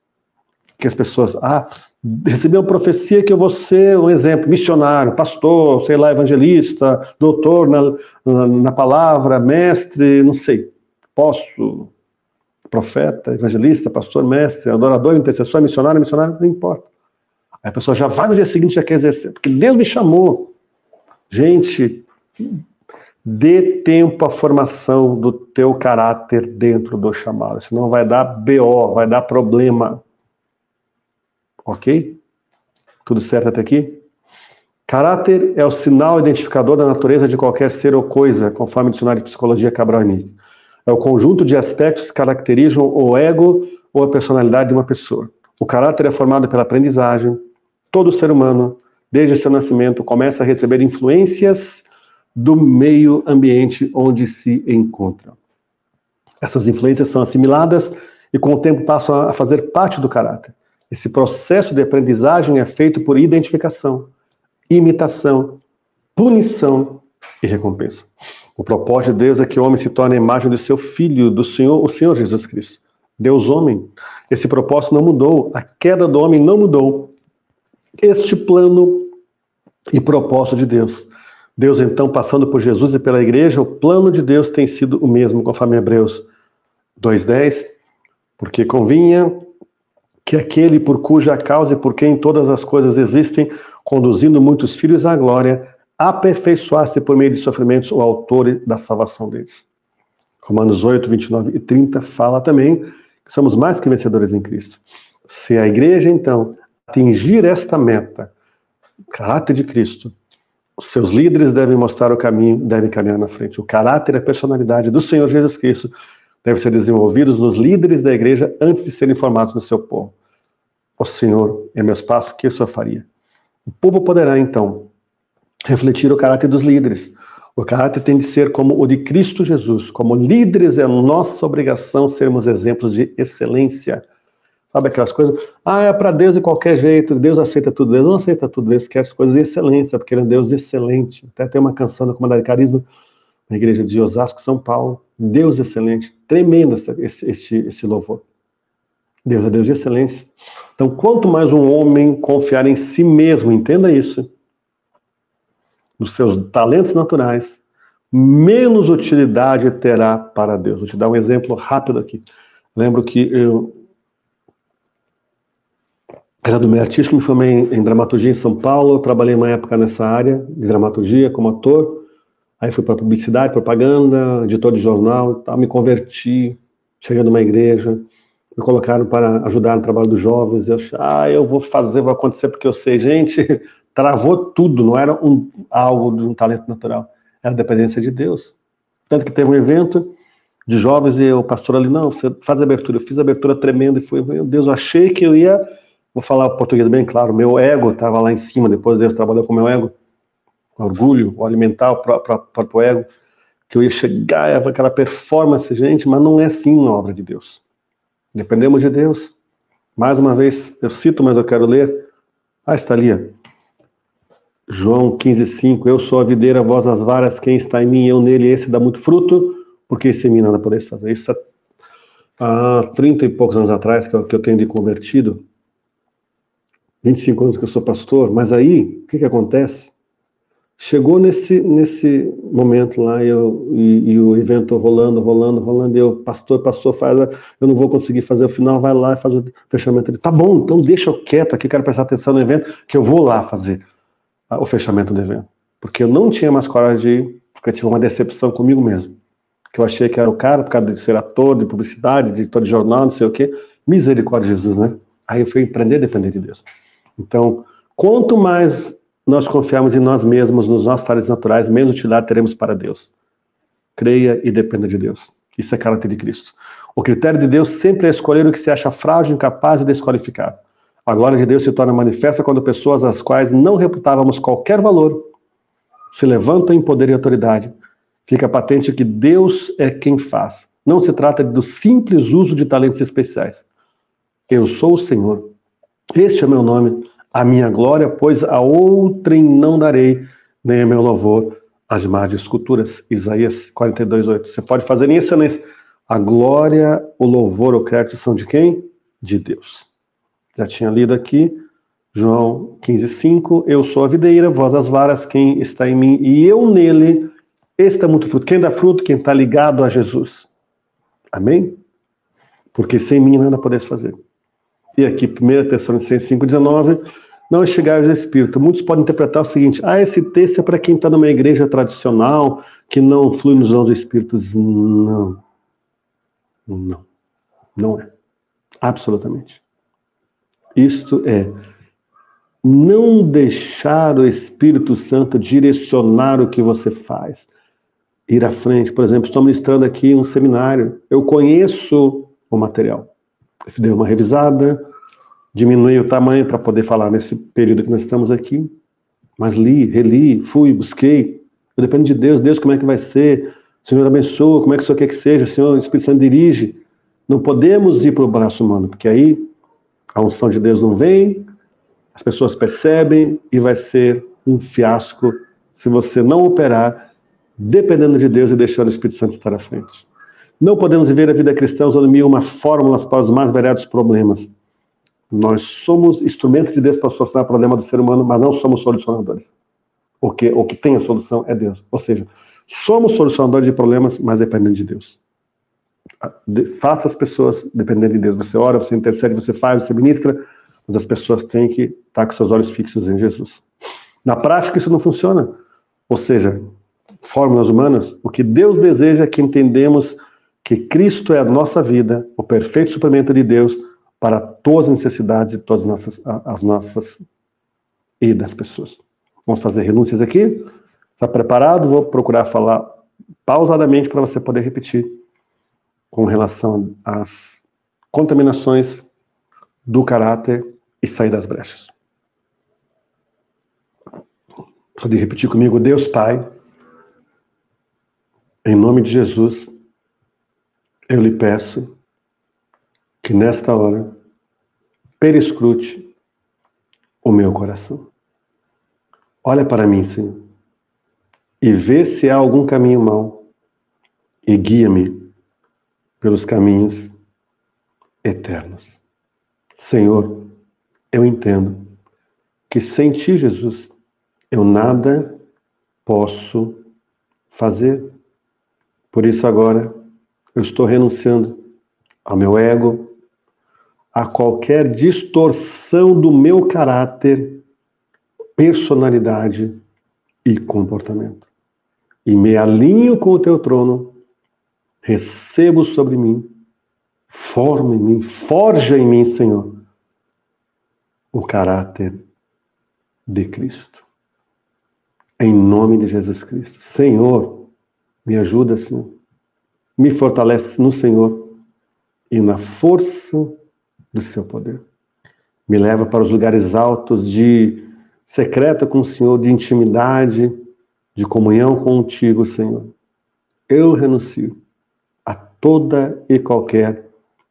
Que as pessoas, recebi uma profecia que eu vou ser um exemplo, missionário, pastor, sei lá, evangelista, doutor na palavra, mestre, não sei, posso... profeta, evangelista, pastor, mestre, adorador, intercessor, missionário, não importa. Aí a pessoa já vai no dia seguinte e já quer exercer, porque Deus me chamou. Gente, dê tempo à formação do teu caráter dentro do chamado, senão vai dar BO, vai dar problema. Ok? Tudo certo até aqui? Caráter é o sinal identificador da natureza de qualquer ser ou coisa, conforme o dicionário de psicologia Cabral e Nick. É o conjunto de aspectos que caracterizam o ego ou a personalidade de uma pessoa. O caráter é formado pela aprendizagem. Todo ser humano, desde seu nascimento, começa a receber influências do meio ambiente onde se encontra. Essas influências são assimiladas e com o tempo passam a fazer parte do caráter. Esse processo de aprendizagem é feito por identificação, imitação, punição e recompensa. O propósito de Deus é que o homem se torne a imagem do seu Filho, do Senhor, o Senhor Jesus Cristo. Deus homem. Esse propósito não mudou. A queda do homem não mudou este plano e propósito de Deus. Deus, então, passando por Jesus e pela igreja, o plano de Deus tem sido o mesmo, conforme Hebreus 2:10, porque convinha que aquele por cuja causa e por quem todas as coisas existem, conduzindo muitos filhos à glória, aperfeiçoasse por meio de sofrimentos o autor da salvação deles. Romanos 8, 29 e 30 fala também que somos mais que vencedores em Cristo. Se a igreja, então, atingir esta meta, o caráter de Cristo, os seus líderes devem mostrar o caminho, devem caminhar na frente. O caráter e a personalidade do Senhor Jesus Cristo devem ser desenvolvidos nos líderes da igreja antes de serem formados no seu povo. O Senhor é meus passos, o que eu faria? O povo poderá, então, refletir o caráter dos líderes. O caráter tem de ser como o de Cristo Jesus. Como líderes, é nossa obrigação sermos exemplos de excelência. Sabe aquelas coisas? Ah, é para Deus de qualquer jeito, Deus aceita tudo. Deus não aceita tudo, Deus quer as coisas de excelência, porque Ele é um Deus excelente. Até tem uma canção da Comunidade de Carisma, na igreja de Osasco, São Paulo. Deus excelente. Tremendo esse louvor. Deus é Deus de excelência. Então, quanto mais um homem confiar em si mesmo, entenda isso, nos seus talentos naturais, menos utilidade terá para Deus. Vou te dar um exemplo rápido aqui. Lembro que eu era do meio artístico, me formei em dramaturgia em São Paulo, trabalhei uma época nessa área de dramaturgia como ator, aí fui para publicidade, propaganda, editor de jornal e tal, me converti, cheguei numa igreja, me colocaram para ajudar no trabalho dos jovens, eu vou fazer, vai acontecer porque eu sei. Gente, travou tudo, não era algo de um talento natural, era dependência de Deus. Tanto que teve um evento de jovens e o pastor ali, não, você faz a abertura, eu fiz a abertura tremenda e fui, meu Deus, eu achei que eu ia, vou falar português bem claro, meu ego estava lá em cima, depois Deus trabalhou com o meu ego, orgulho, o alimentar o próprio ego, que eu ia chegar, aquela performance, gente, mas não é assim na obra de Deus. Dependemos de Deus. Mais uma vez, eu cito, mas eu quero ler. Está ali. João 15:5. Eu sou a videira, vós as varas, quem está em mim, eu nele, esse dá muito fruto, porque sem mim nada podeis fazer. Isso há 30 e poucos anos atrás, que eu tenho de convertido. 25 anos que eu sou pastor. Mas aí, o que acontece? Chegou nesse momento lá, e o evento rolando, e eu, pastor, faz, eu não vou conseguir fazer o final, vai lá e faz o fechamento. Ele, tá bom, então deixa eu quieto aqui, quero prestar atenção no evento, que eu vou lá fazer o fechamento do evento. Porque eu não tinha mais coragem de ir, porque eu tive uma decepção comigo mesmo. Que eu achei que era o cara, por causa de ser ator, de publicidade, de editor de jornal, não sei o quê. Misericórdia de Jesus, né? Aí eu fui aprender a depender de Deus. Então, quanto mais nós confiarmos em nós mesmos, nos nossos talentos naturais, menos utilidade teremos para Deus. Creia e dependa de Deus. Isso é caráter de Cristo. O critério de Deus sempre é escolher o que se acha frágil, incapaz e desqualificado. A glória de Deus se torna manifesta quando pessoas às quais não reputávamos qualquer valor se levantam em poder e autoridade. Fica patente que Deus é quem faz. Não se trata do simples uso de talentos especiais. Eu sou o Senhor. Este é meu nome. A minha glória, pois a outrem não darei, nem a meu louvor as demais esculturas. Isaías 42:8. Você pode fazer em excelência. A glória, o louvor, o crédito são de quem? De Deus. Já tinha lido aqui, João 15:5. Eu sou a videira, vós as varas, quem está em mim e eu nele, esse dá muito fruto. Quem dá fruto? Quem está ligado a Jesus. Amém? Porque sem mim nada podeis fazer. E aqui, 1 Tessalonicenses 5:19, não chegares ao Espírito. Muitos podem interpretar o seguinte, esse texto é para quem está numa igreja tradicional, que não flui nos dons do Espírito. Não é. Absolutamente. Isto é não deixar o Espírito Santo direcionar o que você faz. Ir à frente. Por exemplo, estou ministrando aqui um seminário. Eu conheço o material. Eu dei uma revisada, diminui o tamanho para poder falar nesse período que nós estamos aqui, mas li, reli, fui, busquei. Eu dependo de Deus. Deus, como é que vai ser? Senhor, abençoa, como é que o Senhor quer que seja? Senhor, o Espírito Santo dirige. Não podemos ir para o braço humano, porque aí a unção de Deus não vem, as pessoas percebem e vai ser um fiasco se você não operar dependendo de Deus e deixando o Espírito Santo estar à frente. Não podemos viver a vida cristã usando mil uma fórmulas para os mais variados problemas. Nós somos instrumentos de Deus para solucionar o problema do ser humano, mas não somos solucionadores. O que tem a solução é Deus. Ou seja, somos solucionadores de problemas, mas dependendo de Deus. Faça as pessoas dependendo de Deus. Você ora, você intercede, você faz, você ministra, mas as pessoas têm que estar com seus olhos fixos em Jesus. Na prática, isso não funciona. Ou seja, fórmulas humanas, o que Deus deseja é que entendemos que Cristo é a nossa vida, o perfeito suprimento de Deus para todas as necessidades de todas as nossas e das pessoas. Vamos fazer renúncias aqui? Está preparado? Vou procurar falar pausadamente para você poder repetir com relação às contaminações do caráter e sair das brechas. Pode repetir comigo? Deus Pai, nome de Jesus, eu lhe peço que nesta hora perescrute o meu coração. Olha para mim, Senhor, e vê se há algum caminho mau e guia-me pelos caminhos eternos. Senhor, eu entendo que sem Ti, Jesus, eu nada posso fazer. Por isso agora eu estou renunciando ao meu ego, a qualquer distorção do meu caráter, personalidade e comportamento. E me alinho com o Teu trono, recebo sobre mim, forma em mim, forja em mim, Senhor, o caráter de Cristo. Em nome de Jesus Cristo. Senhor, me ajuda, Senhor. Me fortalece no Senhor e na força do Seu poder. Me leva para os lugares altos de secreto com o Senhor, de intimidade, de comunhão contigo, Senhor. Eu renuncio a toda e qualquer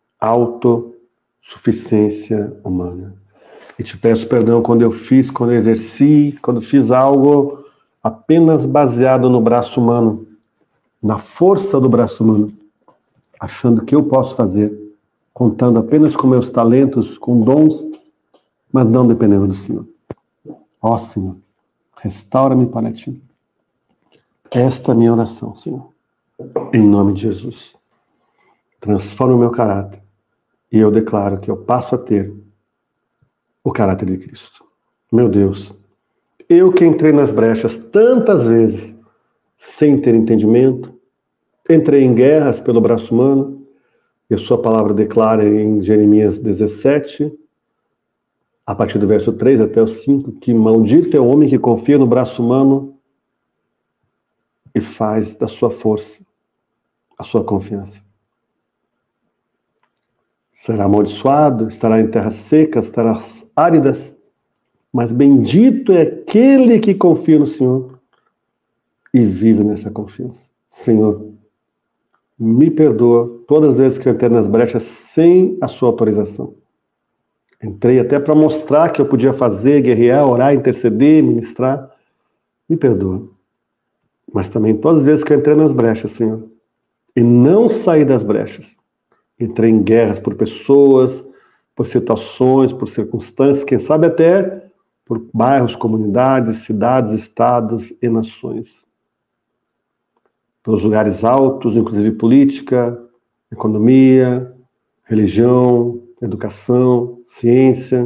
autossuficiência humana. E te peço perdão quando eu exerci, quando fiz algo apenas baseado no braço humano, na força do braço humano, achando que eu posso fazer, contando apenas com meus talentos, com dons, mas não dependendo do Senhor. Ó Senhor, restaura-me para Ti. Esta é a minha oração, Senhor. Em nome de Jesus. Transforma o meu caráter e eu declaro que eu passo a ter o caráter de Cristo. Meu Deus, eu que entrei nas brechas tantas vezes, sem ter entendimento, entrei em guerras pelo braço humano, e a sua palavra declara em Jeremias 17, a partir do verso 3 até o 5, que maldito é o homem que confia no braço humano e faz da sua força a sua confiança. Será amaldiçoado, estará em terras secas, estará áridas, mas bendito é aquele que confia no Senhor e vive nessa confiança. Senhor, me perdoa todas as vezes que eu entrei nas brechas sem a sua autorização. Entrei até para mostrar que eu podia fazer, guerrear, orar, interceder, ministrar. Me perdoa. Mas também todas as vezes que eu entrei nas brechas, Senhor, e não saí das brechas, entrei em guerras por pessoas, por situações, por circunstâncias, quem sabe até por bairros, comunidades, cidades, estados e nações. Pelos lugares altos, inclusive política, economia, religião, educação, ciência,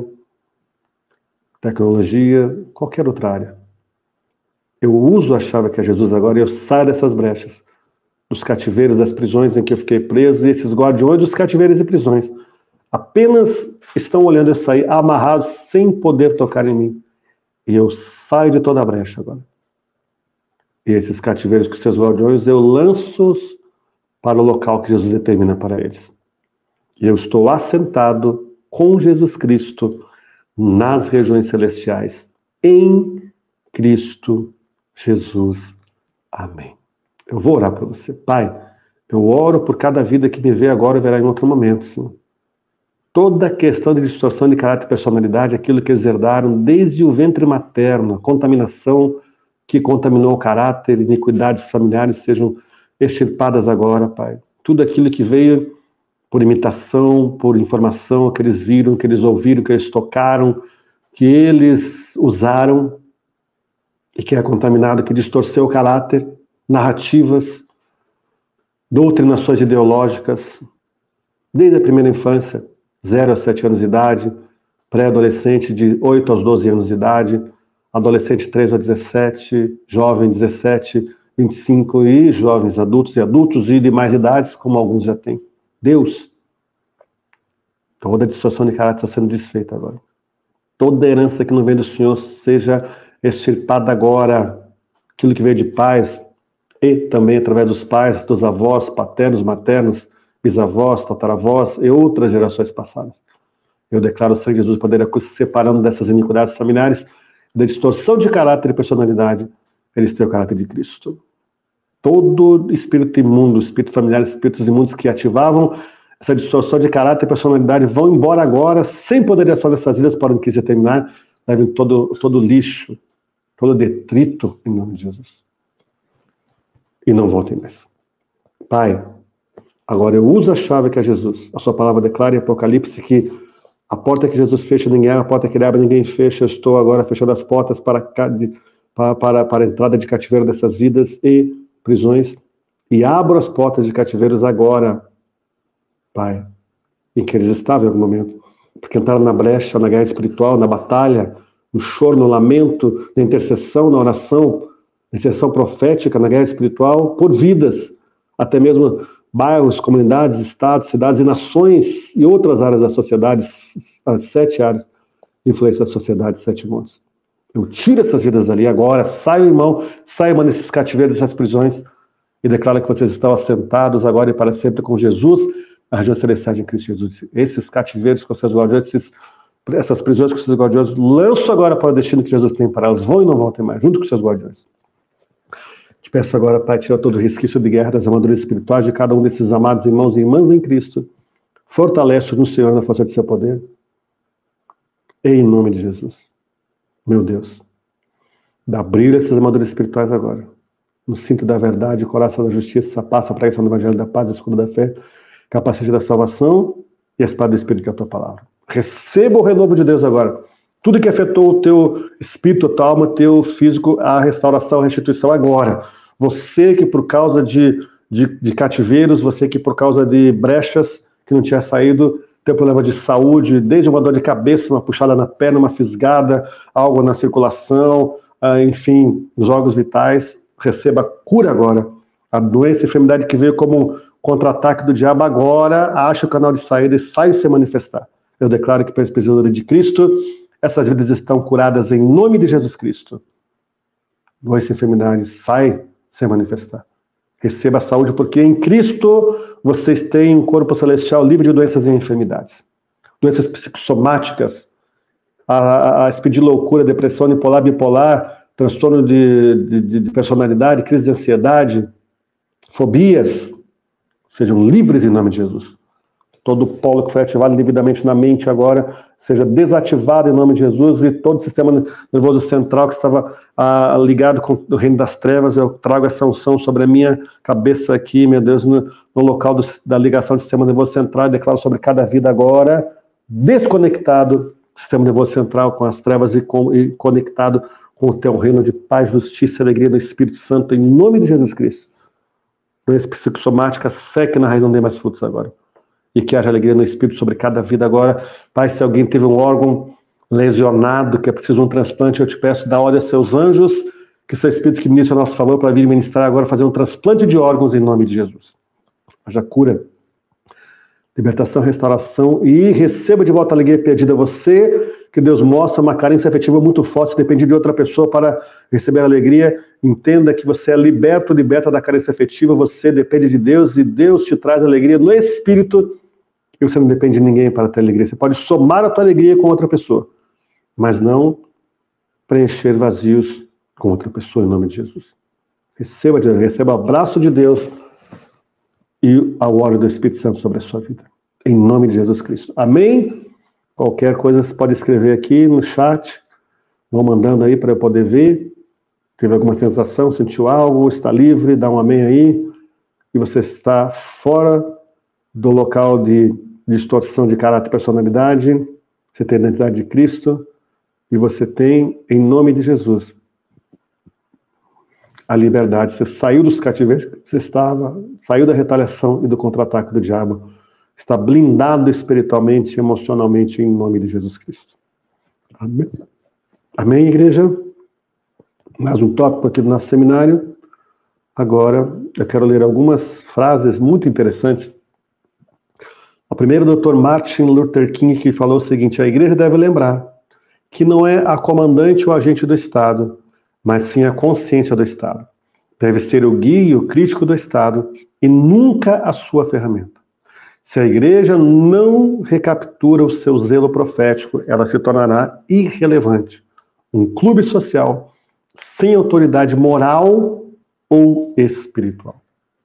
tecnologia, qualquer outra área. Eu uso a chave que é Jesus agora e eu saio dessas brechas, dos cativeiros, das prisões em que eu fiquei preso, e esses guardiões dos cativeiros e prisões apenas estão olhando eu sair amarrados sem poder tocar em mim. E eu saio de toda a brecha agora. E esses cativeiros com seus guardiões eu lanço-os para o local que Jesus determina para eles. E eu estou assentado com Jesus Cristo nas regiões celestiais, em Cristo Jesus. Amém. Eu vou orar para você. Pai, eu oro por cada vida que me vê agora e verá em outro momento, Senhor. Toda questão de distorção de caráter e personalidade, aquilo que eles herdaram desde o ventre materno, a contaminação que contaminou o caráter, iniquidades familiares sejam extirpadas agora, Pai. Tudo aquilo que veio por imitação, por informação, que eles viram, que eles ouviram, que eles tocaram, que eles usaram e que é contaminado, que distorceu o caráter, narrativas, doutrinações ideológicas, desde a primeira infância, 0 a 7 anos de idade, pré-adolescente de 8 aos 12 anos de idade, adolescente 3 a 17, jovem 17, 25 e jovens adultos e demais idades, como alguns já têm. Deus, toda a distorção de caráter está sendo desfeita agora. Toda herança que não vem do Senhor seja extirpada agora. Aquilo que veio de pais e também através dos pais, dos avós, paternos, maternos, bisavós, tataravós e outras gerações passadas. Eu declaro o sangue de Jesus poder separando dessas iniquidades familiares, da distorção de caráter e personalidade, eles têm o caráter de Cristo. todo espírito imundo, espírito familiar, espíritos imundos que ativavam essa distorção de caráter e personalidade vão embora agora, sem poder de ação dessas vidas, podem quiser terminar, levem todo lixo, todo detrito, em nome de Jesus. E não voltem mais. Pai, agora eu uso a chave que é Jesus. A sua palavra declara em Apocalipse que a porta que Jesus fecha, ninguém abre, a porta que ele abre, ninguém fecha. Eu estou agora fechando as portas para a entrada de cativeiro dessas vidas e prisões. E abro as portas de cativeiros agora, Pai, em que eles estavam em algum momento. Porque entraram na brecha, na guerra espiritual, na batalha, no choro, no lamento, na intercessão, na oração, na intercessão profética, na guerra espiritual, por vidas, até mesmo bairros, comunidades, estados, cidades e nações e outras áreas da sociedade, as 7 áreas de influência da sociedade, 7 mundos. Eu tiro essas vidas dali agora, saio, irmão, saio desses cativeiros, dessas prisões, e declaro que vocês estão assentados agora e para sempre com Jesus, a região celestial de Cristo Jesus. Esses cativeiros com seus guardiões, essas prisões com seus guardiões, lanço agora para o destino que Jesus tem para elas. Vão e não voltem mais, junto com seus guardiões. Te peço agora, Pai, tira todo o resquício de guerra das armaduras espirituais de cada um desses amados irmãos e irmãs em Cristo. Fortalece no Senhor na força de seu poder. Em nome de Jesus. Meu Deus. Dá brilho a essas armaduras espirituais agora. No cinto da verdade, coração da justiça, passa a pregação do evangelho da paz, escudo da fé, capacete da salvação e a espada do Espírito que é a tua palavra. Receba o renovo de Deus agora. Tudo que afetou o teu espírito, a tua alma, o teu físico, a restauração, a restituição agora. Você que por causa de cativeiros, você que por causa de brechas que não tinha saído, tem problema de saúde, desde uma dor de cabeça, uma puxada na perna, uma fisgada, algo na circulação, enfim, os órgãos vitais, receba cura agora. A doença e enfermidade que veio como um contra-ataque do diabo agora, acha o canal de saída e sai se manifestar. Eu declaro que pela experiência de Cristo, essas vidas estão curadas em nome de Jesus Cristo. Doença e enfermidade sai se manifestar. Receba a saúde, porque em Cristo vocês têm um corpo celestial livre de doenças e enfermidades. Doenças psicossomáticas, a expedir loucura, depressão unipolar, bipolar, transtorno de personalidade, crise de ansiedade, fobias, sejam livres em nome de Jesus. Todo polo que foi ativado indevidamente na mente agora seja desativado em nome de Jesus, e todo o sistema nervoso central que estava ligado com o reino das trevas, eu trago essa unção sobre a minha cabeça aqui, meu Deus, no local da ligação do sistema nervoso central, e declaro sobre cada vida agora, desconectado do sistema nervoso central com as trevas e conectado com o teu reino de paz, justiça e alegria do Espírito Santo, em nome de Jesus Cristo. Doença psicossomática, seque na raiz, não dê mais frutos agora. E que haja alegria no Espírito sobre cada vida agora. Pai, se alguém teve um órgão lesionado, que é preciso um transplante, eu te peço, dá ordem a seus anjos, que são espíritos que ministram a nosso favor para vir ministrar agora, fazer um transplante de órgãos em nome de Jesus. Haja cura, libertação, restauração, e receba de volta a alegria perdida a você, que Deus mostra uma carência afetiva muito forte, se depende de outra pessoa para receber a alegria. Entenda que você é liberta da carência afetiva, você depende de Deus, e Deus te traz alegria no Espírito, e você não depende de ninguém para ter alegria. Você pode somar a tua alegria com outra pessoa, mas não preencher vazios com outra pessoa, em nome de Jesus. Receba o abraço de Deus e a óleo do Espírito Santo sobre a sua vida, em nome de Jesus Cristo. Amém? Qualquer coisa você pode escrever aqui no chat, vão mandando aí para eu poder ver. Teve alguma sensação, sentiu algo, está livre, dá um amém aí, e você está fora do local de distorção de caráter e personalidade, você tem a identidade de Cristo, e você tem, em nome de Jesus, a liberdade. Você saiu dos cativeiros, saiu da retaliação e do contra-ataque do diabo, está blindado espiritualmente, emocionalmente, em nome de Jesus Cristo. Amém? Amém, igreja? Mais um tópico aqui do nosso seminário. Agora, eu quero ler algumas frases muito interessantes. A primeira, o Dr. Martin Luther King, que falou o seguinte: a igreja deve lembrar que não é a comandante ou agente do Estado, mas sim a consciência do Estado. Deve ser o guia e o crítico do Estado e nunca a sua ferramenta. Se a igreja não recaptura o seu zelo profético, ela se tornará irrelevante. Um clube social sem autoridade moral ou espiritual.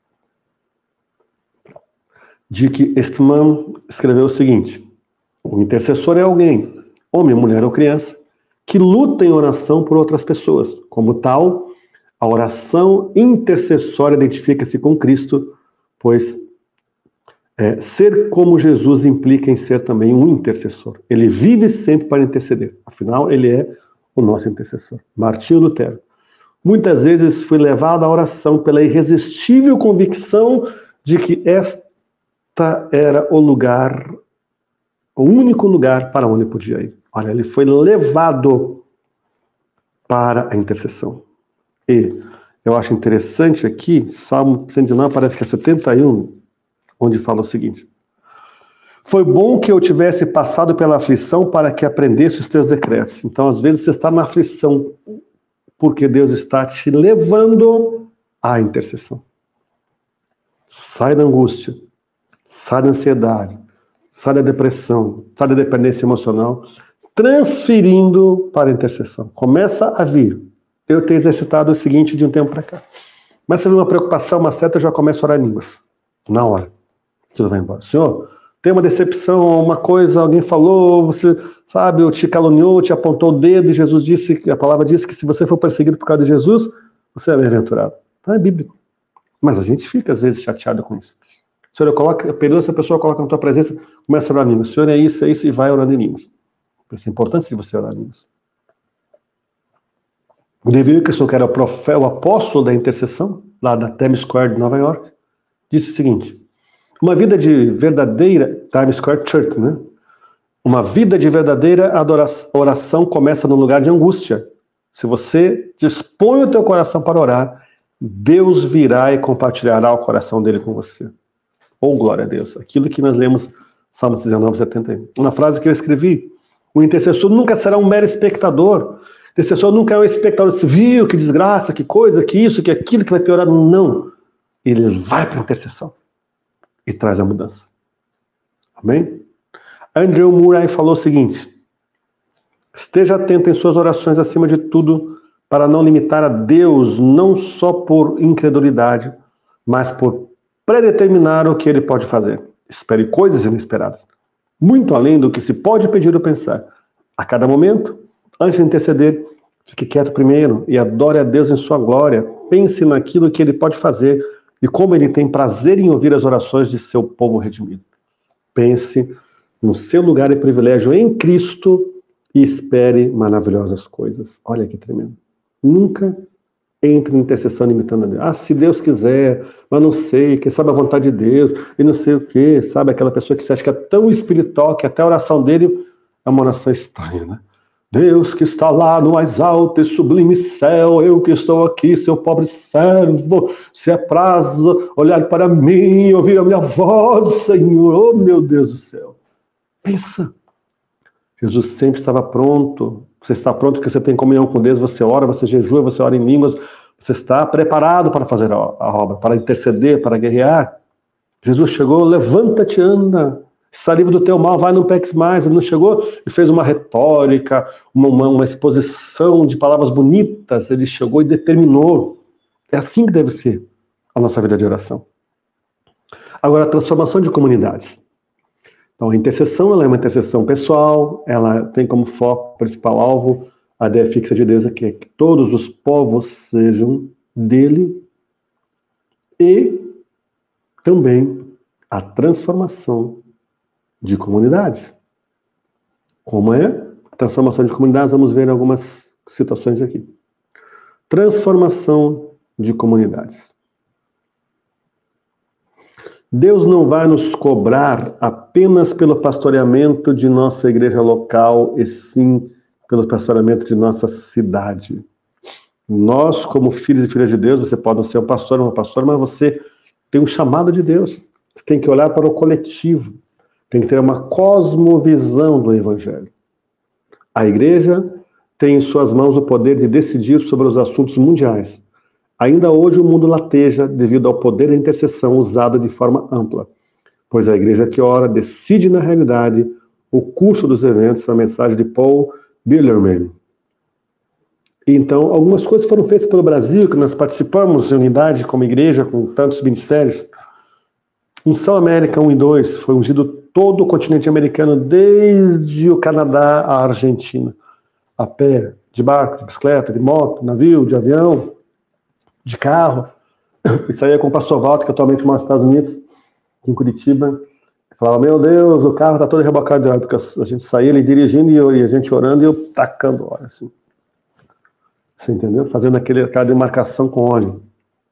Dick Eastman escreveu o seguinte: o intercessor é alguém, homem, mulher ou criança, que luta em oração por outras pessoas. Como tal, a oração intercessória identifica-se com Cristo, pois ser como Jesus implica em ser também um intercessor. Ele vive sempre para interceder. Afinal, ele é o nosso intercessor. Martinho Lutero. Muitas vezes fui levado à oração pela irresistível convicção de que esta era o lugar, o único lugar para onde podia ir. Olha, ele foi levado para a intercessão. E eu acho interessante aqui, Salmo 119, parece que é 71, onde fala o seguinte: foi bom que eu tivesse passado pela aflição para que aprendesse os teus decretos. Então, às vezes, você está na aflição porque Deus está te levando à intercessão. Sai da angústia, sai da ansiedade, sai da depressão, sai da dependência emocional, transferindo para a intercessão. Começa a vir. Eu tenho exercitado o seguinte de um tempo para cá. Mas se vir uma preocupação, uma seta, eu já começo a orar em línguas. Na hora. Aquilo vai embora. Senhor, tem uma decepção, uma coisa, alguém falou, você, sabe, te caluniou, te apontou o dedo, e Jesus disse, a palavra diz que se você for perseguido por causa de Jesus, você é bem-aventurado. Então é bíblico. Mas a gente fica, às vezes, chateado com isso. Senhor, eu perdoa essa pessoa, coloca na tua presença, começa a orar em línguas. Senhor, é isso, e vai orando em línguas. Por isso a importância de você orar em línguas. O David Wilkerson, que era o apóstolo da intercessão, lá da Times Square de Nova York, disse o seguinte: uma vida de verdadeira, Times Square Church, né? Uma vida de verdadeira oração começa num lugar de angústia. Se você dispõe o teu coração para orar, Deus virá e compartilhará o coração dele com você. Oh, glória a Deus. Aquilo que nós lemos, Salmo 19, 71. Uma frase que eu escrevi: o intercessor nunca será um mero espectador. O intercessor nunca é um espectador civil, que desgraça, que coisa, que isso, que aquilo, que vai piorar. Não. Ele vai para a intercessão e traz a mudança. Amém? Andrew Murray falou o seguinte: esteja atento em suas orações acima de tudo para não limitar a Deus não só por incredulidade, mas por predeterminar o que ele pode fazer. Espere coisas inesperadas, muito além do que se pode pedir ou pensar. A cada momento, antes de interceder, fique quieto primeiro e adore a Deus em sua glória. Pense naquilo que ele pode fazer e como ele tem prazer em ouvir as orações de seu povo redimido. Pense no seu lugar e privilégio em Cristo e espere maravilhosas coisas. Olha que tremendo. Nunca entre em intercessão limitando a Deus. Ah, se Deus quiser, mas não sei, quem sabe a vontade de Deus, e não sei o quê, sabe? Aquela pessoa que você acha que é tão espiritual que até a oração dele é uma oração estranha, né? Deus que está lá no mais alto e sublime céu, eu que estou aqui, seu pobre servo, se é prazo olhar para mim, ouvir a minha voz, Senhor, oh meu Deus do céu. Pensa, Jesus sempre estava pronto. Você está pronto porque você tem comunhão com Deus, você ora, você jejua, você ora em línguas, você está preparado para fazer a obra, para interceder, para guerrear. Jesus chegou, levanta-te, anda. Está livre do teu mal, vai, não peques mais. Ele não chegou e fez uma retórica, uma exposição de palavras bonitas. Ele chegou e determinou. É assim que deve ser a nossa vida de oração. Agora, a transformação de comunidades. Então, a intercessão, ela é uma intercessão pessoal, ela tem como foco, principal alvo, a ideia fixa de Deus aqui, é que todos os povos sejam dele, e também a transformação de comunidades. Como é a transformação de comunidades? Vamos ver algumas situações aqui. Transformação de comunidades. Deus não vai nos cobrar apenas pelo pastoreamento de nossa igreja local, e sim pelo pastoreamento de nossa cidade. Nós, como filhos e filhas de Deus, você pode não ser um pastor ou uma pastora, mas você tem um chamado de Deus. Você tem que olhar para o coletivo. Tem que ter uma cosmovisão do Evangelho. A igreja tem em suas mãos o poder de decidir sobre os assuntos mundiais. Ainda hoje o mundo lateja devido ao poder da intercessão usado de forma ampla, pois a igreja que ora decide na realidade o curso dos eventos, a mensagem de Paul Billerman. Então, algumas coisas foram feitas pelo Brasil, que nós participamos de unidade como igreja, com tantos ministérios. Unção América 1 e 2, foi ungido todo o continente americano, desde o Canadá à Argentina. A pé, de barco, de bicicleta, de moto, navio, de avião, de carro. Isso aí é com o pastor Walter, que atualmente mora nos Estados Unidos, em Curitiba. Falava, meu Deus, o carro está todo rebocado de óleo, porque a gente saía, ele dirigindo e a gente orando e eu tacando óleo, assim. Você entendeu? Fazendo aquela demarcação com óleo.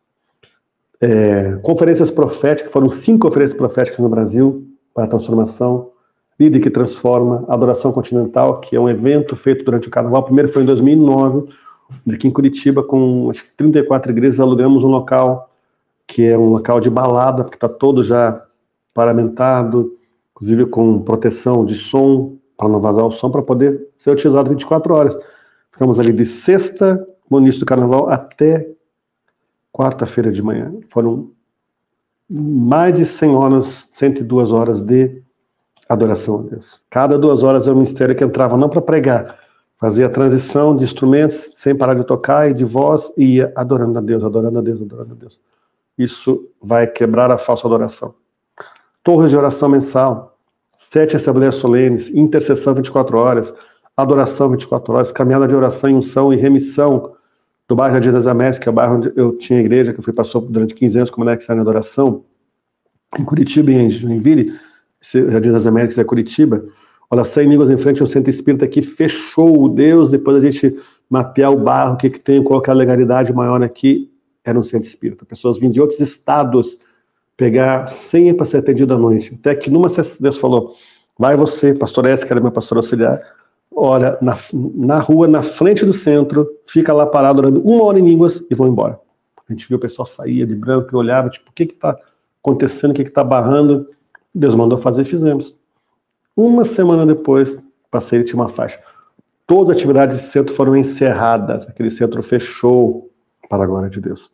Conferências proféticas, foram 5 conferências proféticas no Brasil para a transformação. Líder que Transforma, Adoração Continental, que é um evento feito durante o Carnaval. O primeiro foi em 2009, aqui em Curitiba, com acho que 34 igrejas, alugamos um local que é um local de balada, que está todo já paramentado, inclusive com proteção de som, para não vazar o som, para poder ser utilizado 24 horas. Ficamos ali de sexta, no início do Carnaval, até quarta-feira de manhã. Foram mais de 100 horas, 102 horas de adoração a Deus. Cada 2 horas é um ministério que entrava não para pregar, fazia a transição de instrumentos sem parar de tocar e de voz e ia adorando a Deus, adorando a Deus, adorando a Deus. Isso vai quebrar a falsa adoração. Torres de oração mensal, 7 assembleias solenes, intercessão 24 horas, adoração 24 horas, caminhada de oração, unção e remissão do bairro Jardim das Américas, que é o bairro onde eu tinha igreja, que eu fui pastor durante 15 anos, como Alex na adoração, em Curitiba e em Joinville. Jardim das Américas é Curitiba, oração em línguas em frente ao centro espírita que fechou o Deus, depois a gente mapear o bairro, o que tem, qual que é a legalidade maior aqui, era um centro espírita. Pessoas vinham de outros estados pegar senha para ser atendido à noite. Até que numa Deus falou, vai você, pastor S, que era meu pastor auxiliar, olha, na rua, na frente do centro, fica lá parado orando 1 hora em línguas e vão embora. A gente viu o pessoal saía de branco e olhava, tipo, o que está acontecendo, o que está barrando? Deus mandou fazer e fizemos. 1 semana depois, passei e tinha uma faixa. Todas as atividades do centro foram encerradas. Aquele centro fechou para a glória de Deus.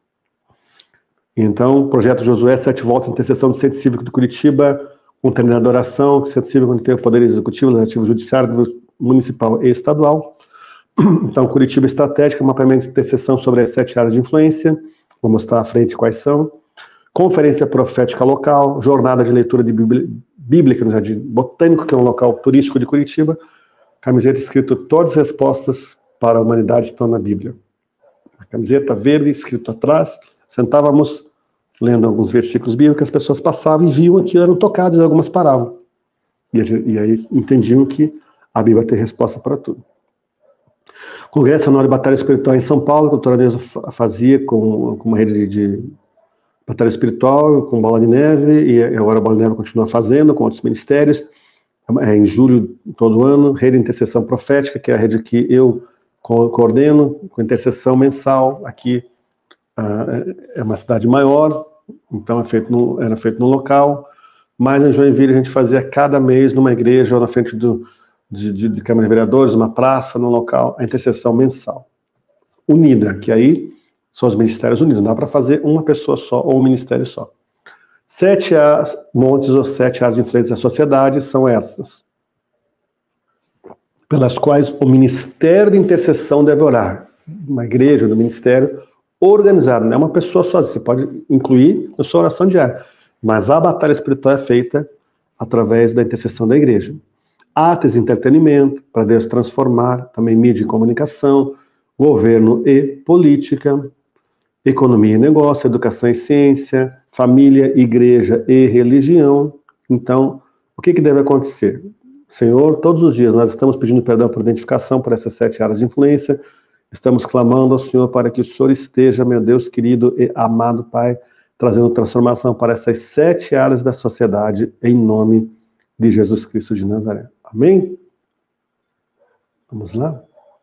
Então, projeto Josué, 7 voltas, intercessão do Centro Cívico de Curitiba, com terminal de oração, o Centro Cívico tem o Poder Executivo, Legislativo, Judiciário, Municipal e Estadual. Então, Curitiba Estratégica, mapeamento de intercessão sobre as 7 áreas de influência. Vou mostrar à frente quais são. Conferência profética local, jornada de leitura de bíblica no Jardim Botânico, que é um local turístico de Curitiba. Camiseta escrito todas as respostas para a humanidade estão na Bíblia. A camiseta verde escrito atrás. Sentávamos lendo alguns versículos bíblicos, as pessoas passavam e viam aquilo, eram tocadas e algumas paravam. E aí entendiam que a Bíblia tem resposta para tudo. Congresso Anual de Batalha Espiritual em São Paulo, que o doutor Neuza fazia com uma rede de batalha espiritual, com bola de neve, e agora a bola de neve continua fazendo, com outros ministérios, em julho todo ano. Rede de Intercessão Profética, que é a rede que eu coordeno, com intercessão mensal. Aqui é uma cidade maior, então era feito no local, mas em Joinville a gente fazia cada mês numa igreja ou na frente de Câmara de Vereadores, uma praça, num local, a intercessão mensal. Unida, que aí são os ministérios unidos, não dá para fazer uma pessoa só ou um ministério só. 7 montes ou 7 áreas de influência da sociedade são essas, pelas quais o ministério de intercessão deve orar. Uma igreja, do ministério organizado, não é uma pessoa sozinha, você pode incluir na sua oração diária, mas a batalha espiritual é feita através da intercessão da igreja. Artes e entretenimento, para Deus transformar, também mídia e comunicação, governo e política, economia e negócio, educação e ciência, família, igreja e religião. Então, o que deve acontecer? Senhor, todos os dias nós estamos pedindo perdão por identificação por essas 7 áreas de influência, estamos clamando ao Senhor para que o Senhor esteja, meu Deus querido e amado Pai, trazendo transformação para essas 7 áreas da sociedade, em nome de Jesus Cristo de Nazaré. Amém? Vamos lá?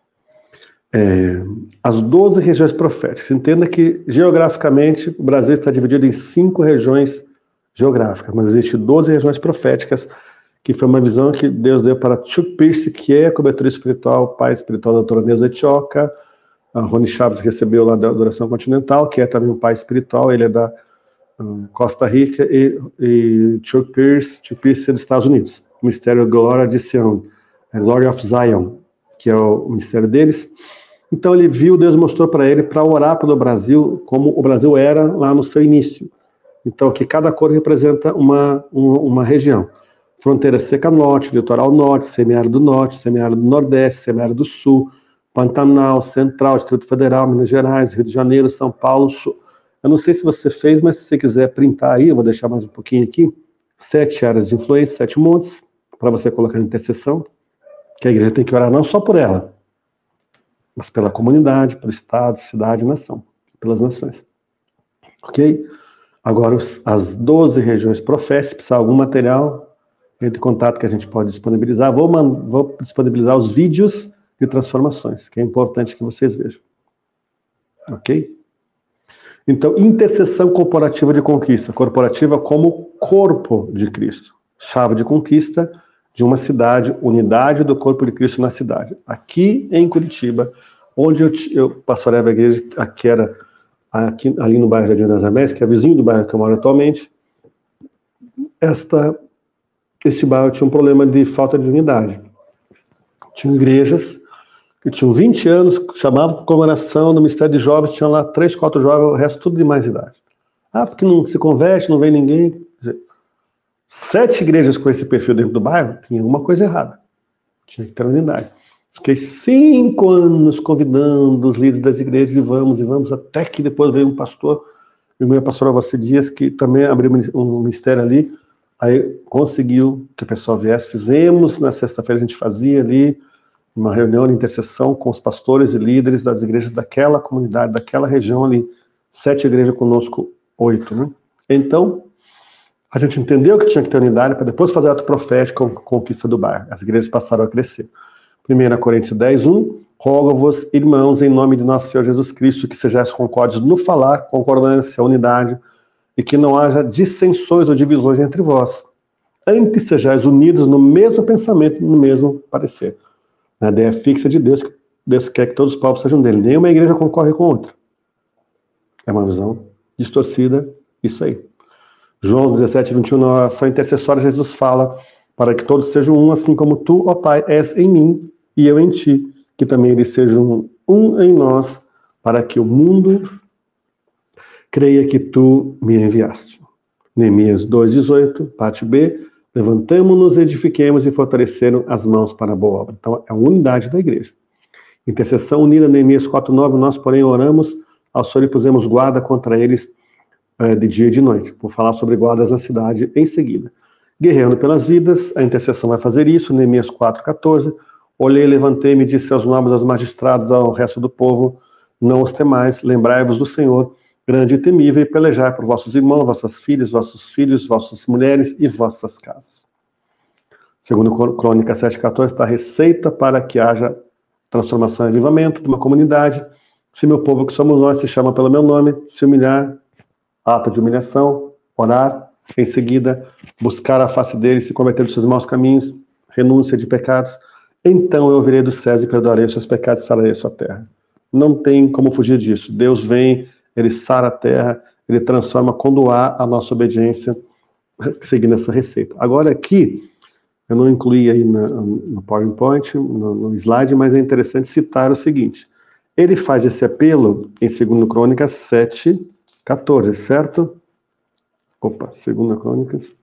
As 12 regiões proféticas. Entenda que, geograficamente, o Brasil está dividido em 5 regiões geográficas, mas existem 12 regiões proféticas, que foi uma visão que Deus deu para Chuck Pierce, que é cobertura espiritual, pai espiritual da doutora Neuza Etioca. A Rony Chaves recebeu lá da Adoração Continental, que é também um pai espiritual, ele é da Costa Rica, e Chuck Pierce é dos Estados Unidos. O Ministério Glória de Sião, Glory of Zion, que é o ministério deles. Então ele viu, Deus mostrou para ele para orar pelo Brasil como o Brasil era lá no seu início. Então que cada cor representa uma região. Fronteira seca norte, litoral norte, semiárido norte, semiárido nordeste, semiárido sul, Pantanal, Central, Distrito Federal, Minas Gerais, Rio de Janeiro, São Paulo, Sul. Eu não sei se você fez, mas se você quiser printar aí, eu vou deixar mais um pouquinho aqui, 7 áreas de influência, 7 montes, para você colocar em intercessão, que a igreja tem que orar não só por ela, mas pela comunidade, pelo estado, cidade e nação, pelas nações. Ok? Agora, as 12 regiões proféticas, se precisar algum material, entre em contato que a gente pode disponibilizar. Vou disponibilizar os vídeos de transformações, que é importante que vocês vejam. Ok? Então, intercessão corporativa de conquista. Corporativa como corpo de Cristo. Chave de conquista de uma cidade, unidade do corpo de Cristo na cidade. Aqui em Curitiba, onde eu pastoreava a igreja, ali no bairro de das Américas, que é vizinho do bairro que eu moro atualmente, este bairro tinha um problema de falta de unidade. Tinha igrejas que tinham 20 anos, chamavam por comemoração no Ministério de Jovens, tinham lá 3, 4 jovens, o resto tudo de mais idade. Porque não se converte, não vem ninguém. Quer dizer, 7 igrejas com esse perfil dentro do bairro, tinha alguma coisa errada. Tinha que ter unidade. Fiquei 5 anos convidando os líderes das igrejas e vamos, até que depois veio um pastor, o meu pastor Alvacir Dias, que também abriu um ministério ali, aí conseguiu que o pessoal viesse, fizemos, na sexta-feira a gente fazia ali, uma reunião de intercessão com os pastores e líderes das igrejas daquela comunidade, daquela região ali, 7 igrejas conosco, 8, né? Então, a gente entendeu que tinha que ter unidade para depois fazer ato profético com a conquista do bairro. As igrejas passaram a crescer. 1 Coríntios 10, 1, rogo-vos, irmãos, em nome de nosso Senhor Jesus Cristo, que sejais concórdios no falar, concordância, unidade, e que não haja dissensões ou divisões entre vós. Antes sejais unidos no mesmo pensamento, no mesmo parecer. A ideia fixa de Deus, que Deus quer que todos os povos sejam dele. Nenhuma igreja concorre com outra. É uma visão distorcida, isso aí. João 17, 21, na oração intercessória, Jesus fala, para que todos sejam um, assim como tu, ó Pai, és em mim e eu em ti, que também eles sejam um em nós, para que o mundo creia que tu me enviaste. Neemias 2,18, parte B, levantemo-nos, edifiquemos e fortaleceram as mãos para a boa obra. Então, é a unidade da igreja. Intercessão unida, Neemias 4,9, nós, porém, oramos ao Senhor e pusemos guarda contra eles de dia e de noite. Vou falar sobre guardas na cidade em seguida. Guerreando pelas vidas, a intercessão vai fazer isso, Neemias 4,14, olhei, levantei-me, disse aos nobres, aos magistrados, ao resto do povo, não os temais, lembrai-vos do Senhor, grande e temível, e pelejai por vossos irmãos, vossas filhas, vossos filhos, vossas mulheres e vossas casas. Segundo Crônicas 7,14, está a receita para que haja transformação e avivamento de uma comunidade. Se meu povo, que somos nós, se chama pelo meu nome, se humilhar, ato de humilhação, orar, em seguida, buscar a face dele, se converter dos seus maus caminhos, renúncia de pecados, então eu ouvirei dos céus e perdoarei os seus pecados e sararei a sua terra. Não tem como fugir disso. Deus vem, ele sara a terra, ele transforma quando há a nossa obediência, seguindo essa receita. Agora aqui, eu não incluí aí no PowerPoint, no slide, mas é interessante citar o seguinte. Ele faz esse apelo em 2 Crônicas 7,14, certo? 2 Crônicas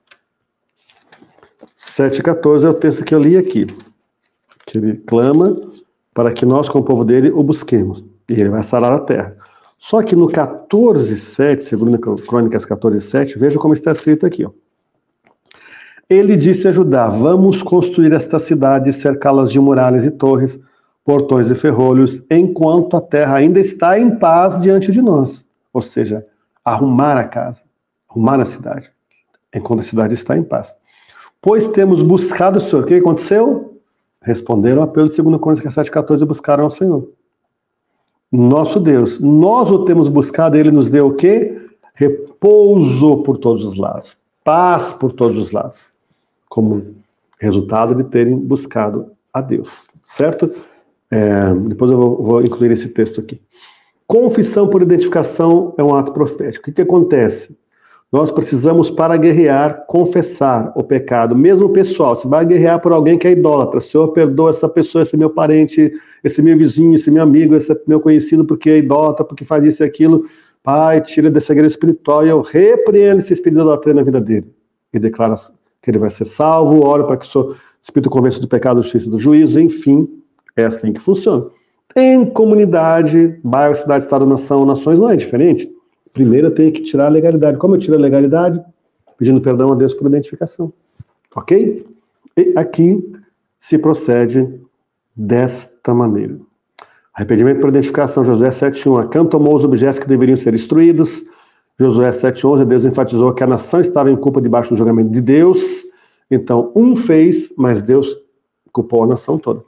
7,14 é o texto que eu li aqui. Que ele clama para que nós, com o povo dele, o busquemos. E ele vai sarar a terra. Só que no 14,7, 2 Crônicas 14,7, veja como está escrito aqui. Ó. Ele disse a Judá, vamos construir esta cidade, cercá-las de muralhas e torres, portões e ferrolhos, enquanto a terra ainda está em paz diante de nós. Ou seja, arrumar a casa, arrumar a cidade, enquanto a cidade está em paz. Pois temos buscado o Senhor. O que aconteceu? Responderam ao apelo de 2 Crônicas 7,14 e buscaram ao Senhor. Nosso Deus, nós o temos buscado, ele nos deu o quê? Repouso por todos os lados, paz por todos os lados, como resultado de terem buscado a Deus, certo? Depois eu vou incluir esse texto aqui. Confissão por identificação é um ato profético. O que acontece? Nós precisamos, para guerrear, confessar o pecado. Mesmo pessoal, se vai guerrear por alguém que é idólatra, Senhor, perdoa essa pessoa, esse meu parente, esse meu vizinho, esse meu amigo, esse meu conhecido, porque é idólatra, porque faz isso e aquilo. Pai, tira dessa guerra espiritual e eu repreendo esse espírito de idolatria na vida dele. E declaro que ele vai ser salvo, oro para que o espírito convença do pecado, da justiça e do juízo, enfim, é assim que funciona. Em comunidade, bairro, cidade, estado, nação, nações, não é diferente. Primeiro eu tenho que tirar a legalidade. Como eu tiro a legalidade? Pedindo perdão a Deus por identificação. Ok? E aqui se procede desta maneira. Arrependimento por identificação, Josué 7.1. Acã tomou os objetos que deveriam ser destruídos. Josué 7.11, Deus enfatizou que a nação estava em culpa debaixo do julgamento de Deus. Então, um fez, mas Deus culpou a nação toda.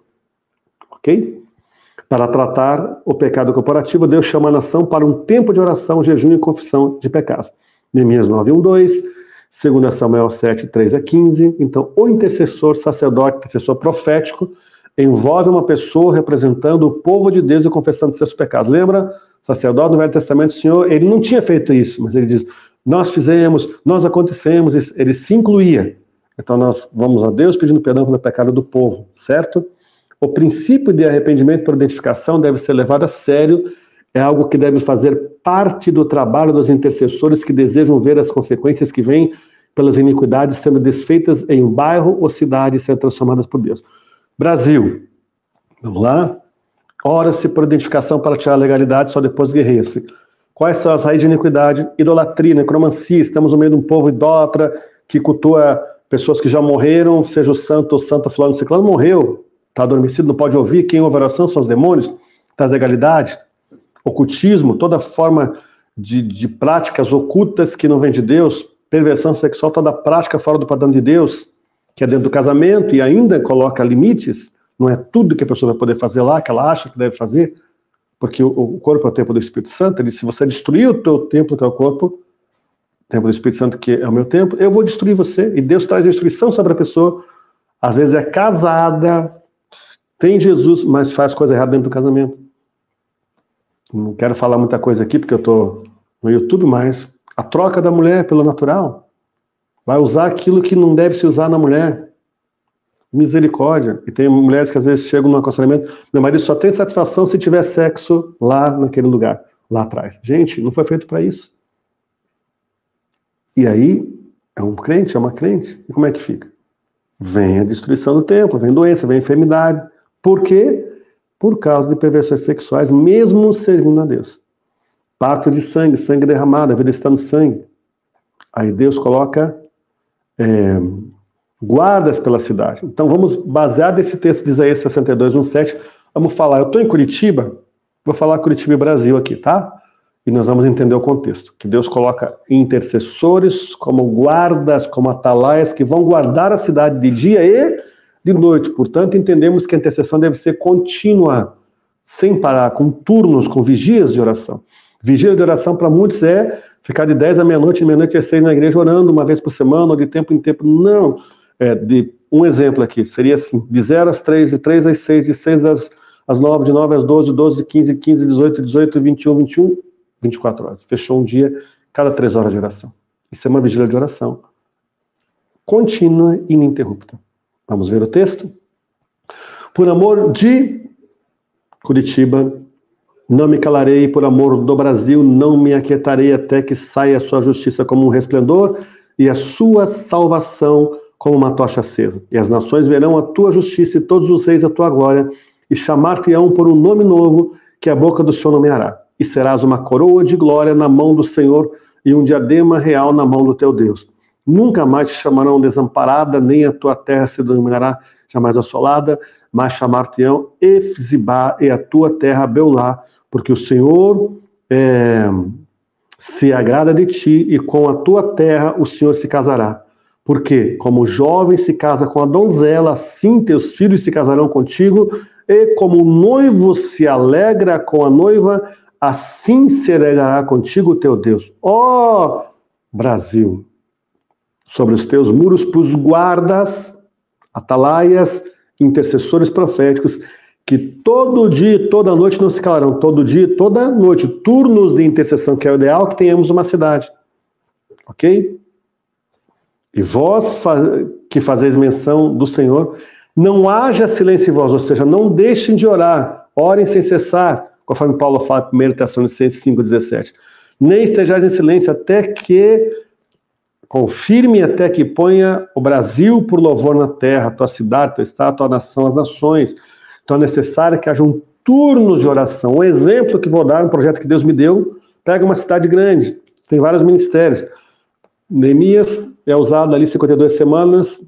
Ok? Para tratar o pecado corporativo, Deus chama a nação para um tempo de oração, jejum e confissão de pecados. Neemias 9.1.2, 2 Samuel 7.3-15. Então, o intercessor, sacerdote, intercessor profético, envolve uma pessoa representando o povo de Deus e confessando seus pecados. Lembra? Sacerdote no Velho Testamento, o Senhor, ele não tinha feito isso, mas ele diz, nós fizemos, nós acontecemos, ele se incluía. Então, nós vamos a Deus pedindo perdão pelo pecado do povo, certo? O princípio de arrependimento por identificação deve ser levado a sério, é algo que deve fazer parte do trabalho dos intercessores que desejam ver as consequências que vêm pelas iniquidades sendo desfeitas em um bairro ou cidade e sendo transformadas por Deus. Brasil, vamos lá? Ora-se por identificação para tirar a legalidade, só depois guerreia-se. Quais são as raízes de iniquidade? Idolatria, necromancia, estamos no meio de um povo idólatra que cultua pessoas que já morreram, seja o santo ou santa fulano ciclano, morreu. Está adormecido, não pode ouvir, quem ouve a oração são os demônios, das legalidades, ocultismo, toda forma de práticas ocultas que não vem de Deus, perversão sexual, toda prática fora do padrão de Deus, que é dentro do casamento e ainda coloca limites, não é tudo que a pessoa vai poder fazer lá, que ela acha que deve fazer, porque o corpo é o templo do Espírito Santo, ele, se você destruir o teu templo, que é o corpo, o templo do Espírito Santo, que é o meu templo, eu vou destruir você, e Deus traz destruição sobre a pessoa, às vezes é casada, tem Jesus, mas faz coisa errada dentro do casamento. Não quero falar muita coisa aqui, porque eu estou no YouTube, mas a troca da mulher pelo natural vai usar aquilo que não deve se usar na mulher. Misericórdia. E tem mulheres que às vezes chegam no aconselhamento, meu marido só tem satisfação se tiver sexo lá naquele lugar, lá atrás. Gente, não foi feito para isso. E aí, é um crente, é uma crente. E como é que fica? Vem a destruição do templo, vem doença, vem enfermidade. Por quê? Por causa de perversões sexuais, mesmo servindo a Deus. Pacto de sangue, sangue derramado, a vida está no sangue. Aí Deus coloca guardas pela cidade. Então vamos basear desse texto de Isaías 62:1-7, vamos falar, eu estou em Curitiba, vou falar Curitiba e Brasil aqui, tá? E nós vamos entender o contexto, que Deus coloca intercessores como guardas, como atalaias, que vão guardar a cidade de dia e de noite. Portanto, entendemos que a intercessão deve ser contínua, sem parar, com turnos, com vigias de oração. Vigia de oração para muitos é ficar de 10 à meia-noite, de meia-noite às 6 na igreja orando uma vez por semana, ou de tempo em tempo. Não. Um exemplo aqui, seria assim, de 0 às 3, de 3 às 6, de 6 às 9, de 9 às 12, 12, 15, 15, 18, 18, 21, 21, 24 horas. Fechou um dia, cada 3 horas de oração. Isso é uma vigília de oração contínua e ininterrupta. Vamos ver o texto? Por amor de Curitiba, não me calarei, por amor do Brasil, não me aquietarei até que saia a sua justiça como um resplendor e a sua salvação como uma tocha acesa. E as nações verão a tua justiça e todos os reis a tua glória, e chamar-te-ão por um nome novo que a boca do Senhor nomeará. E serás uma coroa de glória na mão do Senhor e um diadema real na mão do teu Deus. Nunca mais te chamarão desamparada, nem a tua terra se denominará jamais assolada, mas chamar-te-ão Efzibá e a tua terra Beulá, porque o Senhor se agrada de ti e com a tua terra o Senhor se casará. Porque como o jovem se casa com a donzela, assim teus filhos se casarão contigo, e como o noivo se alegra com a noiva, assim se alegrará contigo o teu Deus. Ó Brasil! Sobre os teus muros pus guardas, atalaias, intercessores proféticos, que todo dia e toda noite não se calarão. Todo dia e toda noite. Turnos de intercessão, que é o ideal que tenhamos uma cidade. ok? E vós que fazeis menção do Senhor, não haja silêncio em vós, ou seja, não deixem de orar, orem sem cessar, conforme Paulo fala em 1 Tessalonicenses 5,17. Nem estejais em silêncio até que confirme, até que ponha o Brasil por louvor na terra, a tua cidade, teu estado, tua nação, as nações. Então é necessário que haja um turno de oração. Um exemplo que vou dar, um projeto que Deus me deu, pega uma cidade grande, tem vários ministérios. Neemias é usado ali 52 semanas,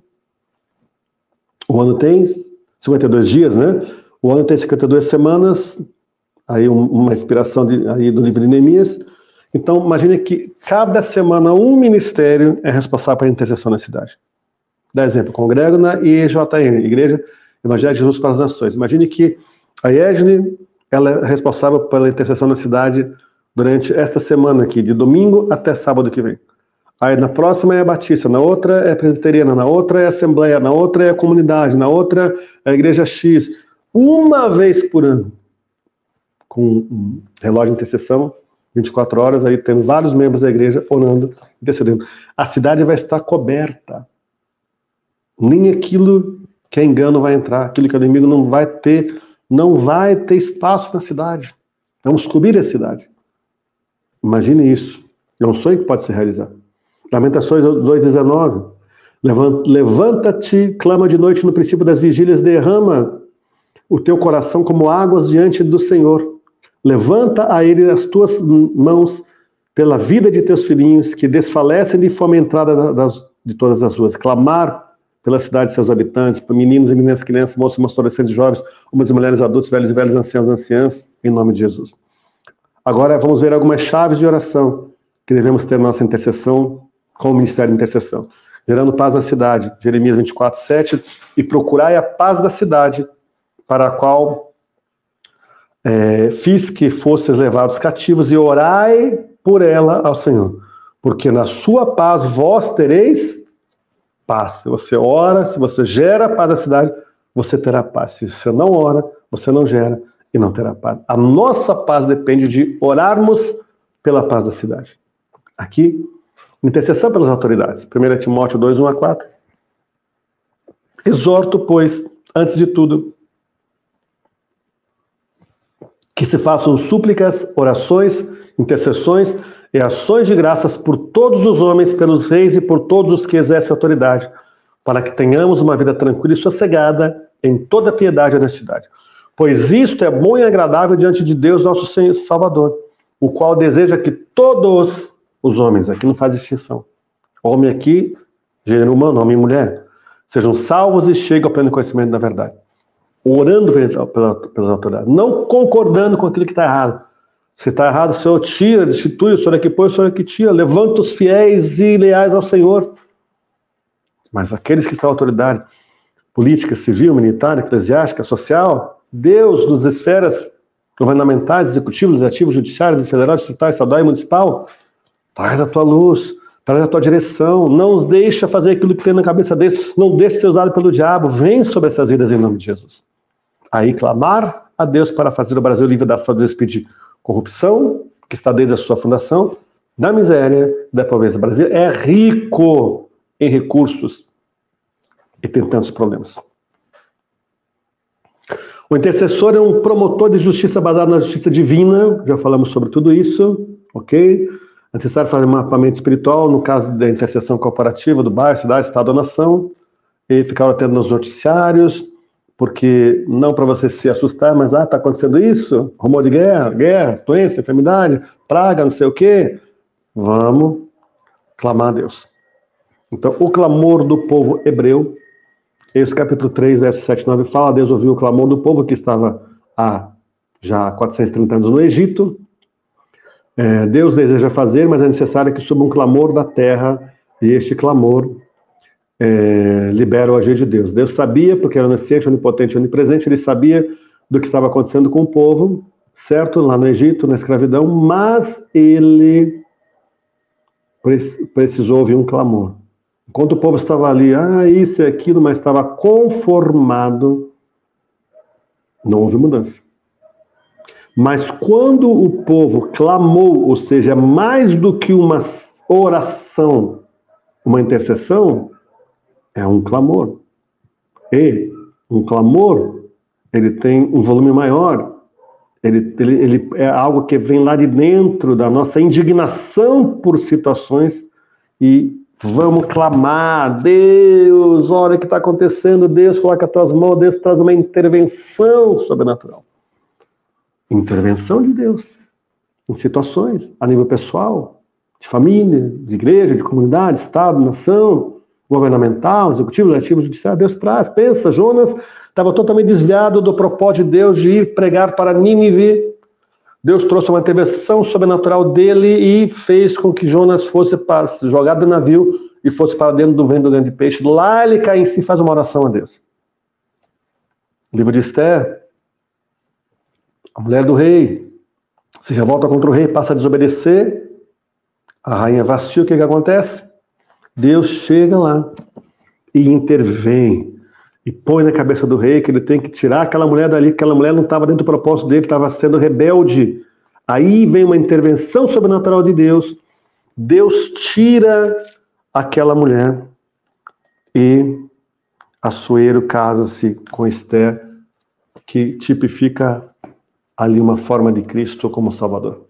o ano tem 52 dias, né? O ano tem 52 semanas, aí uma inspiração aí do livro de Neemias. Então, imagine que cada semana um ministério é responsável pela intercessão na cidade. Dá exemplo, congrego na IEJN, Igreja Evangelho de Jesus para as Nações. Imagine que a IEJN, ela é responsável pela intercessão na cidade durante esta semana aqui, de domingo até sábado que vem. Aí na próxima é a Batista, na outra é a Presbiteriana, na outra é a Assembleia, na outra é a Comunidade, na outra é a Igreja X. Uma vez por ano, com um relógio de intercessão, 24 horas, aí tendo vários membros da igreja orando, intercedendo. A cidade vai estar coberta. Nem aquilo que é engano vai entrar, aquilo que é inimigo não vai ter espaço na cidade. Vamos cobrir a cidade. Imagine isso. É um sonho que pode se realizar. Lamentações 2,19. Levanta-te, clama de noite no princípio das vigílias, derrama o teu coração como águas diante do Senhor. Levanta a ele as tuas mãos pela vida de teus filhinhos, que desfalecem de fome a entrada de todas as ruas. Clamar pela cidade e seus habitantes, para meninos e meninas, crianças, moços, moças, adolescentes, jovens, homens e mulheres, adultos, velhos e velhos, anciãos e anciãs, em nome de Jesus. Agora vamos ver algumas chaves de oração que devemos ter na nossa intercessão, com o Ministério de Intercessão. Gerando paz na cidade, Jeremias 24:7, e procurai a paz da cidade, para a qual fiz que fosseis levados cativos, e orai por ela ao Senhor, porque na sua paz vós tereis paz. Se você ora, se você gera paz na cidade, você terá paz. Se você não ora, você não gera e não terá paz. A nossa paz depende de orarmos pela paz da cidade. Aqui, intercessão pelas autoridades. 1 Timóteo 2:1-4. Exorto, pois, antes de tudo, que se façam súplicas, orações, intercessões e ações de graças por todos os homens, pelos reis e por todos os que exercem autoridade, para que tenhamos uma vida tranquila e sossegada em toda piedade e honestidade. Pois isto é bom e agradável diante de Deus, nosso Senhor Salvador, o qual deseja que todos os homens, aqui não faz distinção, homem aqui, gênero humano, homem e mulher, sejam salvos e cheguem ao pleno conhecimento da verdade. Orando pelas autoridades, não concordando com aquilo que está errado. Se está errado, o Senhor tira, destitui, o Senhor é que põe, o Senhor é que tira. Levanta os fiéis e leais ao Senhor. Mas aqueles que estão em autoridade política, civil, militar, eclesiástica, social, Deus nas esferas governamentais, executivo, legislativo, judiciário, federal, distrital, estadual e municipal, traz a tua luz, traz a tua direção, não os deixa fazer aquilo que tem na cabeça deles, não deixa ser usado pelo diabo, vem sobre essas vidas em nome de Jesus. Aí clamar a Deus para fazer o Brasil livre da ação do espírito de corrupção, que está desde a sua fundação, da miséria, da pobreza. O Brasil é rico em recursos e tem tantos problemas. O intercessor é um promotor de justiça baseado na justiça divina, já falamos sobre tudo isso, ok? É necessário fazer um mapeamento espiritual, no caso da intercessão corporativa, do bairro, cidade, estado ou nação, e ficar atento nos noticiários, porque não para você se assustar, mas está acontecendo isso, rumor de guerra, doença, enfermidade, praga, não sei o quê. Vamos clamar a Deus. Então, o clamor do povo hebreu, esse capítulo 3, verso 7 e 9, fala: Deus ouviu o clamor do povo que estava há já 430 anos no Egito. Deus deseja fazer, mas é necessário que suba um clamor da terra, e este clamor libera o agir de Deus. Deus sabia, porque era onisciente, onipotente, onipresente, ele sabia do que estava acontecendo com o povo, certo? Lá no Egito, na escravidão, mas ele precisou ouvir um clamor. Enquanto o povo estava ali, isso e aquilo, mas estava conformado, não houve mudança. Mas quando o povo clamou, ou seja, mais do que uma oração, uma intercessão, é um clamor. E um clamor, ele tem um volume maior. Ele é algo que vem lá de dentro da nossa indignação por situações e vamos clamar, Deus, olha o que está acontecendo, Deus, coloca as tuas mãos, Deus traz uma intervenção sobrenatural. Intervenção de Deus em situações, a nível pessoal, de família, de igreja, de comunidade, Estado, nação, governamental, executivo, legislativo, judiciário. Deus traz, pensa, Jonas estava totalmente desviado do propósito de Deus de ir pregar para Nínive. Deus trouxe uma intervenção sobrenatural dele e fez com que Jonas fosse jogado do navio e fosse para dentro do ventre de peixe. Lá ele cai em si e faz uma oração a Deus. Livro de Esther, a mulher do rei se revolta contra o rei, passa a desobedecer. A rainha Vasti, o que acontece? Deus chega lá e intervém. E põe na cabeça do rei que ele tem que tirar aquela mulher dali, que aquela mulher não estava dentro do propósito dele, estava sendo rebelde. Aí vem uma intervenção sobrenatural de Deus. Deus tira aquela mulher e Assuero casa-se com Esther, que tipifica ali uma forma de Cristo como Salvador.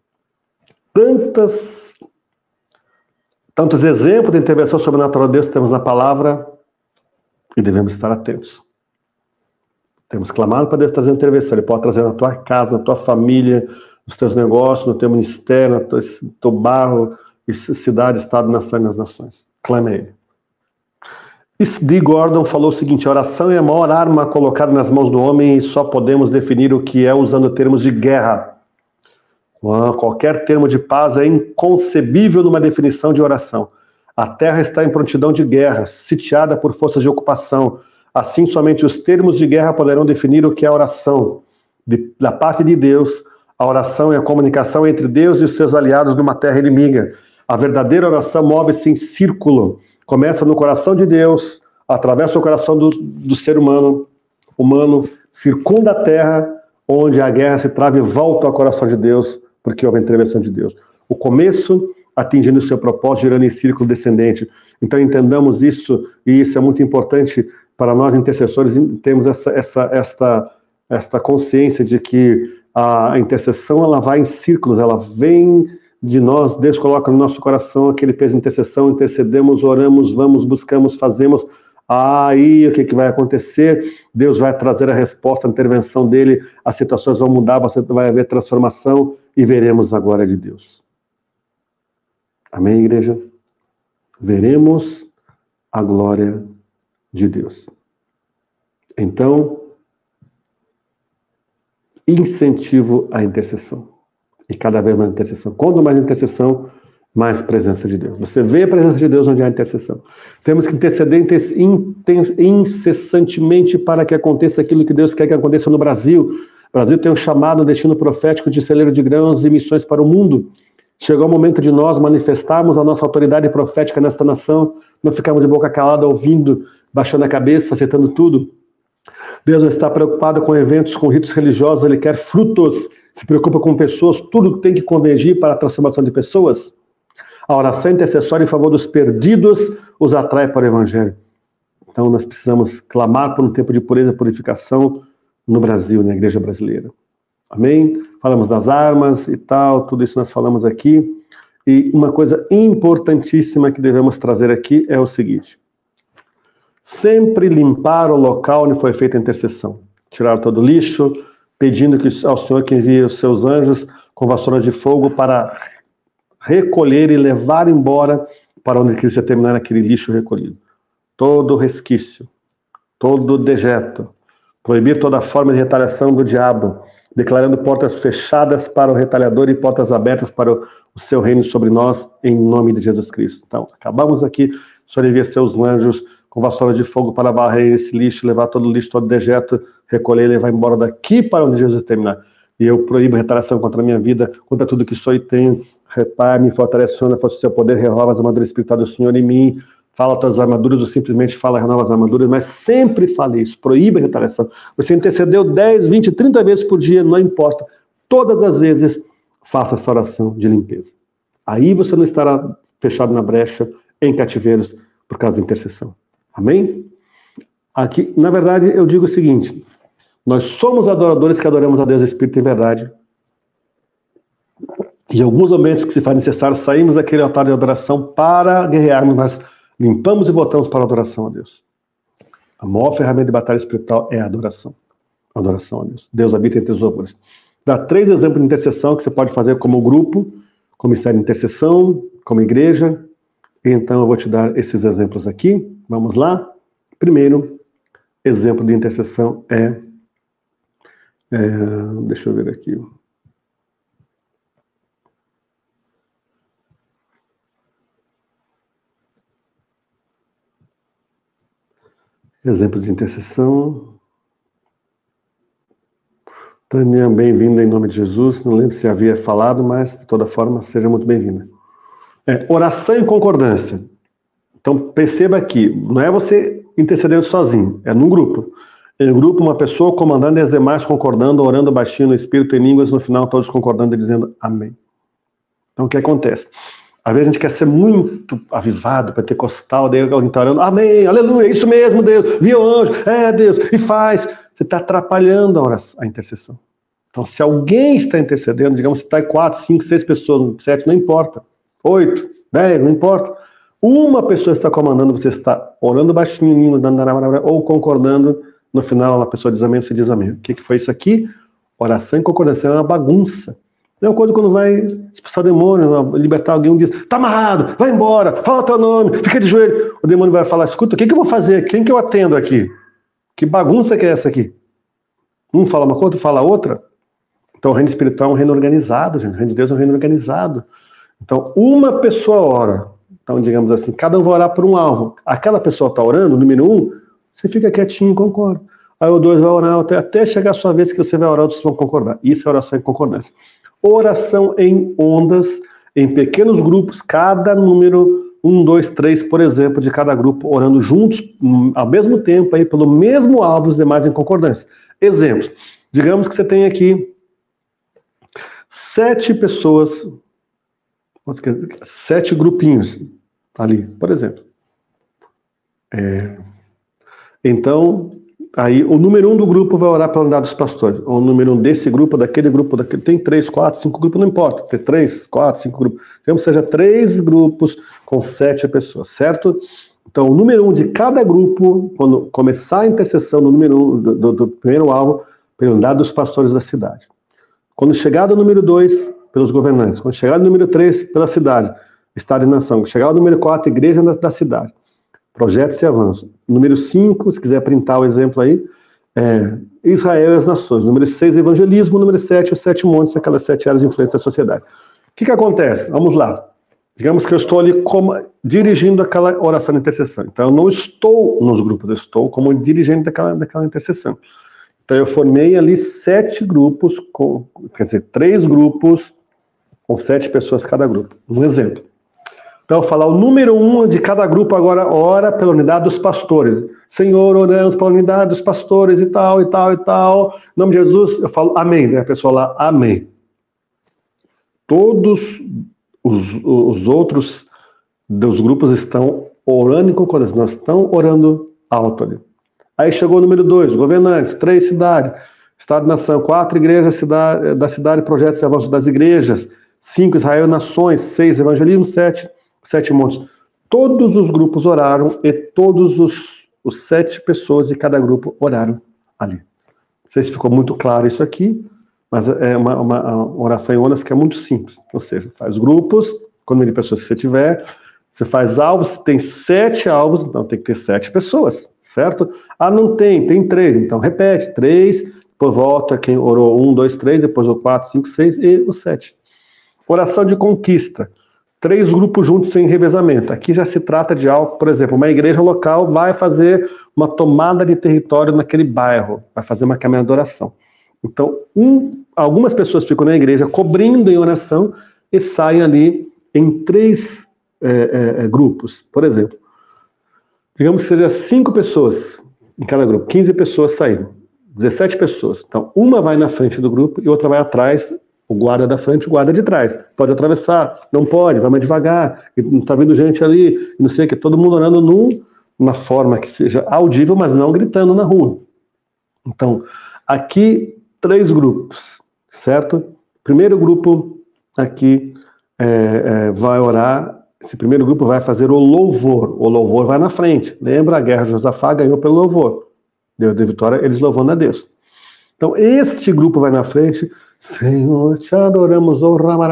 Tantos exemplos de intervenção sobrenatural de Deus temos na palavra. E devemos estar atentos. Temos clamado para Deus trazer intervenção. Ele pode trazer na tua casa, na tua família, nos teus negócios, no teu ministério, no teu bairro, cidade, estado, nação e nas nações. Clame a Ele. D. Gordon falou o seguinte: a oração é a maior arma colocada nas mãos do homem e só podemos definir o que é usando termos de guerra. Qualquer termo de paz é inconcebível numa definição de oração. A terra está em prontidão de guerra, sitiada por forças de ocupação. Assim, somente os termos de guerra poderão definir o que é a oração. Da parte de Deus, a oração é a comunicação entre Deus e os seus aliados numa terra inimiga. A verdadeira oração move-se em círculo. Começa no coração de Deus, atravessa o coração do ser humano, circunda a terra, onde a guerra se trava e volta ao coração de Deus, porque houve a intervenção de Deus. O começo atingindo o seu propósito, girando em círculo descendente. Então entendamos isso, e isso é muito importante para nós intercessores, temos esta consciência de que a intercessão ela vai em círculos, ela vem de nós, Deus coloca no nosso coração aquele peso de intercessão, intercedemos, oramos, vamos, buscamos, fazemos. Aí o que vai acontecer? Deus vai trazer a resposta, a intervenção dele, as situações vão mudar, vai haver transformação e veremos a glória de Deus. Amém, igreja? Veremos a glória de Deus. Então, incentivo à intercessão. E cada vez mais intercessão. Quanto mais intercessão, mais presença de Deus. Você vê a presença de Deus onde há intercessão. Temos que interceder incessantemente para que aconteça aquilo que Deus quer que aconteça no Brasil. O Brasil tem um chamado, um destino profético de celeiro de grãos e missões para o mundo. Chegou o momento de nós manifestarmos a nossa autoridade profética nesta nação, não ficarmos de boca calada, ouvindo, baixando a cabeça, aceitando tudo. Deus não está preocupado com eventos, com ritos religiosos, Ele quer frutos, se preocupa com pessoas, tudo tem que convergir para a transformação de pessoas. A oração intercessória em favor dos perdidos os atrai para o Evangelho. Então nós precisamos clamar por um tempo de pureza e purificação no Brasil, na igreja brasileira. Amém? Falamos das armas e tal, tudo isso nós falamos aqui. E uma coisa importantíssima que devemos trazer aqui é o seguinte: sempre limpar o local onde foi feita a intercessão. Tirar todo o lixo, pedindo ao Senhor que envie os seus anjos com vassouras de fogo para recolher e levar embora para onde Cristo ia terminar aquele lixo recolhido. Todo resquício, todo dejeto. Proibir toda forma de retaliação do diabo, declarando portas fechadas para o retaliador e portas abertas para o seu reino sobre nós, em nome de Jesus Cristo. Então, acabamos aqui, o Senhor envia seus anjos com vassoura de fogo para varrer esse lixo, levar todo o lixo, todo o dejeto, recolher e levar embora daqui para onde Jesus terminar. E eu proíbo retaliação contra a minha vida, contra tudo que sou e tenho. Repare, me fortalece, Senhor, na força do seu poder, renova as armaduras espirituais do Senhor em mim. Fala as tuas armaduras, ou simplesmente fala, renova as armaduras, mas sempre fale isso, proíba a retaliação. Você intercedeu 10, 20, 30 vezes por dia, não importa. Todas as vezes, faça essa oração de limpeza. Aí você não estará fechado na brecha, em cativeiros, por causa da intercessão. Amém? Aqui, na verdade, eu digo o seguinte: nós somos adoradores que adoramos a Deus Espírito em verdade. E em alguns momentos que se faz necessário, saímos daquele altar de adoração para guerrearmos, mas limpamos e voltamos para a adoração a Deus. A maior ferramenta de batalha espiritual é a adoração. Adoração a Deus. Deus habita entre os louvores. Dá 3 exemplos de intercessão que você pode fazer como grupo, como ministério de intercessão, como igreja. Então eu vou te dar esses exemplos aqui. Vamos lá. Primeiro exemplo de intercessão deixa eu ver aqui. Exemplos de intercessão. Tânia, bem-vinda em nome de Jesus. Não lembro se havia falado, mas de toda forma, seja muito bem-vinda. Oração em concordância. Então, perceba aqui, não é você intercedendo sozinho, é num grupo. Em grupo, uma pessoa comandando e as demais concordando, orando baixinho no Espírito, em línguas, no final, todos concordando e dizendo amém. Então, o que acontece? Às vezes a gente quer ser muito avivado, pentecostal, daí alguém está orando, amém, aleluia, isso mesmo, Deus, viu o anjo, Deus, e faz. Você está atrapalhando a intercessão. Então, se alguém está intercedendo, digamos, se está em 4, 5, 6 pessoas, 7, não importa, 8, 10, não importa. Uma pessoa está comandando, você está orando baixinho, ou concordando, no final a pessoa diz amém, você diz amém. O que foi isso aqui? Oração em concordância, é uma bagunça. É uma coisa quando vai expulsar demônio, libertar alguém, um diz, tá amarrado, vai embora, fala teu nome, fica de joelho. O demônio vai falar, escuta, o que eu vou fazer? Quem que eu atendo aqui? Que bagunça que é essa aqui? Um fala uma coisa, outro fala outra. Então o reino espiritual é um reino organizado, gente. O reino de Deus é um reino organizado. Então uma pessoa ora. Então digamos assim, cada um vai orar por um alvo. Aquela pessoa está orando, número 1, você fica quietinho e concorda. Aí o 2 vai orar até chegar a sua vez que você vai orar, outros vão concordar. Isso é oração em concordância. Oração em ondas, em pequenos grupos, cada número 1, 2, 3, por exemplo, de cada grupo, orando juntos, ao mesmo tempo, aí, pelo mesmo alvo, os demais em concordância. Exemplos. Digamos que você tem aqui 7 pessoas, 7 grupinhos ali, por exemplo. Então, aí o número 1 do grupo vai orar pela unidade dos pastores. O número 1 desse grupo, daquele, tem 3, 4, 5 grupos, não importa. Tem 3, 4, 5 grupos. Digamos que seja 3 grupos com 7 pessoas, certo? Então, o número 1 de cada grupo, quando começar a intercessão no número 1 do primeiro alvo, pela unidade dos pastores da cidade. Quando chegar do número 2, pelos governantes. Quando chegar do número 3, pela cidade, estado e nação. Quando chegar do número 4, igreja da cidade. Projetos e avanços. Número 5, se quiser printar o exemplo aí, Israel e as nações. Número 6, evangelismo. Número 7, os 7 montes, aquelas 7 áreas de influência da sociedade. O que acontece? Vamos lá. Digamos que eu estou ali dirigindo aquela oração de intercessão. Então, eu não estou nos grupos, eu estou como dirigente daquela intercessão. Então, eu formei ali 7 grupos, quer dizer, 3 grupos com 7 pessoas cada grupo. Um exemplo. Então, eu vou falar o número 1 de cada grupo agora ora pela unidade dos pastores. Senhor, oramos pela unidade dos pastores e tal, e tal, e tal. Em nome de Jesus, eu falo amém. Né? A pessoa lá, amém. Todos os outros dos grupos estão orando em concordância. Nós estamos orando alto ali. Aí chegou o número 2, governantes, 3 cidades, estado e nação, 4 igrejas da cidade, projetos e avanços das igrejas, 5 Israel e nações, 6 evangelismo, 7 montes. Todos os grupos oraram e todos os 7 pessoas de cada grupo oraram ali. Não sei se ficou muito claro isso aqui, mas é uma oração em ondas que é muito simples. Ou seja, faz grupos, quando de pessoas que você tiver, você faz alvos, tem 7 alvos, então tem que ter 7 pessoas, certo? Ah, não tem 3, então repete, 3, depois volta quem orou 1, 2, 3, depois o 4, 5, 6 e o 7. Oração de conquista. 3 grupos juntos sem revezamento. Aqui já se trata de algo, por exemplo, uma igreja local vai fazer uma tomada de território naquele bairro, vai fazer uma caminhada de oração. Então, algumas pessoas ficam na igreja cobrindo em oração e saem ali em 3 grupos. Por exemplo, digamos que seja 5 pessoas em cada grupo, 15 pessoas saíram, 17 pessoas. Então, uma vai na frente do grupo e outra vai atrás, O guarda da frente, o guarda de trás. Pode atravessar, não pode, vai mais devagar, e não está vindo gente ali, não sei o que, todo mundo orando numa forma que seja audível, mas não gritando na rua. Então, aqui, 3 grupos, certo? Primeiro grupo aqui vai orar, esse primeiro grupo vai fazer o louvor vai na frente. Lembra, a guerra de Josafá ganhou pelo louvor. Deu de vitória, eles louvando a Deus. Então, este grupo vai na frente, Senhor, te adoramos,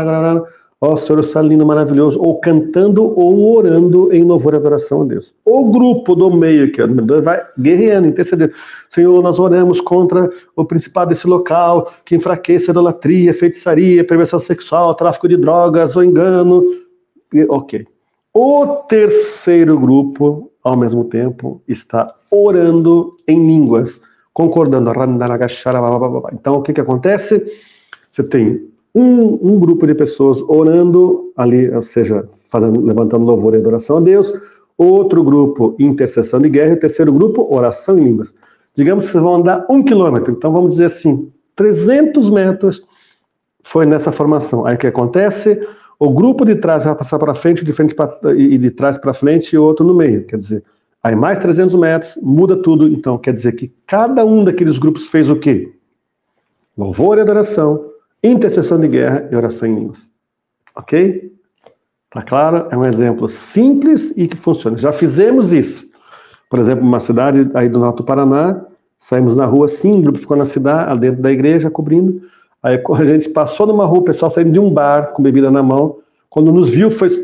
ó Senhor, está lindo, maravilhoso, ou cantando ou orando em louvor e adoração a Deus. O grupo do meio, que é o número 2, vai guerreando, intercedendo. Senhor, nós oramos contra o principado desse local, que enfraqueça a idolatria, feitiçaria, perversão sexual, tráfico de drogas, o engano. Ok. O terceiro grupo, ao mesmo tempo, está orando em línguas, concordando. Então, o que acontece? Você tem um grupo de pessoas orando ali, ou seja, levantando louvor e adoração a Deus, outro grupo, intercessão de guerra, e o terceiro grupo, oração em línguas. Digamos que vocês vão andar 1 quilômetro, então vamos dizer assim, 300 metros foi nessa formação. Aí o que acontece? O grupo de trás vai passar para frente, e de trás para frente, e o outro no meio. Quer dizer, aí mais 300 metros, muda tudo. Então, quer dizer que cada um daqueles grupos fez o quê? Louvor e adoração, intercessão de guerra e oração em línguas. Ok? Tá claro? É um exemplo simples e que funciona. Já fizemos isso. Por exemplo, uma cidade aí do norte do Paraná, saímos na rua, sim, o grupo ficou na cidade, dentro da igreja, cobrindo. Aí a gente passou numa rua, o pessoal saindo de um bar com bebida na mão. Quando nos viu, foi...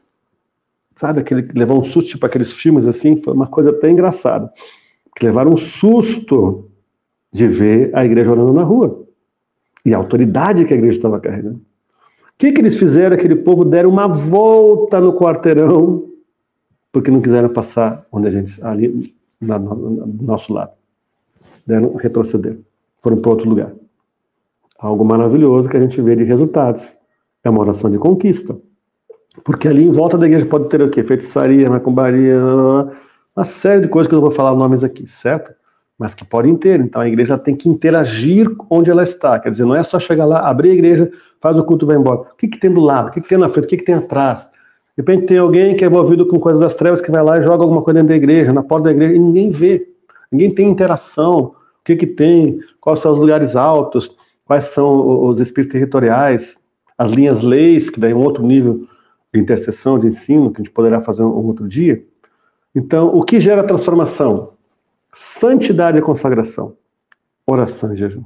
Sabe, levou um susto, tipo aqueles filmes assim, foi uma coisa até engraçada. Que levaram um susto de ver a igreja orando na rua. E a autoridade que a igreja estava carregando. O que eles fizeram? Aquele povo deram uma volta no quarteirão, porque não quiseram passar onde a gente, ali, do nosso lado. Retroceder. Foram para outro lugar. Algo maravilhoso que a gente vê de resultados. É uma oração de conquista. Porque ali em volta da igreja pode ter o quê? Feitiçaria, macumbaria, uma série de coisas que eu não vou falar nomes aqui, certo? Mas que podem ter. Então a igreja tem que interagir onde ela está. Quer dizer, não é só chegar lá, abrir a igreja, faz o culto e vai embora. O que tem do lado? O que tem na frente? O que tem atrás? De repente tem alguém que é envolvido com coisas das trevas que vai lá e joga alguma coisa dentro da igreja, na porta da igreja, e ninguém vê. Ninguém tem interação. O que tem? Quais são os lugares altos? Quais são os espíritos territoriais? As linhas leis, que daí é um outro nível de intercessão, de ensino, que a gente poderá fazer um outro dia. Então, o que gera transformação? Santidade e consagração. Oração e jejum.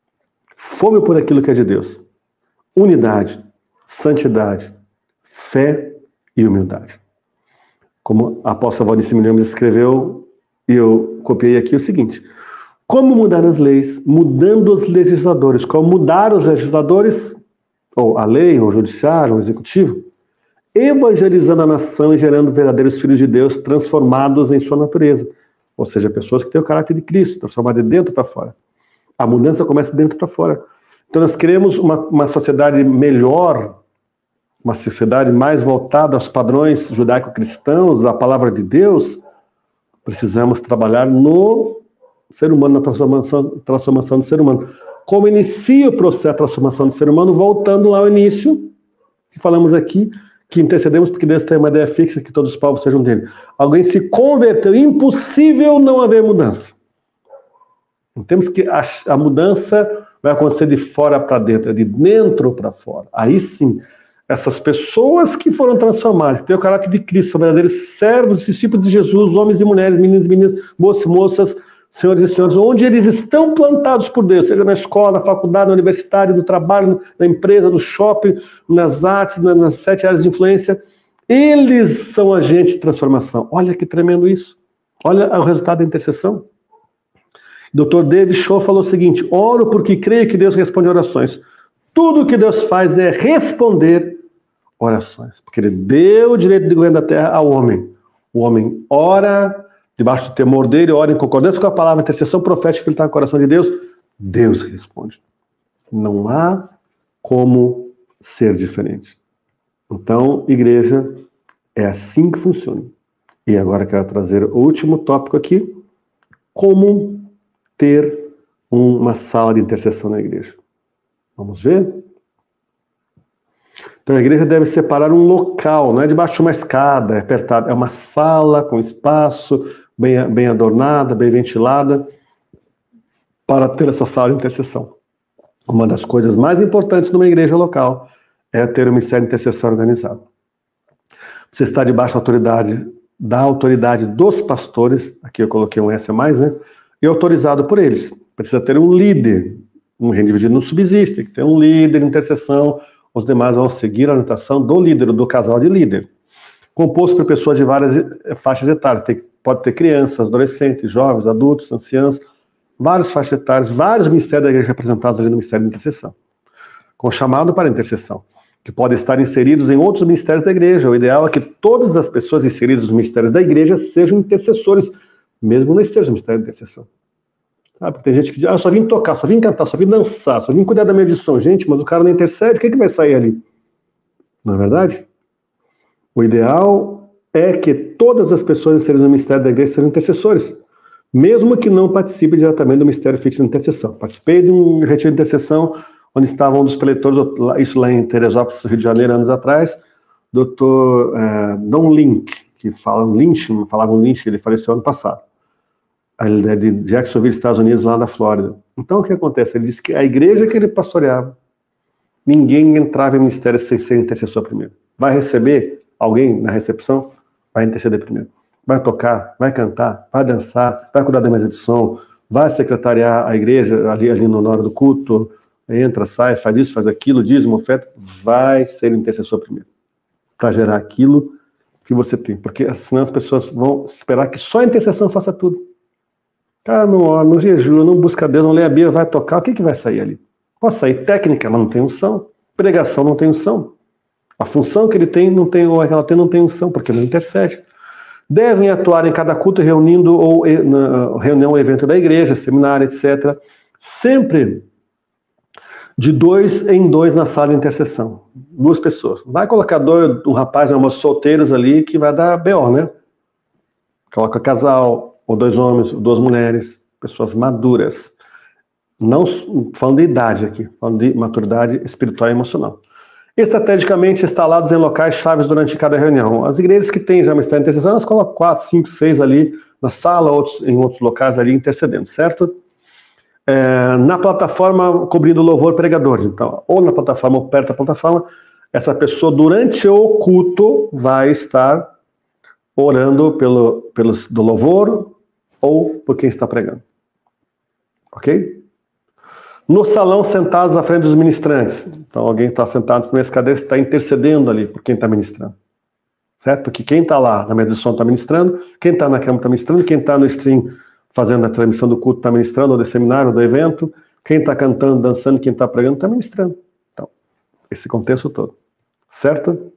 Fome por aquilo que é de Deus. Unidade, santidade, fé e humildade. Como a apóstola Valnice Milhões escreveu, e eu copiei aqui o seguinte: como mudar as leis? Mudando os legisladores. Como mudar os legisladores? Ou a lei, ou o judiciário, ou o executivo? Evangelizando a nação e gerando verdadeiros filhos de Deus transformados em sua natureza. Ou seja, pessoas que têm o caráter de Cristo, transformadas de dentro para fora. A mudança começa de dentro para fora. Então nós queremos uma sociedade melhor, uma sociedade mais voltada aos padrões judaico-cristãos, à palavra de Deus. Precisamos trabalhar no ser humano, na transformação do ser humano. Como inicia o processo de transformação do ser humano? Voltando lá ao início, que falamos aqui, que intercedemos porque Deus tem uma ideia fixa que todos os povos sejam dele. Alguém se converteu, impossível não haver mudança. Não temos que a mudança vai acontecer de fora para dentro, é de dentro para fora. Aí sim, essas pessoas que foram transformadas, que têm o caráter de Cristo, são verdadeiros servos, discípulos de Jesus, homens e mulheres, meninos e meninas, moças e moças, senhores e senhores, onde eles estão plantados por Deus, seja na escola, na faculdade, na universidade, no trabalho, na empresa, no shopping, nas artes, nas 7 áreas de influência, eles são agentes de transformação. Olha que tremendo isso. Olha o resultado da intercessão. Dr. David Shaw falou o seguinte: oro porque creio que Deus responde orações. Tudo que Deus faz é responder orações, porque Ele deu o direito de governo da terra ao homem. O homem ora debaixo do temor dele, ora em concordância com a palavra, intercessão profética que ele está no coração de Deus, Deus responde. Não há como ser diferente. Então, igreja, é assim que funciona. E agora quero trazer o último tópico aqui: como ter uma sala de intercessão na igreja. Vamos ver? Então a igreja deve separar um local, não é debaixo de uma escada, é apertado, é uma sala com espaço, bem adornada, bem ventilada, para ter essa sala de intercessão. Uma das coisas mais importantes numa igreja local é ter um ministério de intercessão organizado. Você está debaixo da autoridade dos pastores, aqui eu coloquei um S a mais, né? E autorizado por eles. Precisa ter um líder. Um reino dividido não subsiste, tem que ter um líder de intercessão, os demais vão seguir a orientação do líder, do casal de líder. Composto por pessoas de várias faixas etárias, pode ter crianças, adolescentes, jovens, adultos, anciãos, vários faixas etárias, vários ministérios da igreja representados ali no ministério de intercessão, com chamado para intercessão, que podem estar inseridos em outros ministérios da igreja. O ideal é que todas as pessoas inseridas nos ministérios da igreja sejam intercessores, mesmo não estejam no ministério de intercessão. Sabe? Tem gente que diz, só vim tocar, só vim cantar, só vim dançar, só vim cuidar da minha edição. Gente, mas o cara não intercede, o que vai sair ali? Não é verdade? O ideal é que todas as pessoas inseridas no ministério da igreja sejam intercessores, mesmo que não participe diretamente do ministério fixo de intercessão. Participei de um retiro de intercessão, onde estavam um dos preletores, isso lá em Teresópolis, Rio de Janeiro, anos atrás, Dr. Don Link, que falava Lynch, ele faleceu ano passado. Ele é de Jacksonville, Estados Unidos, lá da Flórida. Então, o que acontece? Ele disse que a igreja que ele pastoreava, ninguém entrava em ministério sem ser intercessor primeiro. Vai receber alguém na recepção, vai interceder primeiro. Vai tocar, vai cantar, vai dançar, vai cuidar da mesa de som, vai secretariar a igreja ali na hora do culto, entra, sai, faz isso, faz aquilo, dízimo, oferta, vai ser intercessor primeiro, para gerar aquilo que você tem, porque senão as pessoas vão esperar que só a intercessão faça tudo. Cara, não ora, não jejua, não busca Deus, não lê a Bíblia, vai tocar, o que vai sair ali? Pode sair técnica, mas não tem unção, pregação não tem unção, a função que ele tem não tem, ou ela tem não tem unção, porque não intercede. Devem atuar em cada culto, reunindo ou na reunião ou evento da igreja, seminário, etc. Sempre de 2 em 2 na sala de intercessão. 2 pessoas. Vai colocar um rapaz e uma solteiros ali que vai dar BO, né? Coloca casal, ou 2 homens, ou 2 mulheres, pessoas maduras. Não falando de idade aqui, falando de maturidade espiritual e emocional. Estrategicamente instalados em locais chaves durante cada reunião. As igrejas que têm já uma ministério de intercessão, elas colocam 4, 5, 6 ali na sala, em outros locais ali intercedendo, certo? Na plataforma cobrindo louvor pregadores. Então, ou na plataforma ou perto da plataforma, essa pessoa durante o culto vai estar orando do louvor ou por quem está pregando. Ok? No salão, sentados à frente dos ministrantes. Então, alguém está sentado nas primeiras cadeiras, está intercedendo ali por quem está ministrando. Certo? Porque quem está lá na mesa de som está ministrando, quem está na cama está ministrando, quem está no stream fazendo a transmissão do culto está ministrando, ou do seminário, ou do evento, quem está cantando, dançando, quem está pregando está ministrando. Então, esse contexto todo. Certo?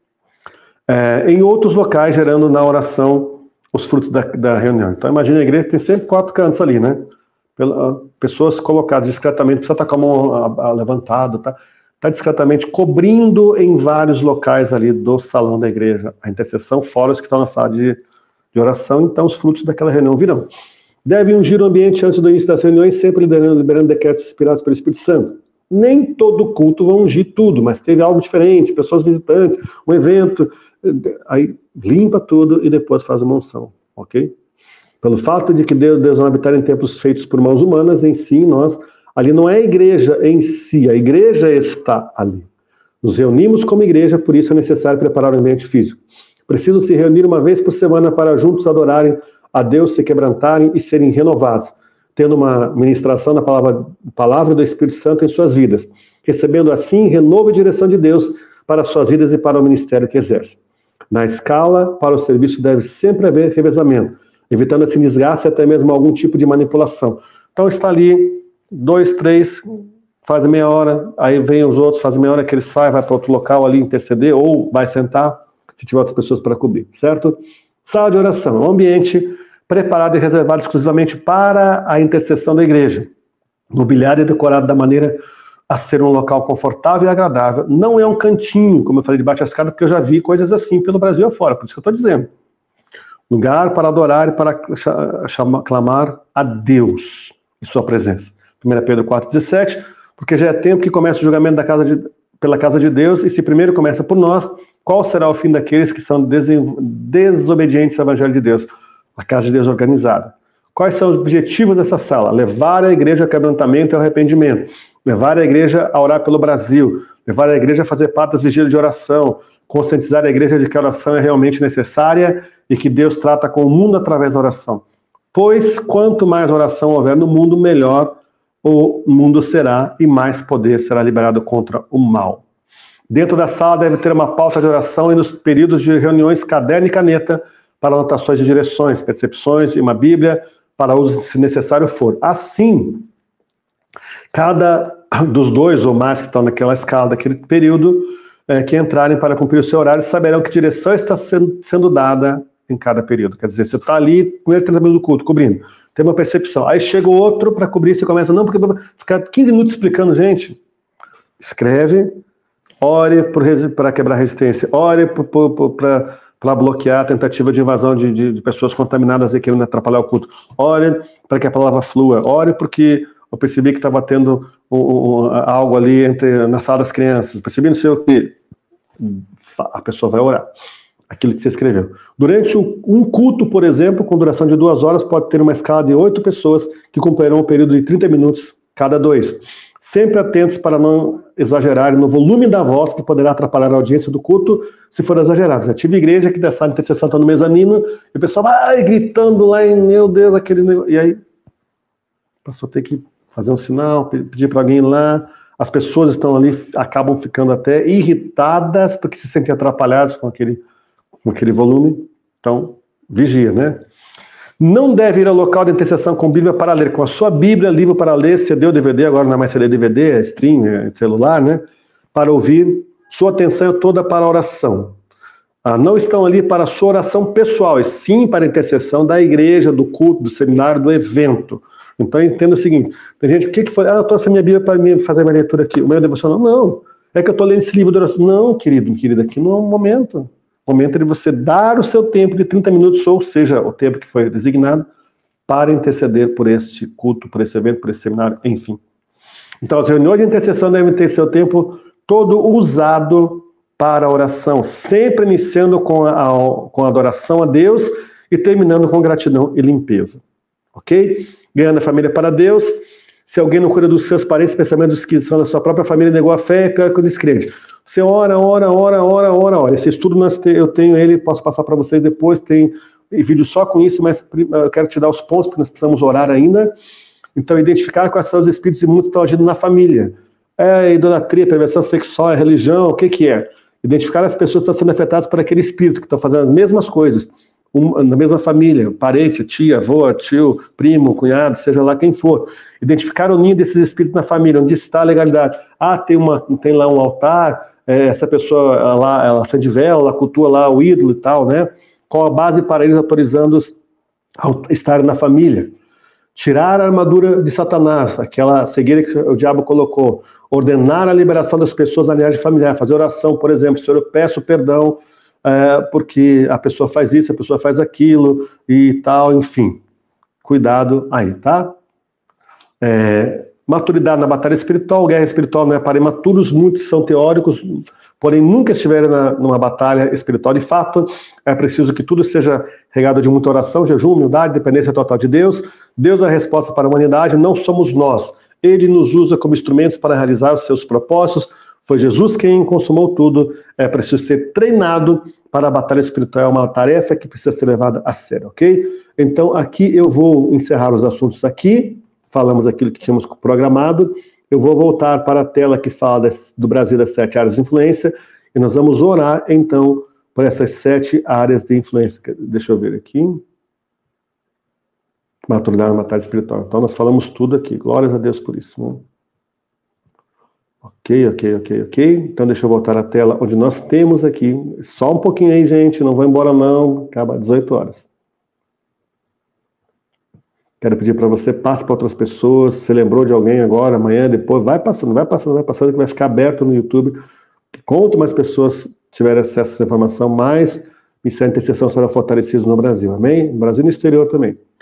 Em outros locais, gerando na oração os frutos da reunião. Então, imagina a igreja tem sempre 4 cantos ali, né? Pessoas colocadas discretamente, precisa estar com a mão levantada, tá discretamente cobrindo em vários locais ali do salão da igreja a intercessão, fora os que estão na sala de oração, então os frutos daquela reunião virão. Deve ungir o ambiente antes do início das reuniões, sempre liberando decretos inspirados pelo Espírito Santo. Nem todo culto vai ungir tudo, mas teve algo diferente, pessoas visitantes, um evento, aí limpa tudo e depois faz uma unção, ok? Pelo fato de que Deus não habitar em templos feitos por mãos humanas, em si, ali não é a igreja em si, a igreja está ali. Nos reunimos como igreja, por isso é necessário preparar o ambiente físico. Precisam se reunir uma vez por semana para juntos adorarem a Deus, se quebrantarem e serem renovados, tendo uma ministração da palavra do Espírito Santo em suas vidas, recebendo assim renovo e direção de Deus para suas vidas e para o ministério que exerce. Na escala, para o serviço deve sempre haver revezamento, evitando esse desgaste e até mesmo algum tipo de manipulação. Então está ali, 2, 3, faz meia hora, aí vem os outros, faz meia hora que ele sai, vai para outro local ali interceder, ou vai sentar, se tiver outras pessoas para cobrir, certo? Sala de oração, um ambiente preparado e reservado exclusivamente para a intercessão da igreja. Mobiliário e decorado da maneira a ser um local confortável e agradável. Não é um cantinho, como eu falei, debaixo da escada, porque eu já vi coisas assim pelo Brasil afora, por isso que eu estou dizendo. Lugar para adorar e para clamar a Deus em sua presença. 1 Pedro 4,17, porque já é tempo que começa o julgamento da casa pela casa de Deus, e se primeiro começa por nós, qual será o fim daqueles que são desobedientes ao Evangelho de Deus? A casa de Deus organizada. Quais são os objetivos dessa sala? Levar a igreja ao quebrantamento e ao arrependimento. Levar a igreja a orar pelo Brasil. Levar a igreja a fazer parte das vigílias de oração. Conscientizar a igreja de que a oração é realmente necessária e que Deus trata com o mundo através da oração. Pois quanto mais oração houver no mundo, melhor o mundo será e mais poder será liberado contra o mal. Dentro da sala deve ter uma pauta de oração e nos períodos de reuniões caderno e caneta para anotações de direções, percepções e uma Bíblia para uso se necessário for. Assim, cada dos dois ou mais que estão naquela escala daquele período que entrarem para cumprir o seu horário saberão que direção está sendo dada em cada período. Quer dizer, você está ali, primeiro 30 minutos do culto, cobrindo. Tem uma percepção. Aí chega o outro para cobrir, você começa, não, porque ficar 15 minutos explicando, gente. Escreve, ore para quebrar resistência, ore para bloquear a tentativa de invasão de pessoas contaminadas e querendo atrapalhar o culto. Ore para que a palavra flua. Ore porque eu percebi que estava tendo algo ali na sala das crianças. Percebi não sei o que. A pessoa vai orar. Aquilo que você escreveu. Durante um culto, por exemplo, com duração de 2 horas, pode ter uma escala de 8 pessoas que cumprirão um período de 30 minutos cada 2. Sempre atentos para não exagerarem no volume da voz que poderá atrapalhar a audiência do culto se for exagerado. Já tive igreja que da sala de intercessão está no mezanino e o pessoal vai gritando lá e, meu Deus, aquele... E aí, a pessoa tem que fazer um sinal, pedir para alguém ir lá. As pessoas estão ali, acabam ficando até irritadas porque se sentem atrapalhadas com aquele volume. Então, vigia, né? Não deve ir ao local de intercessão com Bíblia para ler. Com a sua Bíblia, livro para ler, CD ou DVD, agora não é mais CD, DVD, é stream, é celular, né? Para ouvir. Sua atenção é toda para a oração. Não estão ali para a sua oração pessoal, e sim para a intercessão da igreja, do culto, do seminário, do evento. Então, entenda o seguinte, tem gente, o que foi? Eu trouxe a minha Bíblia para fazer a minha leitura aqui. O meu devocional? Não. É que eu estou lendo esse livro de oração. Não, querida, aqui não é um momento. O momento de você dar o seu tempo de 30 minutos, ou seja, o tempo que foi designado, para interceder por este culto, por esse evento, por esse seminário, enfim. Então, as reuniões de intercessão devem ter seu tempo todo usado para a oração, sempre iniciando com a adoração a Deus e terminando com gratidão e limpeza. Ok? Ganhando a família para Deus. Se alguém não cuida dos seus parentes, especialmente dos que são da sua própria família, negou a fé, é pior que o descrente. Você ora. Esse estudo eu tenho ele, posso passar para vocês depois, tem vídeo só com isso, mas eu quero te dar os pontos, porque nós precisamos orar ainda. Então, identificar quais são os espíritos imundos que estão agindo na família. É idolatria, perversão sexual, é religião, o que é? Identificar as pessoas que estão sendo afetadas por aquele espírito, que estão fazendo as mesmas coisas, na mesma família, parente, tia, avô, tio, primo, cunhado, seja lá quem for. Identificar o ninho desses espíritos na família, onde está a legalidade. Tem lá um altar, essa pessoa lá, ela acende vela, ela cultua lá o ídolo e tal, né? Qual a base para eles autorizando-os a estarem na família? Tirar a armadura de Satanás, aquela cegueira que o diabo colocou. Ordenar a liberação das pessoas na linhagem familiar, fazer oração, por exemplo, Senhor, eu peço perdão porque a pessoa faz isso, a pessoa faz aquilo e tal, enfim. Cuidado aí, tá? Maturidade na batalha espiritual, guerra espiritual não é para imaturos, muitos são teóricos, porém nunca estiveram numa batalha espiritual. De fato, é preciso que tudo seja regado de muita oração, jejum, humildade, dependência total de Deus. Deus é a resposta para a humanidade, não somos nós. Ele nos usa como instrumentos para realizar os seus propósitos. Foi Jesus quem consumou tudo. É preciso ser treinado para a batalha espiritual. É uma tarefa que precisa ser levada a sério, ok? Então, aqui eu vou encerrar os assuntos aqui. Falamos aquilo que tínhamos programado. Eu vou voltar para a tela que fala do Brasil das 7 áreas de influência. E nós vamos orar, então, por essas 7 áreas de influência. Deixa eu ver aqui. Maturidade na batalha espiritual. Então, nós falamos tudo aqui. Glórias a Deus por isso. Né? Ok. Então, deixa eu voltar à tela onde nós temos aqui. Só um pouquinho aí, gente. Não vou embora, não. Acaba às 18 horas. Quero pedir para você, passe para outras pessoas. Se lembrou de alguém agora, amanhã, depois. Vai passando, que vai ficar aberto no YouTube. Quanto mais pessoas tiverem acesso a essa informação, mais missão e intercessão serão fortalecidos no Brasil. Amém? No Brasil e no exterior também.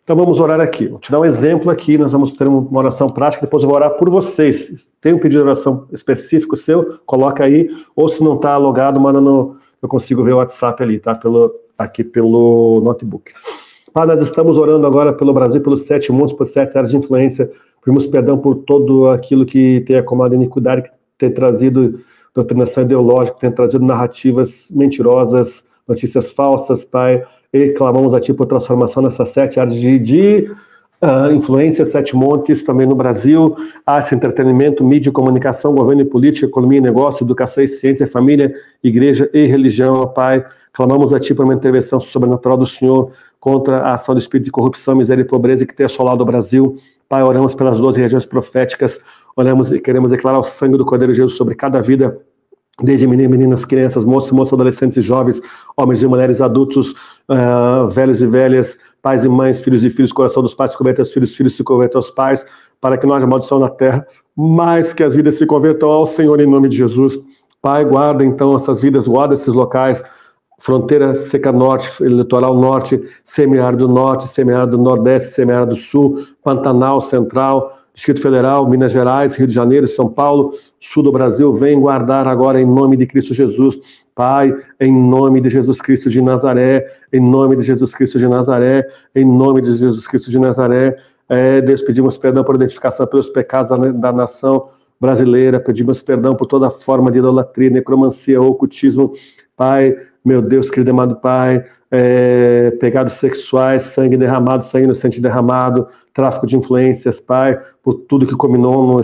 Então vamos orar aqui. Vou te dar um exemplo aqui, nós vamos ter uma oração prática, depois eu vou orar por vocês. Tem um pedido de oração específico seu? Coloca aí, ou se não está logado, manda no... Eu consigo ver o WhatsApp ali, tá? Aqui pelo notebook. Pai, nós estamos orando agora pelo Brasil, pelos 7 mundos, por 7 áreas de influência. Pedimos perdão por todo aquilo que tem acumulado iniquidade, que tem trazido doutrinação ideológica, que tem trazido narrativas mentirosas, notícias falsas, Pai. E clamamos a Ti por transformação nessas 7 áreas de influência, 7 montes, também no Brasil, arte, entretenimento, mídia, comunicação, governo e política, economia e negócio, educação e ciência, família, igreja e religião, Pai. Clamamos a Ti por uma intervenção sobrenatural do Senhor contra a ação do espírito de corrupção, miséria e pobreza que tem assolado o Brasil. Pai, oramos pelas 12 regiões proféticas, oramos e queremos declarar o sangue do Cordeiro de Jesus sobre cada vida, desde meninas, crianças, moços, adolescentes e jovens, homens e mulheres, adultos, velhos e velhas, pais e mães, filhos e filhos, coração dos pais se converta aos filhos, filhos se convertam aos pais, para que não haja maldição na terra, mas que as vidas se convertam ao Senhor em nome de Jesus. Pai, guarda então essas vidas, guarda esses locais, fronteira seca norte, litoral norte, semiárido norte, semiárido nordeste, semiárido sul, Pantanal central, Distrito Federal, Minas Gerais, Rio de Janeiro, São Paulo, sul do Brasil, vem guardar agora em nome de Cristo Jesus. Pai, em nome de Jesus Cristo de Nazaré, em nome de Jesus Cristo de Nazaré, em nome de Jesus Cristo de Nazaré, Deus, pedimos perdão por identificação pelos pecados da nação brasileira, pedimos perdão por toda forma de idolatria, necromancia, ocultismo, Pai, meu Deus, querido amado Pai, pecados sexuais, sangue derramado, sangue inocente derramado, tráfico de influências, Pai, por tudo que combinou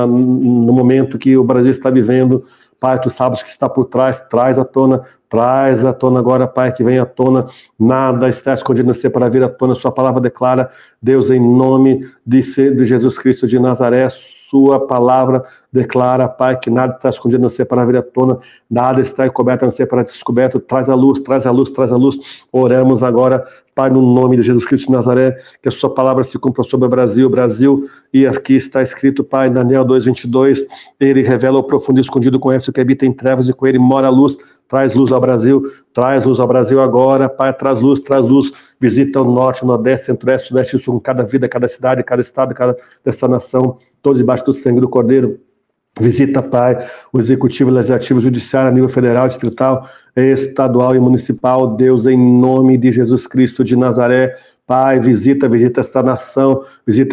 no momento que o Brasil está vivendo, Pai, Tu sabes que está por trás, traz à tona agora, Pai, que venha à tona, nada está escondido no ser para vir à tona, Sua palavra declara, Deus, em nome de Jesus Cristo de Nazaré, Sua palavra declara, Pai, que nada está escondido no ser para vir à tona, nada está encoberto no ser para descoberto, traz a luz, traz a luz, traz a luz, oramos agora, Pai, no nome de Jesus Cristo de Nazaré, que a Sua palavra se cumpra sobre o Brasil, e aqui está escrito, Pai, Daniel 2:22, Ele revela o profundo e escondido, conhece o que habita em trevas e com Ele mora a luz, traz luz ao Brasil agora, Pai, traz luz, visita o norte, o nordeste, centro-oeste, sudeste e sul, cada vida, cada cidade, cada estado, dessa nação, todos debaixo do sangue do Cordeiro. Visita, Pai, o executivo, legislativo, judiciário, a nível federal, distrital, estadual e municipal, Deus, em nome de Jesus Cristo de Nazaré, Pai, visita essa nação,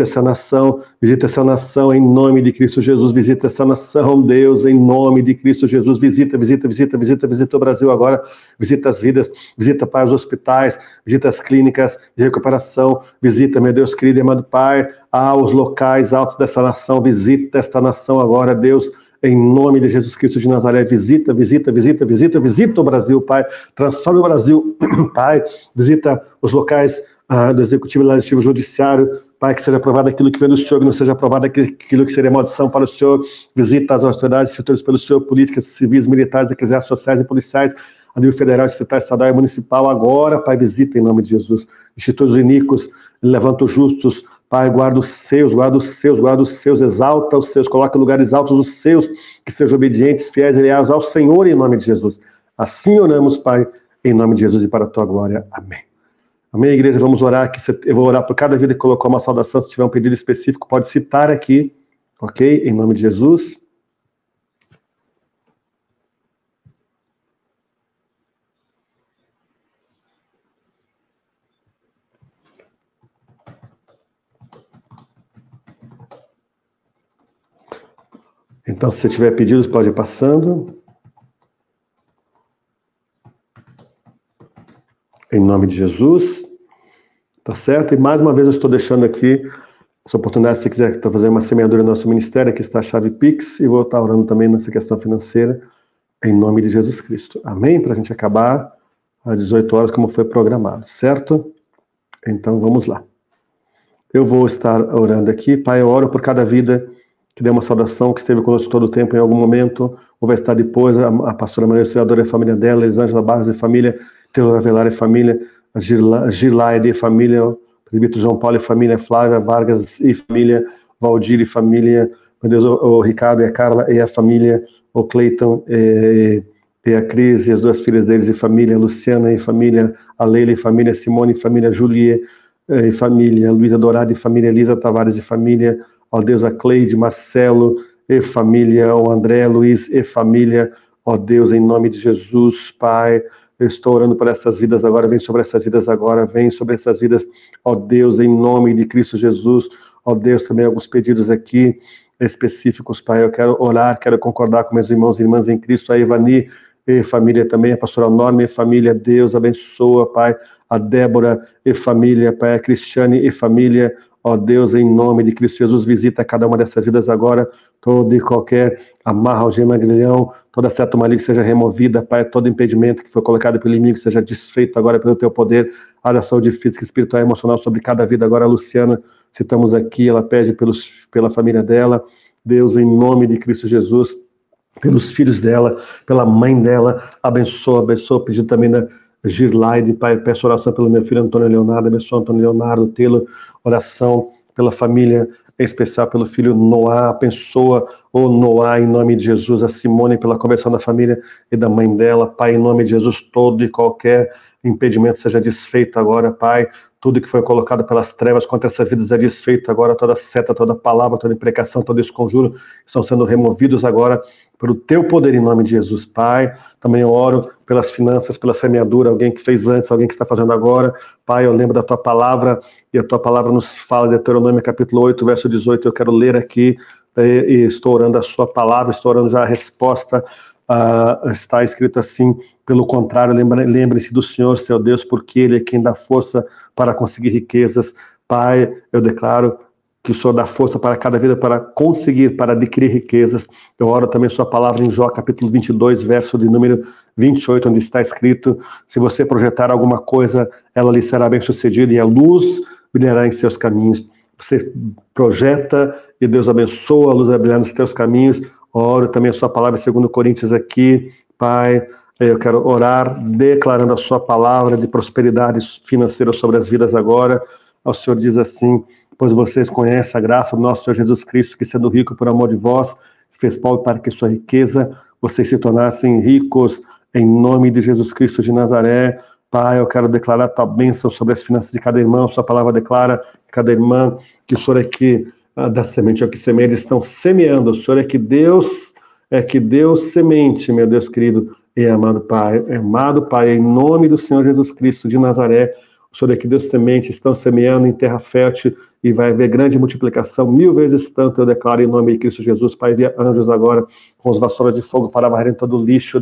em nome de Cristo Jesus, visita essa nação, Deus, em nome de Cristo Jesus, visita o Brasil agora, visita as vidas, visita, Pai, os hospitais, visita as clínicas de recuperação, visita, meu Deus querido e amado Pai, aos locais altos dessa nação, visita esta nação agora, Deus, em nome de Jesus Cristo de Nazaré, visita o Brasil, Pai, transforma o Brasil, Pai, visita os locais do Executivo, Legislativo, Judiciário, Pai, que seja aprovado aquilo que vem do Senhor, que não seja aprovado aquilo que seria maldição para o Senhor, visita as autoridades instituídas pelo Senhor, políticas, civis, militares, eclesiásticos, sociais e policiais, a nível federal, distrital, estadual e municipal, agora, Pai, visita em nome de Jesus, institui os iníquos, levanta os justos, Pai, guarda os seus, exalta os seus, coloca em lugares altos os seus, que sejam obedientes, fiéis e leais ao Senhor em nome de Jesus. Assim oramos, Pai, em nome de Jesus e para a Tua glória. Amém. Amém, igreja? Vamos orar aqui. Eu vou orar por cada vida que colocou uma saudação. Se tiver um pedido específico, pode citar aqui, ok? Em nome de Jesus. Então, se você tiver pedidos, pode ir passando. Em nome de Jesus. Tá certo? E mais uma vez eu estou deixando aqui essa oportunidade, se você quiser fazer uma semeadura no nosso ministério, aqui está a chave Pix, e vou estar orando também nessa questão financeira, em nome de Jesus Cristo. Amém? Para a gente acabar às 18 horas, como foi programado, certo? Então, vamos lá. Eu vou estar orando aqui. Pai, eu oro por cada vida que deu uma saudação, que esteve conosco todo o tempo em algum momento, ou vai estar depois, a pastora Maria Auxiliadora e a família dela, Elisângela Barros e família, Teodora Avelar e família, a Gilaide e família, o presbítero João Paulo e família, Flávia Vargas e família, Valdir e família, meu Deus, o Ricardo e a Carla e a família, o Cleiton e a Cris e as duas filhas deles e família, a Luciana e família, a Leila e família, Simone e família, Julie e família, Luísa Dourado e família, Elisa Tavares e família, ó Deus, a Cleide, Marcelo e família, o André, Luiz e família, ó Deus, em nome de Jesus, Pai, eu estou orando por essas vidas agora, vem sobre essas vidas agora, vem sobre essas vidas, ó Deus, em nome de Cristo Jesus, ó Deus, também alguns pedidos aqui específicos, Pai, eu quero orar, quero concordar com meus irmãos e irmãs em Cristo, a Ivani e família também, a pastora Norma e família, Deus abençoa, Pai, a Débora e família, Pai, a Cristiane e família, ó Deus, em nome de Cristo Jesus, visita cada uma dessas vidas agora, todo e qualquer amarra, algema, agrilhão, toda seta maligna seja removida, Pai, todo impedimento que foi colocado pelo inimigo seja desfeito agora pelo Teu poder, a saúde física, espiritual e emocional sobre cada vida. Agora a Luciana, citamos aqui, ela pede pela família dela, Deus, em nome de Cristo Jesus, pelos filhos dela, pela mãe dela, abençoa, pedido também da Girlaide, Pai, peço oração pelo meu filho Antônio Leonardo, abençoa Antônio Leonardo, tê-lo, oração pela família, em especial pelo filho Noah, abençoa o Noah em nome de Jesus, a Simone pela conversão da família e da mãe dela, Pai, em nome de Jesus, todo e qualquer impedimento seja desfeito agora, Pai, tudo que foi colocado pelas trevas contra essas vidas é desfeito agora, toda seta, toda palavra, toda imprecação, todo esconjuro estão sendo removidos agora pelo Teu poder em nome de Jesus, Pai. Também eu oro pelas finanças, pela semeadura, alguém que fez antes, alguém que está fazendo agora, Pai, eu lembro da Tua palavra, e a Tua palavra nos fala, Deuteronômio capítulo 8, verso 18, eu quero ler aqui, e estou orando a Sua palavra, estou orando já a resposta, está escrito assim, pelo contrário, lembre-se do Senhor, seu Deus, porque Ele é quem dá força para conseguir riquezas. Pai, eu declaro que o Senhor dá força para cada vida, para conseguir, para adquirir riquezas. Eu oro também Sua palavra em Jó, capítulo 22, verso de número 28, onde está escrito, se você projetar alguma coisa, ela lhe será bem sucedida e a luz brilhará em seus caminhos. Você projeta e Deus abençoa, a luz vai brilhar nos teus caminhos. Oro também a Sua palavra, segundo Coríntios aqui, Pai, eu quero orar, declarando a Sua palavra de prosperidade financeira sobre as vidas agora. O Senhor diz assim, pois vocês conhecem a graça do nosso Senhor Jesus Cristo, que sendo rico por amor de vós, fez pobre para que sua riqueza, vocês se tornassem ricos em nome de Jesus Cristo de Nazaré. Pai, eu quero declarar a Tua bênção sobre as finanças de cada irmão, Sua palavra declara que cada irmã, que o Senhor é que da semente, é o que semeia, eles estão semeando, o Senhor é que Deus semente, meu Deus querido e amado Pai, em nome do Senhor Jesus Cristo de Nazaré, o Senhor é que Deus semente, estão semeando em terra fértil e vai haver grande multiplicação, 1000 vezes tanto, eu declaro em nome de Cristo Jesus, Pai, envia anjos agora com as vassouras de fogo para varrerem todo o lixo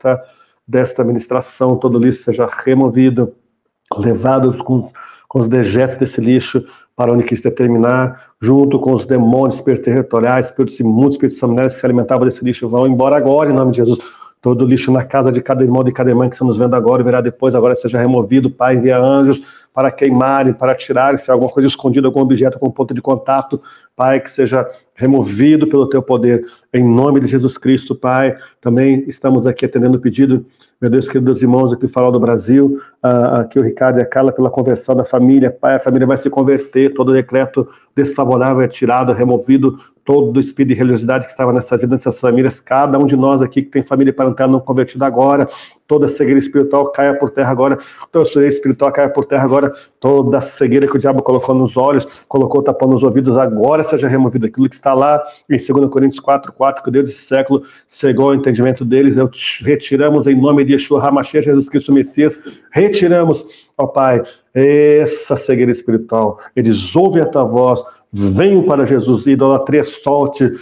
desta ministração, todo o lixo seja removido, levados com os dejetos desse lixo para onde quis determinar, junto com os demônios, espíritos territoriais, espíritos imundos, espíritos familiares que se alimentavam desse lixo, vão embora agora em nome de Jesus. Todo lixo na casa de cada irmão, de cada irmã que estamos vendo agora e verá depois, agora seja removido, Pai, envia anjos para queimarem, para tirarem, se há alguma coisa escondida, algum objeto, algum ponto de contato, Pai, que seja removido pelo Teu poder, em nome de Jesus Cristo, Pai. Também estamos aqui atendendo o pedido, meu Deus, queridos irmãos aqui falam do Brasil, aqui o Ricardo e a Carla pela conversão da família, Pai, a família vai se converter, todo decreto desfavorável é tirado, é removido, todo o espírito de religiosidade que estava nessas vidas, nessas famílias, cada um de nós aqui que tem família parental não convertida agora, toda cegueira espiritual caia por terra agora, toda cegueira espiritual caia por terra agora, toda cegueira que o diabo colocou nos olhos, colocou tapando nos ouvidos, agora seja removido. Aquilo que está lá em 2 Coríntios 4:4, que o Deus desse século cegou o entendimento deles, retiramos em nome de Yeshua HaMashiach, Jesus Cristo Messias, retiramos, ó Pai, essa cegueira espiritual, eles ouvem a Tua voz, venham para Jesus, idolatria solte,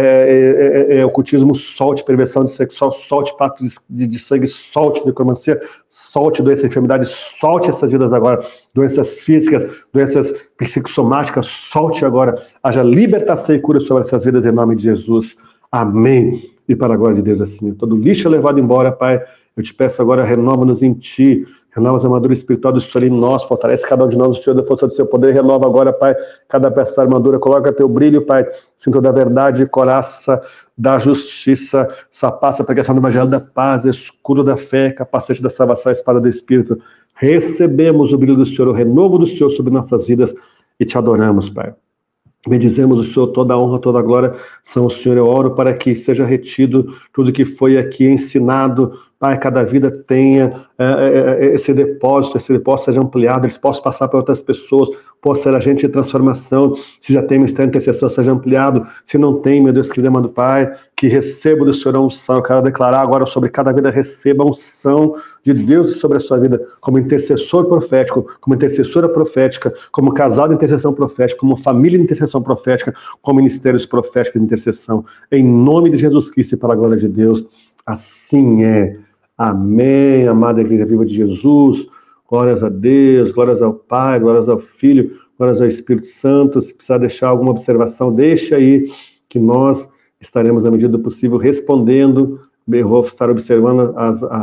ocultismo solte, perversão de sexual solte, pacto de sangue solte, necromancia solte, doença, enfermidade solte essas vidas agora, doenças físicas, doenças psicossomáticas solte agora, haja libertação e cura sobre essas vidas em nome de Jesus, amém. E para a glória de Deus assim, todo lixo é levado embora, Pai, eu te peço agora, renova-nos em Ti, renova a armadura espiritual do Senhor em nós, fortalece cada um de nós, o Senhor da força do Seu poder, renova agora, Pai, cada peça da armadura, coloca Teu brilho, Pai, cinto da verdade, coraça da justiça, sapaça, pregação do evangelho da paz, escudo da fé, capacete da salvação, a espada do Espírito, recebemos o brilho do Senhor, o renovo do Senhor sobre nossas vidas e Te adoramos, Pai. Bendizemos o Senhor, toda a honra, toda a glória são o Senhor. Eu oro para que seja retido tudo que foi aqui ensinado, Pai, cada vida tenha esse depósito seja ampliado, eles possam passar para outras pessoas, possa ser agente de transformação. Se já tem ministério de intercessão, seja ampliado. Se não tem, meu Deus, querido amado Pai, que receba do Senhor a unção. Eu quero declarar agora sobre cada vida, receba a unção de Deus sobre a sua vida, como intercessor profético, como intercessora profética, como casal de intercessão profética, como família de intercessão profética, como ministérios proféticos de intercessão. Em nome de Jesus Cristo e para a glória de Deus, assim é. Amém, amada Igreja Viva de Jesus. Glórias a Deus, glórias ao Pai, glórias ao Filho, glórias ao Espírito Santo. Se precisar deixar alguma observação, deixa aí, que nós estaremos, à medida do possível, respondendo. Eu vou estar observando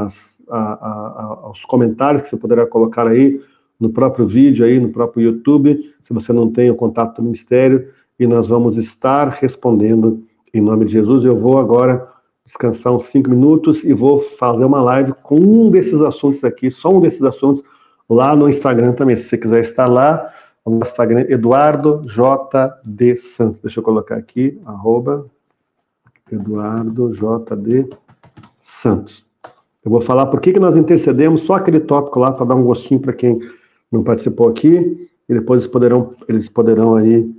os comentários que você poderá colocar aí no próprio vídeo, aí no próprio YouTube, se você não tem o contato do Ministério, e nós vamos estar respondendo em nome de Jesus. Eu vou agora descansar uns 5 minutos e vou fazer uma live com um desses assuntos aqui, só um desses assuntos, lá no Instagram também. Se você quiser estar lá, no Instagram, Eduardo JD Santos. Deixa eu colocar aqui, @Eduardo JD Santos. Eu vou falar por que nós intercedemos, só aquele tópico lá, para dar um gostinho para quem não participou aqui, e depois eles poderão aí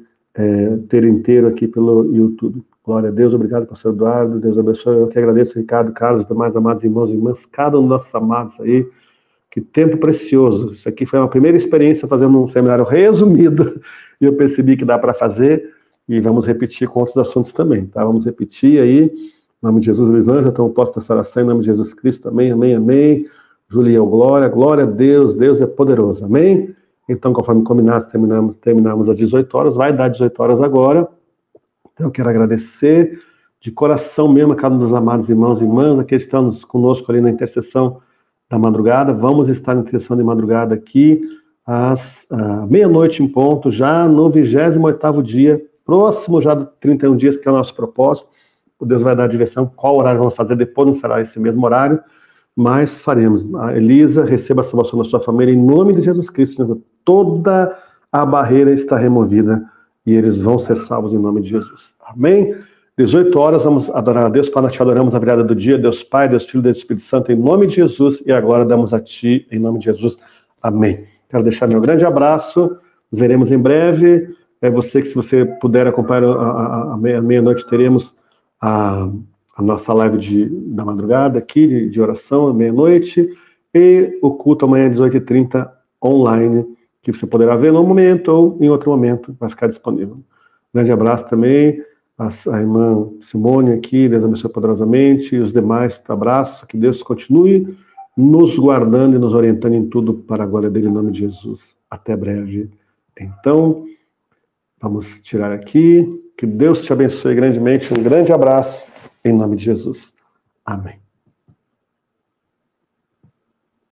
ter inteiro aqui pelo YouTube. Glória a Deus, obrigado, pastor Eduardo, Deus abençoe. Eu que agradeço, Ricardo, Carlos, demais amados irmãos e irmãs, cada um dos nossos amados aí. Que tempo precioso. Isso aqui foi uma primeira experiência fazendo um seminário resumido, e eu percebi que dá para fazer, e vamos repetir com outros assuntos também, tá? Vamos repetir aí, em nome de Jesus, Elisângela, então eu posso ter oração em nome de Jesus Cristo, amém, amém, amém. Julião, glória a Deus, Deus é poderoso, amém? Então, conforme combinado, terminamos às 18 horas, vai dar 18 horas agora. Então, eu quero agradecer de coração mesmo a cada um dos amados irmãos e irmãs, aqueles que estão conosco ali na intercessão da madrugada. Vamos estar na intercessão de madrugada aqui, às meia-noite em ponto, já no 28º dia, próximo já de 31 dias, que é o nosso propósito. O Deus vai dar a direção, qual horário vamos fazer, depois não será esse mesmo horário, mas faremos. A Elisa, receba a salvação da sua família, em nome de Jesus Cristo. Toda a barreira está removida e eles vão ser salvos em nome de Jesus. Amém? 18 horas, vamos adorar a Deus. Pai, nós te adoramos a virada do dia. Deus Pai, Deus Filho, Deus Espírito Santo, em nome de Jesus. E agora damos a ti, em nome de Jesus. Amém. Quero deixar meu grande abraço. Nos veremos em breve. Você que, se você puder acompanhar a meia-noite, teremos a nossa live da madrugada aqui, de oração, à meia-noite. E o culto amanhã às 18h30 online, que você poderá ver no momento ou em outro momento, vai ficar disponível. Grande abraço também. A irmã Simone aqui, Deus abençoe poderosamente, e os demais, abraço, que Deus continue nos guardando e nos orientando em tudo para a glória dele, em nome de Jesus. Até breve. Então, vamos tirar aqui, que Deus te abençoe grandemente, um grande abraço, em nome de Jesus. Amém.